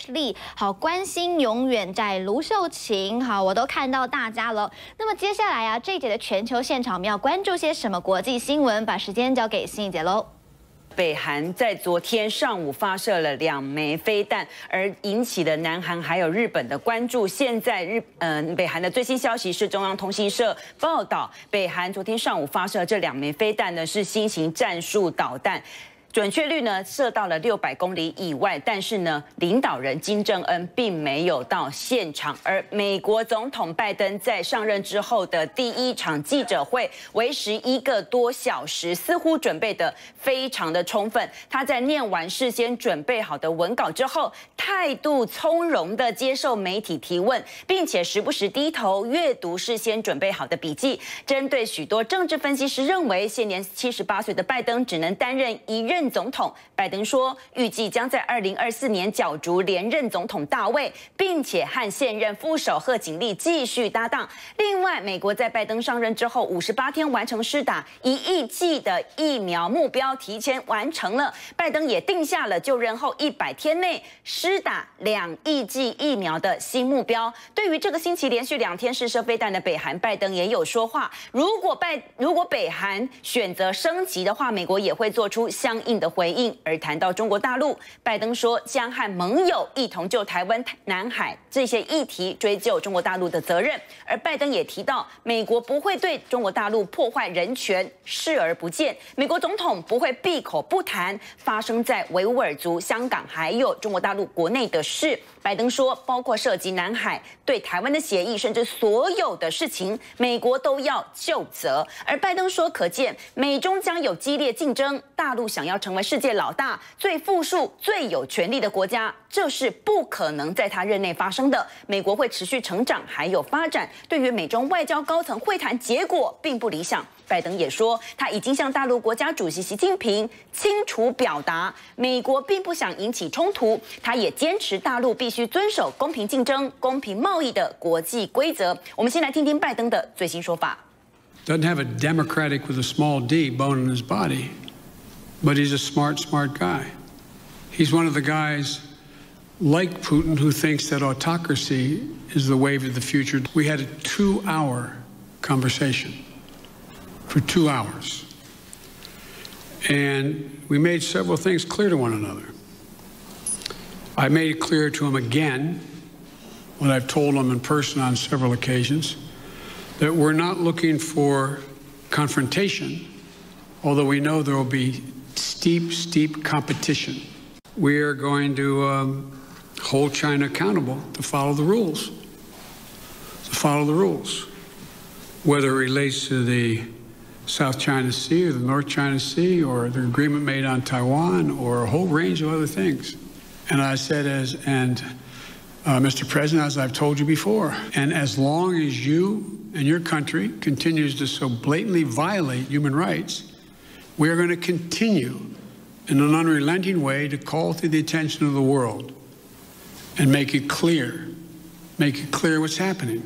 好，关心永远在卢秀琴，好，我都看到大家了。那么接下来啊，这一节的全球现场，我们要关注些什么国际新闻？把时间交给欣怡姐喽。 北韩在昨天上午发射了两枚飞弹，而引起了南韩还有日本的关注。现在日嗯、呃、北韩的最新消息是中央通讯社报道，北韩昨天上午发射这两枚飞弹呢是新型战术导弹。 准确率呢射到了六百公里以外，但是呢，领导人金正恩并没有到现场。而美国总统拜登在上任之后的第一场记者会为时一个多小时，似乎准备的非常的充分。他在念完事先准备好的文稿之后，态度从容地接受媒体提问，并且时不时低头阅读事先准备好的笔记。针对许多政治分析师认为，现年七十八岁的拜登只能担任一任 总统拜登说，预计将在二零二四年角逐连任总统大位，并且和现任副手贺锦丽继续搭档。另外，美国在拜登上任之后五十八天完成施打一亿剂的疫苗目标提前完成了，拜登也定下了就任后一百天内施打两亿剂疫苗的新目标。对于这个星期连续两天试射飞弹的北韩，拜登也有说话。如果拜如果北韩选择升级的话，美国也会做出相应的回应。而谈到中国大陆，拜登说将和盟友一同就台湾、南海这些议题追究中国大陆的责任。而拜登也提到，美国不会对中国大陆破坏人权视而不见，美国总统不会闭口不谈发生在维吾尔族、香港还有中国大陆国内的事。拜登说，包括涉及南海、对台湾的协议，甚至所有的事情，美国都要就责。而拜登说，可见美中将有激烈竞争，大陆想要成为世界老大、最富庶、最有权力的国家，这是不可能在他任内发生的。美国会持续成长还有发展。对于美中外交高层会谈结果并不理想，拜登也说，他已经向大陆国家主席习近平清楚表达，美国并不想引起冲突，他也坚持大陆必须遵守公平竞争、公平贸易的国际规则。我们先来听听拜登的最新说法。 Doesn't have a Democratic with a small D bone in his body, but he's a smart, smart guy. He's one of the guys like Putin who thinks that autocracy is the wave of the future. We had a two-hour conversation. For two hours. And we made several things clear to one another. I made it clear to him again, what I've told him in person on several occasions, that we're not looking for confrontation, although we know there will be steep, steep competition. We are going to um, hold China accountable to follow the rules, to follow the rules, whether it relates to the South China Sea or the North China Sea or the agreement made on Taiwan or a whole range of other things. And I said, as and uh, Mister President, as I've told you before, and as long as you and your country continues to so blatantly violate human rights, we are going to continue in an unrelenting way to call to the attention of the world and make it clear, make it clear what's happening.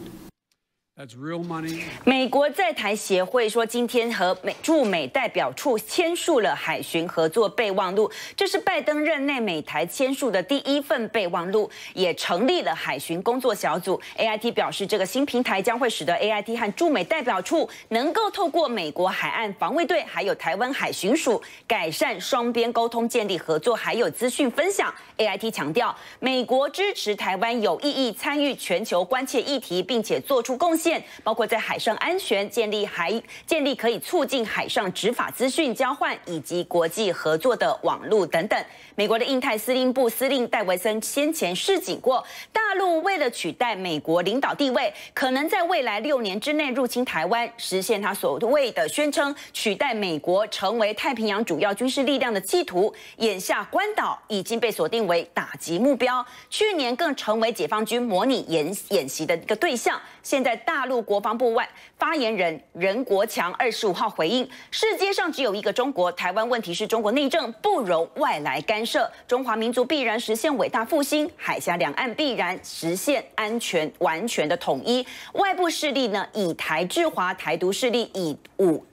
美国在台协会说，今天和美驻美代表处签署了海巡合作备忘录，这是拜登任内美台签署的第一份备忘录，也成立了海巡工作小组。A I T 表示，这个新平台将会使得 A I T 和驻美代表处能够透过美国海岸防卫队还有台湾海巡署，改善双边沟通、建立合作还有资讯分享。A I T 强调，美国支持台湾有意义参与全球关切议题，并且做出贡献。包括在海上安全建立海建立可以促进海上执法资讯交换以及国际合作的网络等等。美国的印太司令部司令戴维森先前示警过，大陆为了取代美国领导地位，可能在未来六年之内入侵台湾，实现他所谓的宣称取代美国成为太平洋主要军事力量的企图。眼下关岛已经被锁定为打击目标，去年更成为解放军模拟演演习的一个对象。现在大陆国防部外发言人任国强二十五号回应：世界上只有一个中国，台湾问题是中国内政，不容外来干涉。中华民族必然实现伟大复兴，海峡两岸必然实现安全完全的统一。外部势力呢以台制华，台独势力以武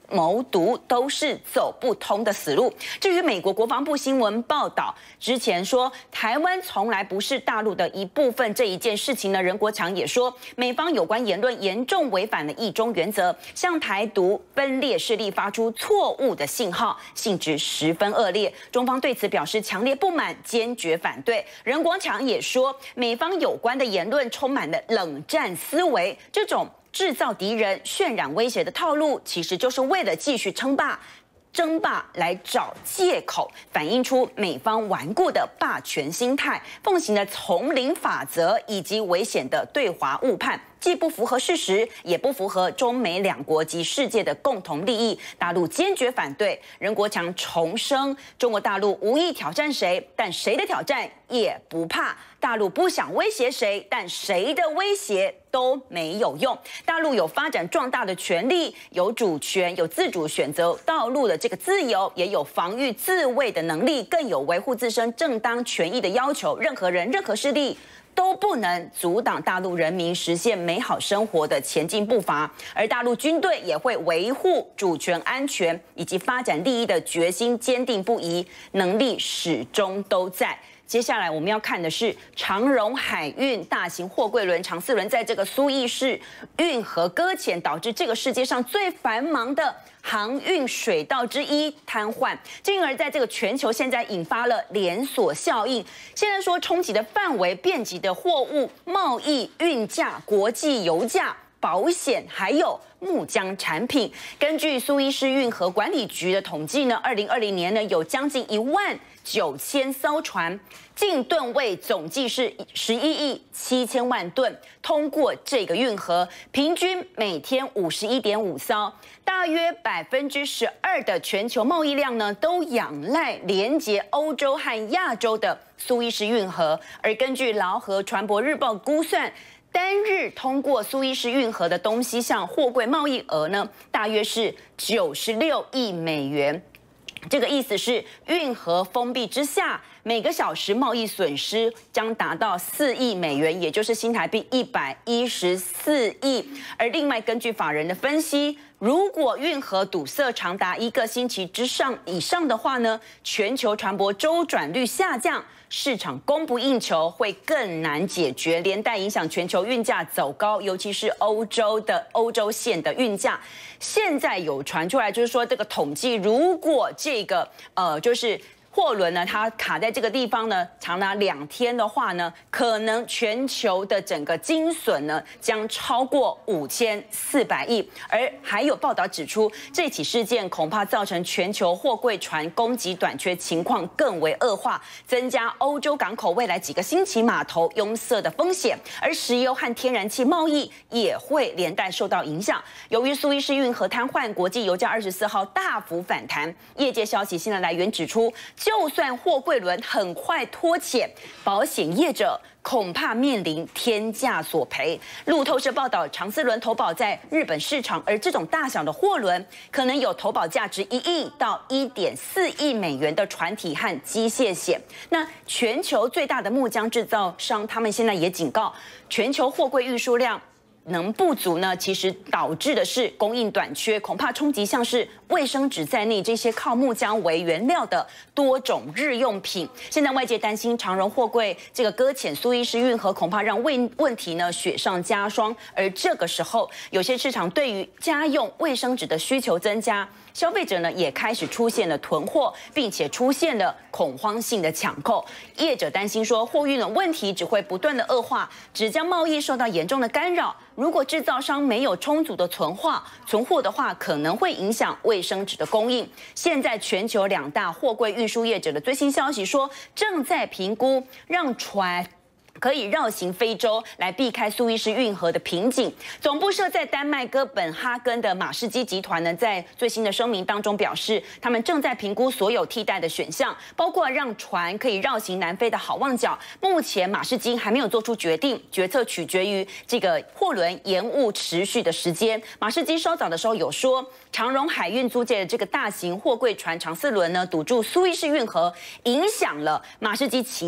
谋独都是走不通的死路。至于美国国防部新闻报道之前说台湾从来不是大陆的一部分这一件事情呢，任国强也说，美方有关言论严重违反了一中原则，向台独分裂势力发出错误的信号，性质十分恶劣。中方对此表示强烈不满，坚决反对。任国强也说，美方有关的言论充满了冷战思维，这种制造敌人、渲染威胁的套路，其实就是为了继续称霸。争霸来找借口，反映出美方顽固的霸权心态，奉行的丛林法则以及危险的对华误判，既不符合事实，也不符合中美两国及世界的共同利益。大陆坚决反对。任国强重申，中国大陆无意挑战谁，但谁的挑战也不怕。大陆不想威胁谁，但谁的威胁都没有用。大陆有发展壮大的权利，有主权，有自主选择道路的这个自由，也有防御自卫的能力，更有维护自身正当权益的要求。任何人、任何势力都不能阻挡大陆人民实现美好生活的前进步伐，而大陆军队也会维护主权、安全以及发展利益的决心坚定不移，能力始终都在。接下来我们要看的是长荣海运大型货柜轮长四轮在这个苏伊士运河搁浅，导致这个世界上最繁忙的航运水道之一瘫痪，进而在这个全球现在引发了连锁效应。现在说冲击的范围遍及的货物贸易、运价、国际油价、保险，还有木浆产品。根据苏伊士运河管理局的统计呢，二零二零年呢有将近一万九千艘船，净吨位总计是十一亿七千万吨，通过这个运河，平均每天五十一点五艘，大约百分之十二的全球贸易量呢，都仰赖连接欧洲和亚洲的苏伊士运河。而根据劳合船舶日报估算，单日通过苏伊士运河的东西向货柜贸易额呢，大约是九十六亿美元。这个意思是，运河封闭之下，每个小时贸易损失将达到四亿美元，也就是新台币一百一十四亿。而另外，根据法人的分析，如果运河堵塞长达一个星期之上以上的话呢，全球船舶周转率下降，市场供不应求，会更难解决，连带影响全球运价走高，尤其是欧洲的欧洲线的运价。现在有传出来，就是说这个统计，如果这个呃就是货轮呢，它卡在这个地方呢，长达两天的话呢，可能全球的整个金损呢将超过五千四百亿。而还有报道指出，这起事件恐怕造成全球货柜船供给短缺情况更为恶化，增加欧洲港口未来几个星期码头拥塞的风险。而石油和天然气贸易也会连带受到影响。由于苏伊士运河瘫痪，国际油价二十四号大幅反弹。业界消息新的来源指出，就算货柜轮很快脱险，保险业者恐怕面临天价索赔。路透社报道，长四轮投保在日本市场，而这种大小的货轮可能有投保价值一亿到一点四亿美元的船体和机械险。那全球最大的木浆制造商，他们现在也警告，全球货柜运输量能不足呢，其实导致的是供应短缺，恐怕冲击像是卫生纸在内这些靠木浆为原料的多种日用品。现在外界担心长荣货柜这个搁浅苏伊士运河，恐怕让问问题呢雪上加霜。而这个时候，有些市场对于家用卫生纸的需求增加，消费者呢也开始出现了囤货，并且出现了恐慌性的抢购。业者担心说，货运的问题只会不断的恶化，只将贸易受到严重的干扰。如果制造商没有充足的存货，存货的话，可能会影响卫生纸的供应。现在全球两大货柜运输业者的最新消息说，正在评估让船可以绕行非洲，来避开苏伊士运河的瓶颈。总部设在丹麦哥本哈根的马士基集团呢，在最新的声明当中表示，他们正在评估所有替代的选项，包括让船可以绕行南非的好望角。目前马士基还没有做出决定，决策取决于这个货轮延误持续的时间。马士基稍早的时候有说，长荣海运租借的这个大型货柜船长四轮呢，堵住苏伊士运河，影响了马士基旗下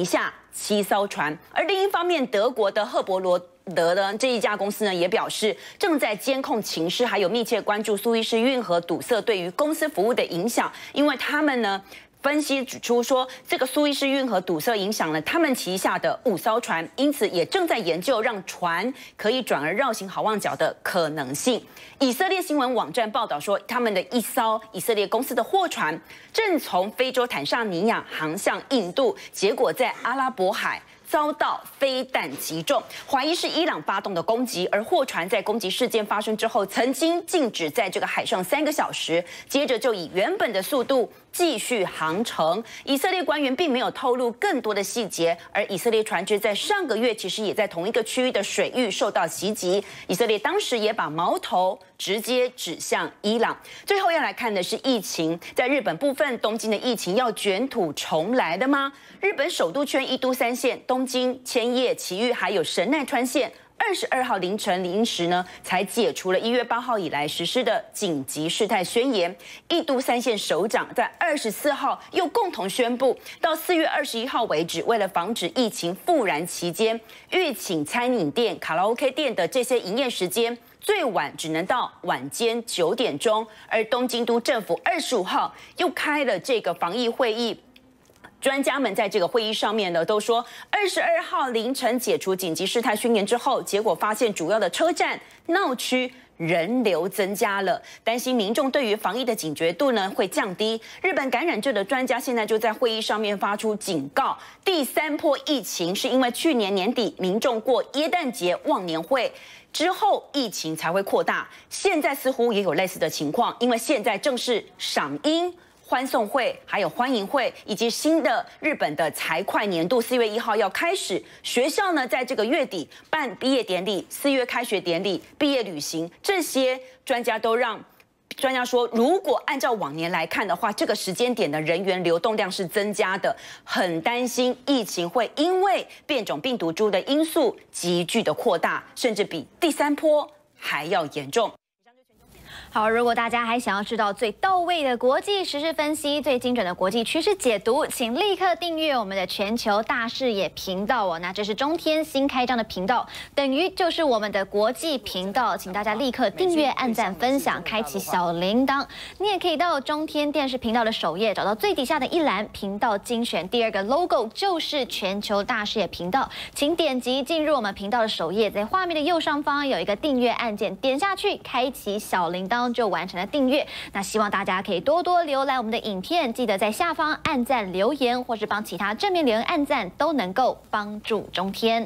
七艘船。而另一方面，德国的赫伯罗德的这一家公司呢，也表示正在监控情势，还有密切关注苏伊士运河堵塞对于公司服务的影响，因为他们呢。分析指出说，这个苏伊士运河堵塞影响了他们旗下的五艘船，因此也正在研究让船可以转而绕行好望角的可能性。以色列新闻网站报道说，他们的一艘以色列公司的货船正从非洲坦桑尼亚航向印度，结果在阿拉伯海遭到飞弹击中，怀疑是伊朗发动的攻击。而货船在攻击事件发生之后，曾经静止在这个海上三个小时，接着就以原本的速度继续航程。以色列官员并没有透露更多的细节，而以色列船只在上个月其实也在同一个区域的水域受到袭击。以色列当时也把矛头直接指向伊朗。最后要来看的是疫情，在日本部分，东京的疫情要卷土重来的吗？日本首都圈一都三县，东京、千叶、埼玉还有神奈川县。二十二号凌晨零时呢，才解除了一月八号以来实施的紧急事态宣言。一都三县首长在二十四号又共同宣布，到四月二十一号为止，为了防止疫情复燃期间，预请餐饮店、卡拉 OK 店的这些营业时间最晚只能到晚间九点钟。而东京都政府二十五号又开了这个防疫会议。专家们在这个会议上面呢，都说二十二号凌晨解除紧急事态宣言之后，结果发现主要的车站、闹区人流增加了，担心民众对于防疫的警觉度呢会降低。日本感染症的专家现在就在会议上面发出警告，第三波疫情是因为去年年底民众过耶诞节忘年会之后，疫情才会扩大。现在似乎也有类似的情况，因为现在正是赏樱、欢送会，还有欢迎会，以及新的日本的财会年度四月一号要开始。学校呢，在这个月底办毕业典礼，四月开学典礼、毕业旅行，这些专家都让专家说，如果按照往年来看的话，这个时间点的人员流动量是增加的，很担心疫情会因为变种病毒株的因素急剧的扩大，甚至比第三波还要严重。 好，如果大家还想要知道最到位的国际时事分析、最精准的国际趋势解读，请立刻订阅我们的全球大视野频道哦。那这是中天新开张的频道，等于就是我们的国际频道，请大家立刻订阅、按赞、分享、开启小铃铛。你也可以到中天电视频道的首页，找到最底下的一栏频道精选，第二个 logo 就是全球大视野频道，请点击进入我们频道的首页，在画面的右上方有一个订阅按键，点下去，开启小铃铛。就完成了订阅。那希望大家可以多多浏览我们的影片，记得在下方按赞、留言，或是帮其他正面留言按赞，都能够帮助中天。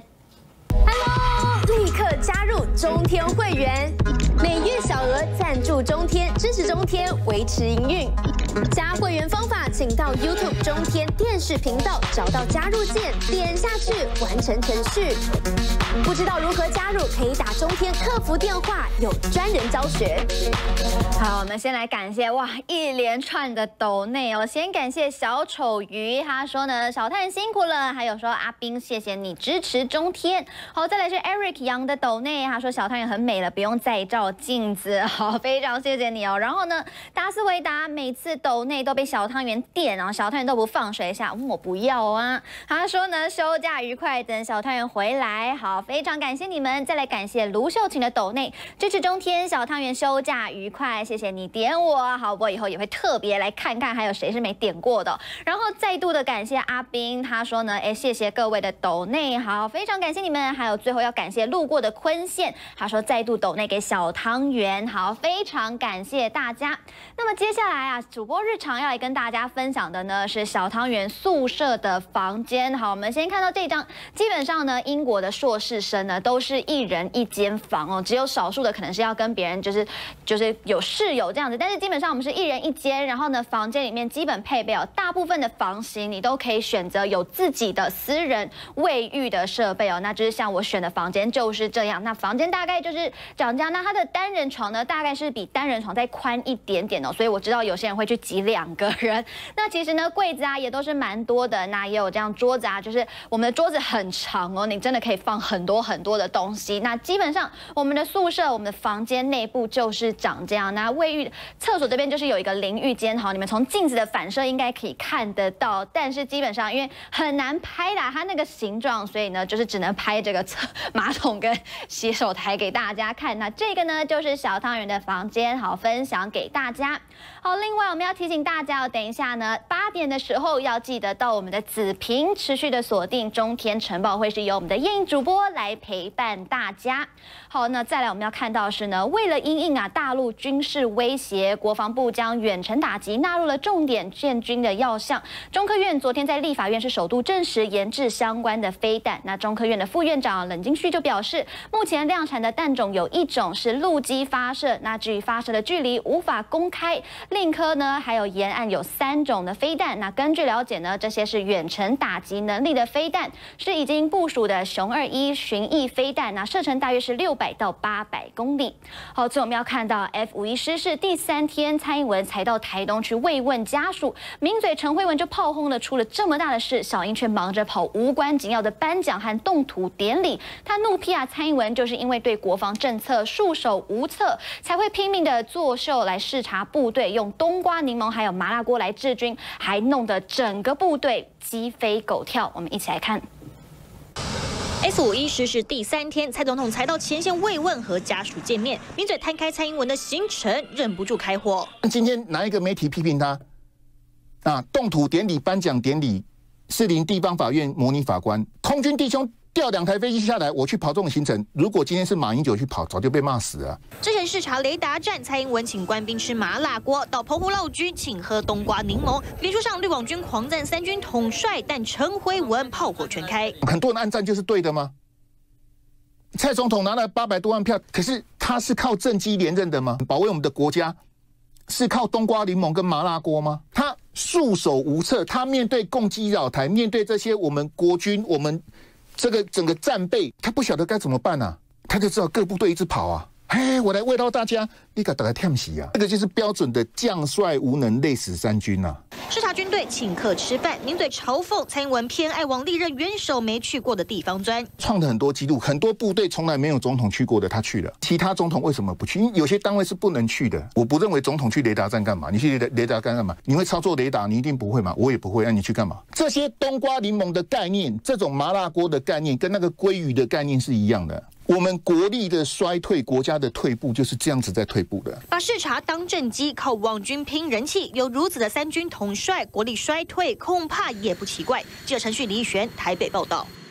Hello， 立刻加入中天会员，每月小额赞助中天，支持中天维持营运。加会员方法，请到 YouTube 中天电视频道找到加入键，点下去完成程序。不知道如何加入，可以打中天客服电话，有专人教学。 好，我们先来感谢哇一连串的抖内哦，先感谢小丑鱼，他说呢小太辛苦了，还有说阿斌谢谢你支持中天。好，再来是 Eric 杨的抖内，他说小太阳很美了，不用再照镜子。好，非常谢谢你哦。然后呢，达斯维达每次抖内都被小汤圆电，然后小汤圆都不放水一下，嗯，我不要啊。他说呢休假愉快，等小汤圆回来。好，非常感谢你们。再来感谢卢秀琴的抖内支持中天，小汤圆休假愉快，谢谢你点我。好，我以后也会特别来看看还有谁是没点过的。然后再度的感谢阿斌，他说呢，哎，谢谢各位的抖内，好，非常感谢你们。还有最后要感谢路过的坤县，他说再度抖内给小汤圆，好，非常感谢大家。那么接下来啊，主播日常要来跟大家分享的呢是小汤圆宿舍的房间。好，我们先看到这张，基本上呢，英国的硕士生呢都是一人一间房哦，只有少数的可能是要跟别人就是就是有室友这样子，但是基本上我们是一人一间，然后呢，房间里面基本配备哦，大部分的房型你都可以选择有自己的私人卫浴的设备哦，那就是像我选的房间就是这样。那房间大概就是长这样。那它的单人床呢，大概是比单人床再宽一点点哦。所以我知道有些人会去挤两个人。那其实呢，柜子啊也都是蛮多的。那也有这样桌子啊，就是我们的桌子很长哦，你真的可以放很多很多的东西。那基本上我们的宿舍、我们的房间内部就是长这样。那卫浴、厕所这边就是有一个淋浴间，好，你们从镜子的反射应该可以看得到。但是基本上因为很难拍啦，它那个形状，所以呢就是只能拍这个厕马桶跟洗手台给大家看。那这个呢就是小汤圆的房间，好，分享给大家。好，另外我们要提醒大家哦，等一下呢八点的时候要记得到我们的子屏持续的锁定中天晨报，会是由我们的叶映主播来陪伴大家。好，那再来我们要看到的是呢，为了因应啊大陆军事威胁，国防部将远程打击纳入了重点建军的要项。中科院昨天在立法院是首度证实研制相关的飞弹。那中科院的副院长冷金旭就表示，目前量产的弹种有一种是陆基发射，那至于发射的距离无法公开。另科呢还有沿岸有三种的飞弹。那根据了解呢，这些是远程打击能力的飞弹，是已经部署的雄二一巡弋飞弹，那射程大约是六百到八百公里。好，最后我们要看到 F 五一失事第三天，蔡英文才到台东去慰问家属，名嘴陈慧文就炮轰了出了这么大的事，小英却忙着跑无关紧要的颁奖和动土典礼。他怒批啊，蔡英文就是因为对国防政策束手无策，才会拼命的作秀来视察部队，用冬瓜柠檬还有麻辣锅来治军，还弄得整个部队鸡飞狗跳。我们一起来看。 F 五一失事第三天，蔡总统才到前线慰问和家属见面，名嘴摊开蔡英文的行程，忍不住开火。 今天哪一个媒体批评他？啊，动土典礼、颁奖典礼，士林地方法院模拟法官，空军弟兄调两台飞机下来，我去跑这种行程，如果今天是马英九去跑，早就被骂死了。 之前视察雷达站，蔡英文请官兵吃麻辣锅，到澎湖闹军请喝冬瓜柠檬。脸书上绿网军狂赞三军统帅，但陈慧文炮火全开。 很多人按赞就是对的吗？蔡总统拿了八百多万票，可是他是靠政绩连任的吗？保卫我们的国家是靠冬瓜柠檬跟麻辣锅吗？他束手无策，他面对共机扰台，面对这些我们国军，我们这个整个战备，他不晓得该怎么办啊，他就知道各部队一直跑啊。哎，我来慰劳大家，你给大家添喜啊！这个就是标准的将帅无能，累死三军呐、啊。 视察军队，请客吃饭，名嘴嘲讽蔡英文偏爱往历任元首没去过的地方钻， 创了很多纪录，很多部队从来没有总统去过的，他去了。其他总统为什么不去？因为有些单位是不能去的。我不认为总统去雷达站干嘛？你去雷达站干嘛？你会操作雷达？你一定不会嘛？我也不会，那你去干嘛？这些冬瓜柠檬的概念，这种麻辣锅的概念，跟那个鲑鱼的概念是一样的。我们国力的衰退，国家的退步就是这样子在退步的。 把视察当政绩，靠网军拼人气，有如此的三军统帅，国力衰退恐怕也不奇怪。记者陈旭、李奕璇台北报道。